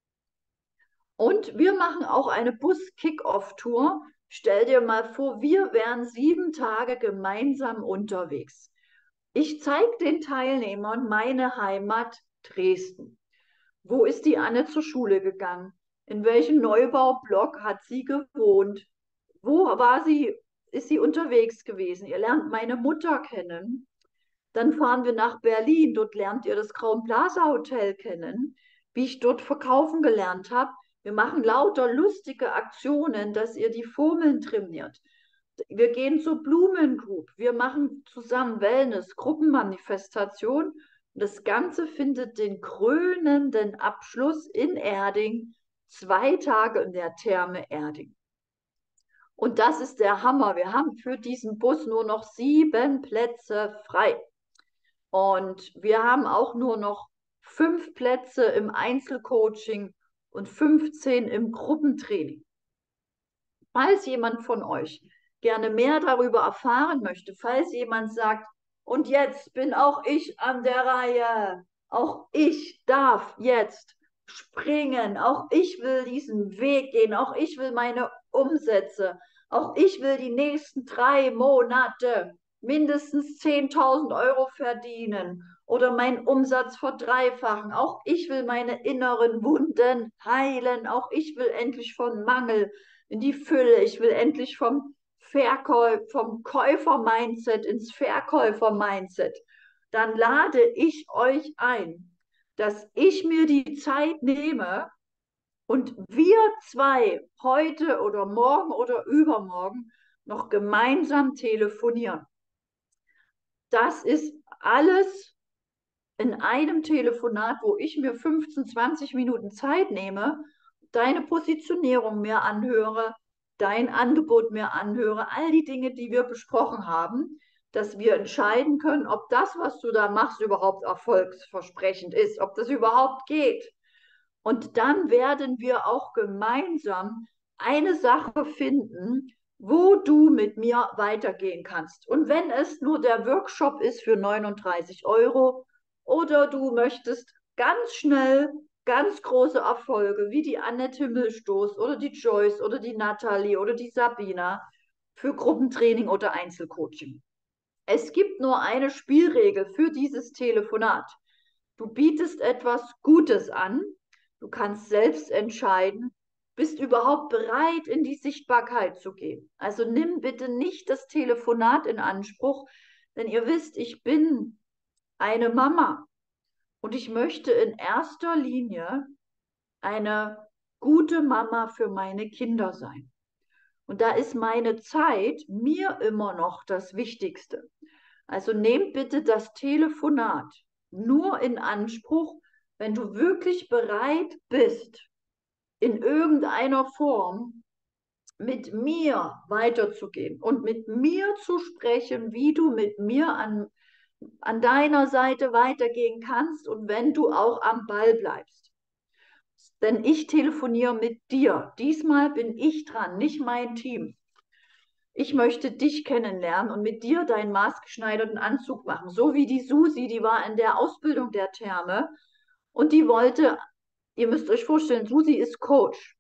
Und wir machen auch eine Bus-Kick-Off-Tour. Stell dir mal vor, wir wären sieben Tage gemeinsam unterwegs. Ich zeige den Teilnehmern meine Heimat Dresden. Wo ist die Anne zur Schule gegangen? In welchem Neubaublock hat sie gewohnt? Wo war sie, ist sie unterwegs gewesen? Ihr lernt meine Mutter kennen. Dann fahren wir nach Berlin. Dort lernt ihr das Crowne Plaza Hotel kennen, wie ich dort verkaufen gelernt habe. Wir machen lauter lustige Aktionen, dass ihr die Formeln trainiert. Wir gehen zur Blumengroup. Wir machen zusammen Wellness, Gruppenmanifestation. Und das Ganze findet den krönenden Abschluss in Erding, zwei Tage in der Therme Erding. Und das ist der Hammer. Wir haben für diesen Bus nur noch sieben Plätze frei. Und wir haben auch nur noch fünf Plätze im Einzelcoaching und fünfzehn im Gruppentraining. Falls jemand von euch gerne mehr darüber erfahren möchte, falls jemand sagt, und jetzt bin auch ich an der Reihe, auch ich darf jetzt springen, auch ich will diesen Weg gehen, auch ich will meine Umsätze, auch ich will die nächsten drei Monate mindestens zehntausend Euro verdienen oder meinen Umsatz verdreifachen. Auch ich will meine inneren Wunden heilen. Auch ich will endlich von Mangel in die Fülle. Ich will endlich vom Verkäu vom Käufer-Mindset ins Verkäufer-Mindset. Dann lade ich euch ein, dass ich mir die Zeit nehme und wir zwei heute oder morgen oder übermorgen noch gemeinsam telefonieren. Das ist alles in einem Telefonat, wo ich mir fünfzehn, zwanzig Minuten Zeit nehme, deine Positionierung mir anhöre, dein Angebot mir anhöre, all die Dinge, die wir besprochen haben, dass wir entscheiden können, ob das, was du da machst, überhaupt erfolgsversprechend ist, ob das überhaupt geht. Und dann werden wir auch gemeinsam eine Sache finden, wo du mit mir weitergehen kannst. Und wenn es nur der Workshop ist für neununddreißig Euro oder du möchtest ganz schnell ganz große Erfolge wie die Annette Himmelstoß oder die Joyce oder die Natalie oder die Sabina für Gruppentraining oder Einzelcoaching. Es gibt nur eine Spielregel für dieses Telefonat. Du bietest etwas Gutes an. Du kannst selbst entscheiden, bist überhaupt bereit, in die Sichtbarkeit zu gehen. Also nimm bitte nicht das Telefonat in Anspruch, denn ihr wisst, ich bin eine Mama und ich möchte in erster Linie eine gute Mama für meine Kinder sein. Und da ist meine Zeit mir immer noch das Wichtigste. Also nehmt bitte das Telefonat nur in Anspruch, wenn du wirklich bereit bist, in irgendeiner Form mit mir weiterzugehen und mit mir zu sprechen, wie du mit mir an, an deiner Seite weitergehen kannst und wenn du auch am Ball bleibst. Denn ich telefoniere mit dir. Diesmal bin ich dran, nicht mein Team. Ich möchte dich kennenlernen und mit dir deinen maßgeschneiderten Anzug machen. So wie die Susi, die war in der Ausbildung der Therme und die wollte, ihr müsst euch vorstellen, Susi ist Coach.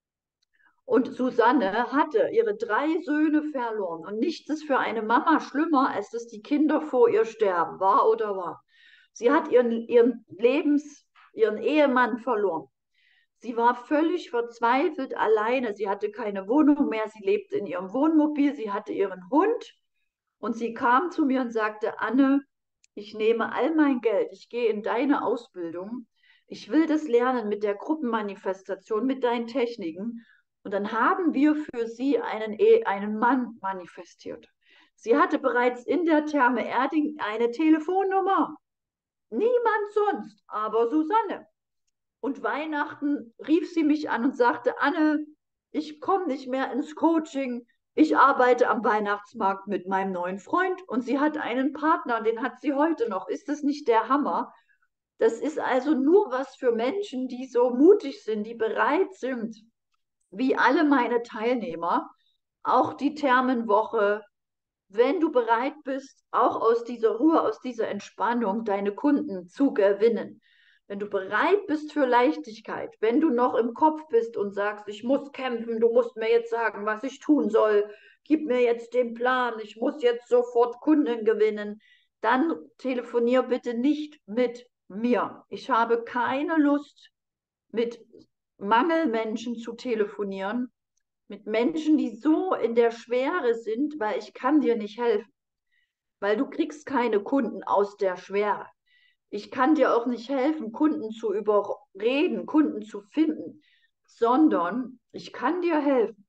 Und Susanne hatte ihre drei Söhne verloren. Und nichts ist für eine Mama schlimmer, als dass die Kinder vor ihr sterben, wahr oder wahr. Sie hat ihren, ihren Lebens, ihren Ehemann verloren. Sie war völlig verzweifelt alleine. Sie hatte keine Wohnung mehr. Sie lebte in ihrem Wohnmobil. Sie hatte ihren Hund. Und sie kam zu mir und sagte, Anne, ich nehme all mein Geld. Ich gehe in deine Ausbildung. Ich will das lernen mit der Gruppenmanifestation, mit deinen Techniken. Und dann haben wir für sie einen, E- einen Mann manifestiert. Sie hatte bereits in der Therme Erding eine Telefonnummer. Niemand sonst, aber Susanne. Und Weihnachten rief sie mich an und sagte, Anne, ich komme nicht mehr ins Coaching. Ich arbeite am Weihnachtsmarkt mit meinem neuen Freund und sie hat einen Partner, den hat sie heute noch. Ist das nicht der Hammer? Das ist also nur was für Menschen, die so mutig sind, die bereit sind, wie alle meine Teilnehmer, auch die Thermenwoche, wenn du bereit bist, auch aus dieser Ruhe, aus dieser Entspannung deine Kunden zu gewinnen. Wenn du bereit bist für Leichtigkeit, wenn du noch im Kopf bist und sagst, ich muss kämpfen, du musst mir jetzt sagen, was ich tun soll, gib mir jetzt den Plan, ich muss jetzt sofort Kunden gewinnen, dann telefonier bitte nicht mit mir. Ich habe keine Lust, mit Mangelmenschen zu telefonieren, mit Menschen, die so in der Schwere sind, weil ich kann dir nicht helfen, weil du kriegst keine Kunden aus der Schwere. Ich kann dir auch nicht helfen, Kunden zu überreden, Kunden zu finden, sondern ich kann dir helfen,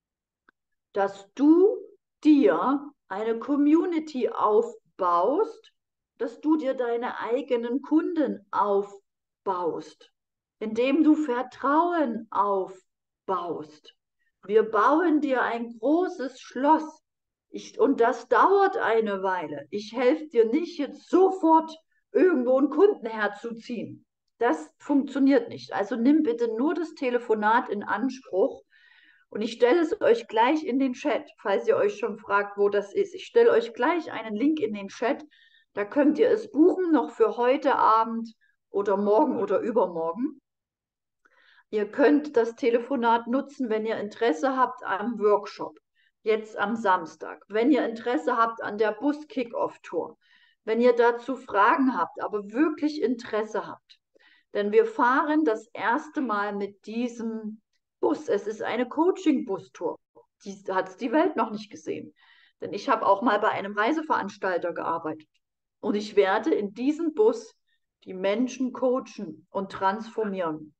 dass du dir eine Community aufbaust, dass du dir deine eigenen Kunden aufbaust, indem du Vertrauen aufbaust. Wir bauen dir ein großes Schloss. Ich, und das dauert eine Weile. Ich helfe dir nicht, jetzt sofort irgendwo einen Kunden herzuziehen. Das funktioniert nicht. Also nimm bitte nur das Telefonat in Anspruch. Und ich stelle es euch gleich in den Chat, falls ihr euch schon fragt, wo das ist. Ich stelle euch gleich einen Link in den Chat. Da könnt ihr es buchen, noch für heute Abend oder morgen oder übermorgen. Ihr könnt das Telefonat nutzen, wenn ihr Interesse habt am Workshop, jetzt am Samstag. Wenn ihr Interesse habt an der Bus-Kick-Off-Tour. Wenn ihr dazu Fragen habt, aber wirklich Interesse habt. Denn wir fahren das erste Mal mit diesem Bus. Es ist eine Coaching-Bus-Tour. Die hat die Welt noch nicht gesehen. Denn ich habe auch mal bei einem Reiseveranstalter gearbeitet. Und ich werde in diesem Bus die Menschen coachen und transformieren.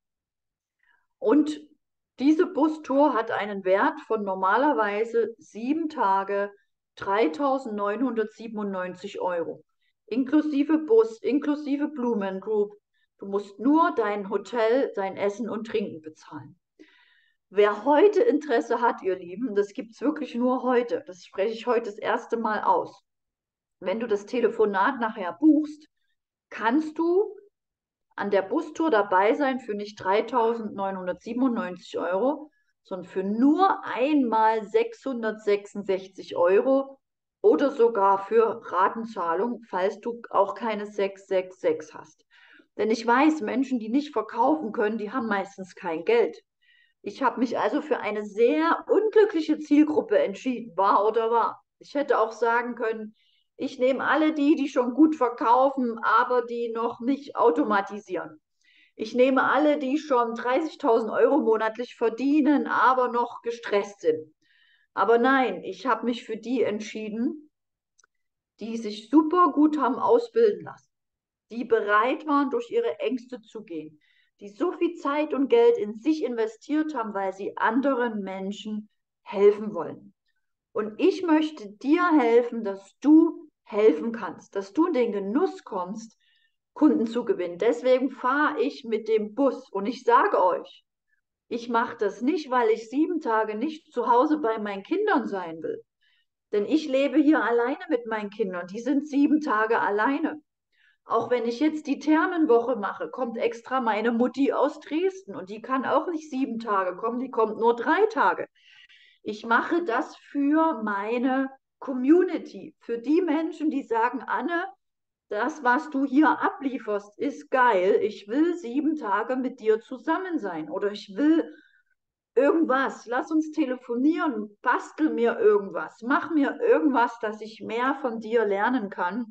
Und diese Bustour hat einen Wert von normalerweise sieben Tage dreitausendneunhundertsiebenundneunzig Euro. Inklusive Bus, inklusive Blumen Group. Du musst nur dein Hotel, dein Essen und Trinken bezahlen. Wer heute Interesse hat, ihr Lieben, das gibt es wirklich nur heute. Das spreche ich heute das erste Mal aus. Wenn du das Telefonat nachher buchst, kannst du an der Bustour dabei sein für nicht dreitausendneunhundertsiebenundneunzig Euro, sondern für nur einmal sechshundertsechsundsechzig Euro oder sogar für Ratenzahlung, falls du auch keine sechs sechs sechs hast. Denn ich weiß, Menschen, die nicht verkaufen können, die haben meistens kein Geld. Ich habe mich also für eine sehr unglückliche Zielgruppe entschieden, wahr oder wahr. Ich hätte auch sagen können, ich nehme alle die, die schon gut verkaufen, aber die noch nicht automatisieren. Ich nehme alle, die schon dreißigtausend Euro monatlich verdienen, aber noch gestresst sind. Aber nein, ich habe mich für die entschieden, die sich super gut haben ausbilden lassen, die bereit waren, durch ihre Ängste zu gehen, die so viel Zeit und Geld in sich investiert haben, weil sie anderen Menschen helfen wollen. Und ich möchte dir helfen, dass du helfen kannst, dass du in den Genuss kommst, Kunden zu gewinnen. Deswegen fahre ich mit dem Bus und ich sage euch, ich mache das nicht, weil ich sieben Tage nicht zu Hause bei meinen Kindern sein will. Denn ich lebe hier alleine mit meinen Kindern. Die sind sieben Tage alleine. Auch wenn ich jetzt die Thermenwoche mache, kommt extra meine Mutti aus Dresden und die kann auch nicht sieben Tage kommen, die kommt nur drei Tage. Ich mache das für meine Community, für die Menschen, die sagen, Anne, das, was du hier ablieferst, ist geil. Ich will sieben Tage mit dir zusammen sein oder ich will irgendwas. Lass uns telefonieren, bastel mir irgendwas, mach mir irgendwas, dass ich mehr von dir lernen kann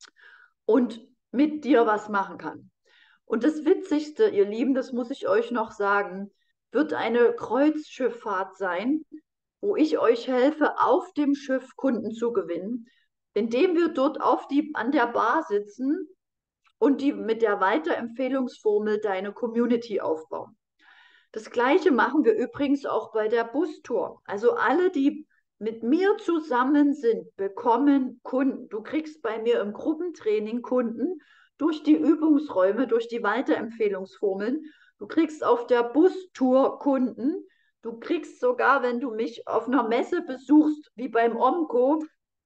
und mit dir was machen kann. Und das Witzigste, ihr Lieben, das muss ich euch noch sagen, wird eine Kreuzschifffahrt sein, wo ich euch helfe, auf dem Schiff Kunden zu gewinnen, indem wir dort auf die, an der Bar sitzen und die mit der Weiterempfehlungsformel deine Community aufbauen. Das Gleiche machen wir übrigens auch bei der Bustour. Also alle, die mit mir zusammen sind, bekommen Kunden. Du kriegst bei mir im Gruppentraining Kunden durch die Übungsräume, durch die Weiterempfehlungsformeln. Du kriegst auf der Bustour Kunden. Du kriegst sogar, wenn du mich auf einer Messe besuchst, wie beim Omco,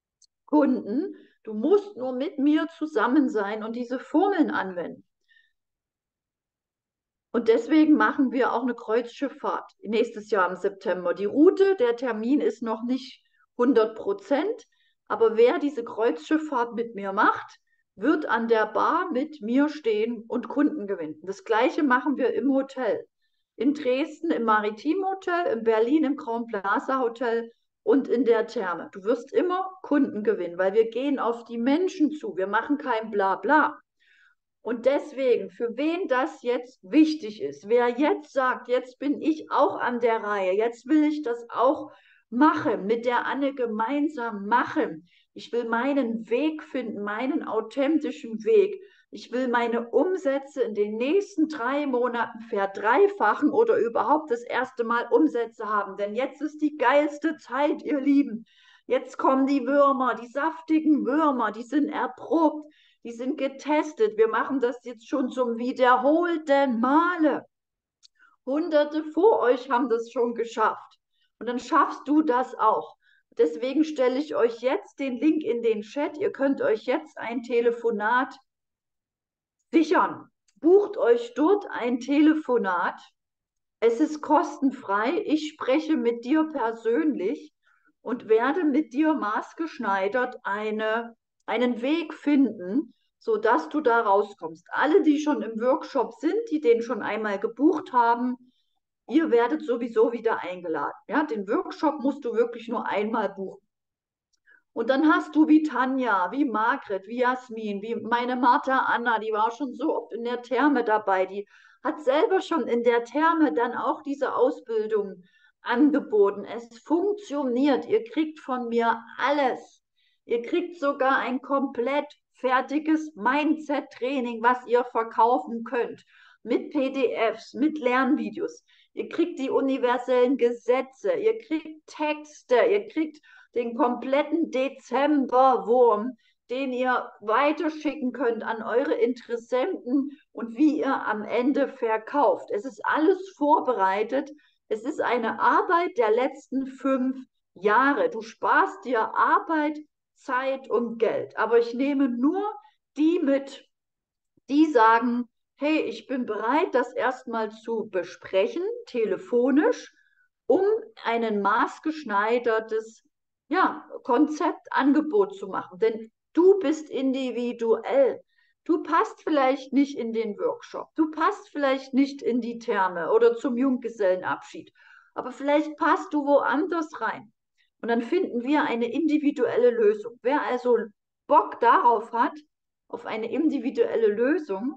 Kunden. Du musst nur mit mir zusammen sein und diese Formeln anwenden. Und deswegen machen wir auch eine Kreuzschifffahrt nächstes Jahr im September. Die Route, der Termin ist noch nicht hundert Prozent, aber wer diese Kreuzschifffahrt mit mir macht, wird an der Bar mit mir stehen und Kunden gewinnen. Das Gleiche machen wir im Hotel. In Dresden im Maritim Hotel, in Berlin im Crown Plaza Hotel und in der Therme. Du wirst immer Kunden gewinnen, weil wir gehen auf die Menschen zu. Wir machen kein Blabla. Und deswegen, für wen das jetzt wichtig ist, wer jetzt sagt, jetzt bin ich auch an der Reihe, jetzt will ich das auch machen, mit der Anne gemeinsam machen. Ich will meinen Weg finden, meinen authentischen Weg. Ich will meine Umsätze in den nächsten drei Monaten verdreifachen oder überhaupt das erste Mal Umsätze haben. Denn jetzt ist die geilste Zeit, ihr Lieben. Jetzt kommen die Würmer, die saftigen Würmer, die sind erprobt. Die sind getestet. Wir machen das jetzt schon zum wiederholten Male. Hunderte vor euch haben das schon geschafft. Und dann schaffst du das auch. Deswegen stelle ich euch jetzt den Link in den Chat. Ihr könnt euch jetzt ein Telefonat sichern. Bucht euch dort ein Telefonat. Es ist kostenfrei. Ich spreche mit dir persönlich und werde mit dir maßgeschneidert eine, einen Weg finden, sodass du da rauskommst. Alle, die schon im Workshop sind, die den schon einmal gebucht haben, ihr werdet sowieso wieder eingeladen. Ja, den Workshop musst du wirklich nur einmal buchen. Und dann hast du wie Tanja, wie Margret, wie Jasmin, wie meine Martha Anna, die war schon so oft in der Therme dabei, die hat selber schon in der Therme dann auch diese Ausbildung angeboten. Es funktioniert. Ihr kriegt von mir alles. Ihr kriegt sogar ein komplett fertiges Mindset-Training, was ihr verkaufen könnt. Mit P D Fs, mit Lernvideos. Ihr kriegt die universellen Gesetze. Ihr kriegt Texte. Ihr kriegt den kompletten Dezemberwurm, den ihr weiterschicken könnt an eure Interessenten und wie ihr am Ende verkauft. Es ist alles vorbereitet. Es ist eine Arbeit der letzten fünf Jahre. Du sparst dir Arbeit, Zeit und Geld. Aber ich nehme nur die mit, die sagen, hey, ich bin bereit, das erstmal zu besprechen, telefonisch, um ein maßgeschneidertes, ja, Konzept, Angebot zu machen. Denn du bist individuell. Du passt vielleicht nicht in den Workshop. Du passt vielleicht nicht in die Therme oder zum Junggesellenabschied. Aber vielleicht passt du woanders rein. Und dann finden wir eine individuelle Lösung. Wer also Bock darauf hat, auf eine individuelle Lösung,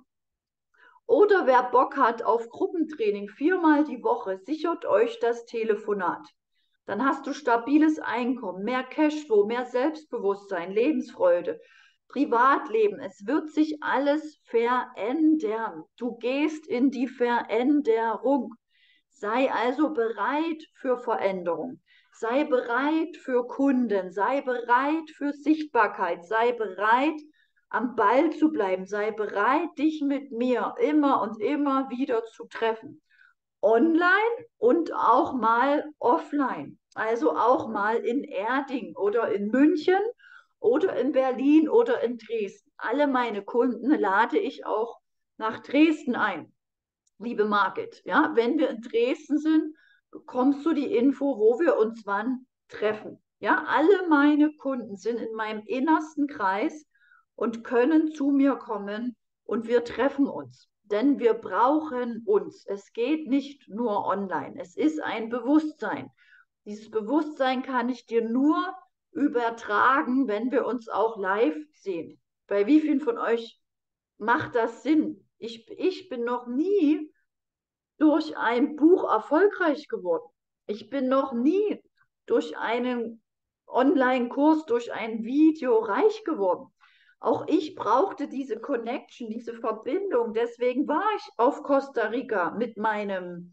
oder wer Bock hat auf Gruppentraining viermal die Woche, sichert euch das Telefonat. Dann hast du stabiles Einkommen, mehr Cashflow, mehr Selbstbewusstsein, Lebensfreude, Privatleben. Es wird sich alles verändern. Du gehst in die Veränderung. Sei also bereit für Veränderung. Sei bereit für Kunden. Sei bereit für Sichtbarkeit. Sei bereit, am Ball zu bleiben. Sei bereit, dich mit mir immer und immer wieder zu treffen. Online und auch mal offline. Also auch mal in Erding oder in München oder in Berlin oder in Dresden. Alle meine Kunden lade ich auch nach Dresden ein, liebe Margit. Ja, wenn wir in Dresden sind, bekommst du die Info, wo wir uns wann treffen. Ja, alle meine Kunden sind in meinem innersten Kreis und können zu mir kommen und wir treffen uns. Denn wir brauchen uns. Es geht nicht nur online. Es ist ein Bewusstsein. Dieses Bewusstsein kann ich dir nur übertragen, wenn wir uns auch live sehen. Bei wie vielen von euch macht das Sinn? Ich, ich bin noch nie durch ein Buch erfolgreich geworden. Ich bin noch nie durch einen Online-Kurs, durch ein Video reich geworden. Auch ich brauchte diese Connection, diese Verbindung. Deswegen war ich auf Costa Rica mit meinem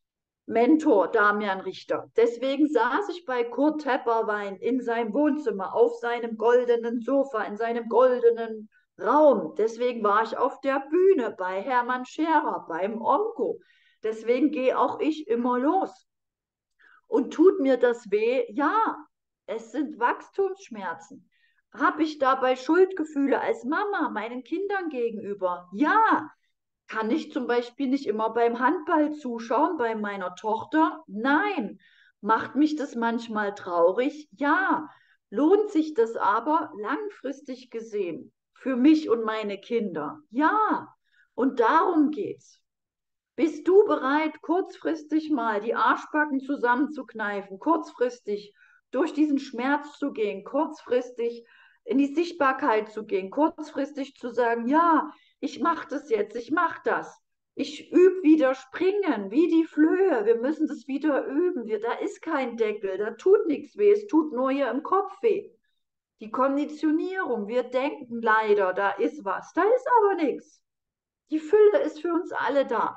Mentor Damian Richter. Deswegen saß ich bei Kurt Tepperwein in seinem Wohnzimmer, auf seinem goldenen Sofa, in seinem goldenen Raum. Deswegen war ich auf der Bühne bei Hermann Scherer, beim Onko. Deswegen gehe auch ich immer los. Und tut mir das weh? Ja, es sind Wachstumsschmerzen. Habe ich dabei Schuldgefühle als Mama meinen Kindern gegenüber? Ja. Kann ich zum Beispiel nicht immer beim Handball zuschauen bei meiner Tochter? Nein. Macht mich das manchmal traurig? Ja. Lohnt sich das aber langfristig gesehen für mich und meine Kinder? Ja. Und darum geht's. Bist du bereit, kurzfristig mal die Arschbacken zusammenzukneifen, kurzfristig durch diesen Schmerz zu gehen, kurzfristig in die Sichtbarkeit zu gehen, kurzfristig zu sagen, ja, ich mache das jetzt, ich mache das. Ich übe wieder Springen, wie die Flöhe. Wir müssen das wieder üben. Wir, da ist kein Deckel, da tut nichts weh, es tut nur hier im Kopf weh. Die Konditionierung, wir denken leider, da ist was, da ist aber nichts. Die Fülle ist für uns alle da.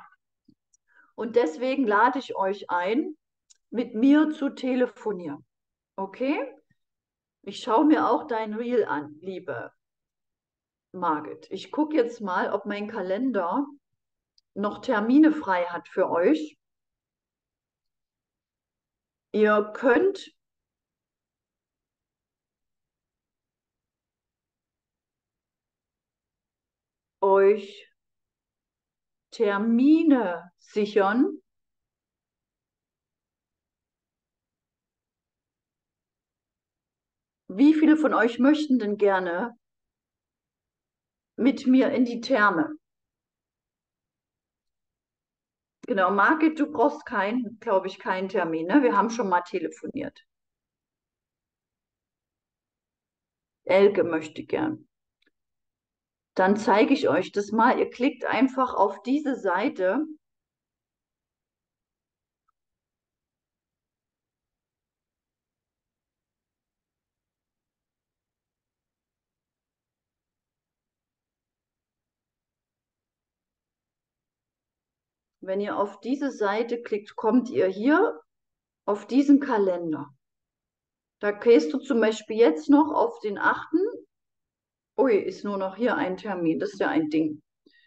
Und deswegen lade ich euch ein, mit mir zu telefonieren. Okay? Ich schaue mir auch dein Reel an, liebe Margit. Ich gucke jetzt mal, ob mein Kalender noch Termine frei hat für euch. Ihr könnt euch Termine sichern. Wie viele von euch möchten denn gerne mit mir in die Therme? Genau, Margit, du brauchst keinen, glaube ich, keinen Termin, ne? Wir haben schon mal telefoniert. Elke möchte gern. Dann zeige ich euch das mal. Ihr klickt einfach auf diese Seite. Wenn ihr auf diese Seite klickt, kommt ihr hier auf diesen Kalender. Da gehst du zum Beispiel jetzt noch auf den achten. Ui, ist nur noch hier ein Termin. Das ist ja ein Ding.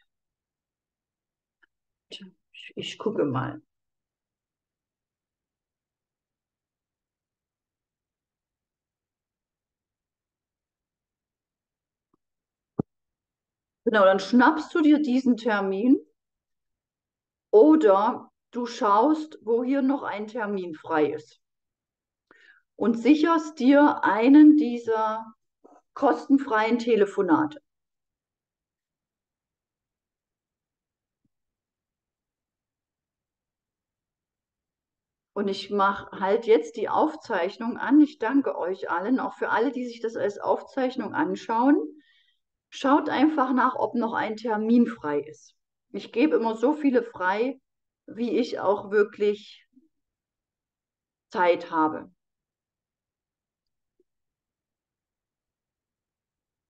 Ich, ich gucke mal. Genau, dann schnappst du dir diesen Termin oder du schaust, wo hier noch ein Termin frei ist und sicherst dir einen dieser kostenfreien Telefonate. Und ich mache halt jetzt die Aufzeichnung an. Ich danke euch allen, auch für alle, die sich das als Aufzeichnung anschauen. Schaut einfach nach, ob noch ein Termin frei ist. Ich gebe immer so viele frei, wie ich auch wirklich Zeit habe.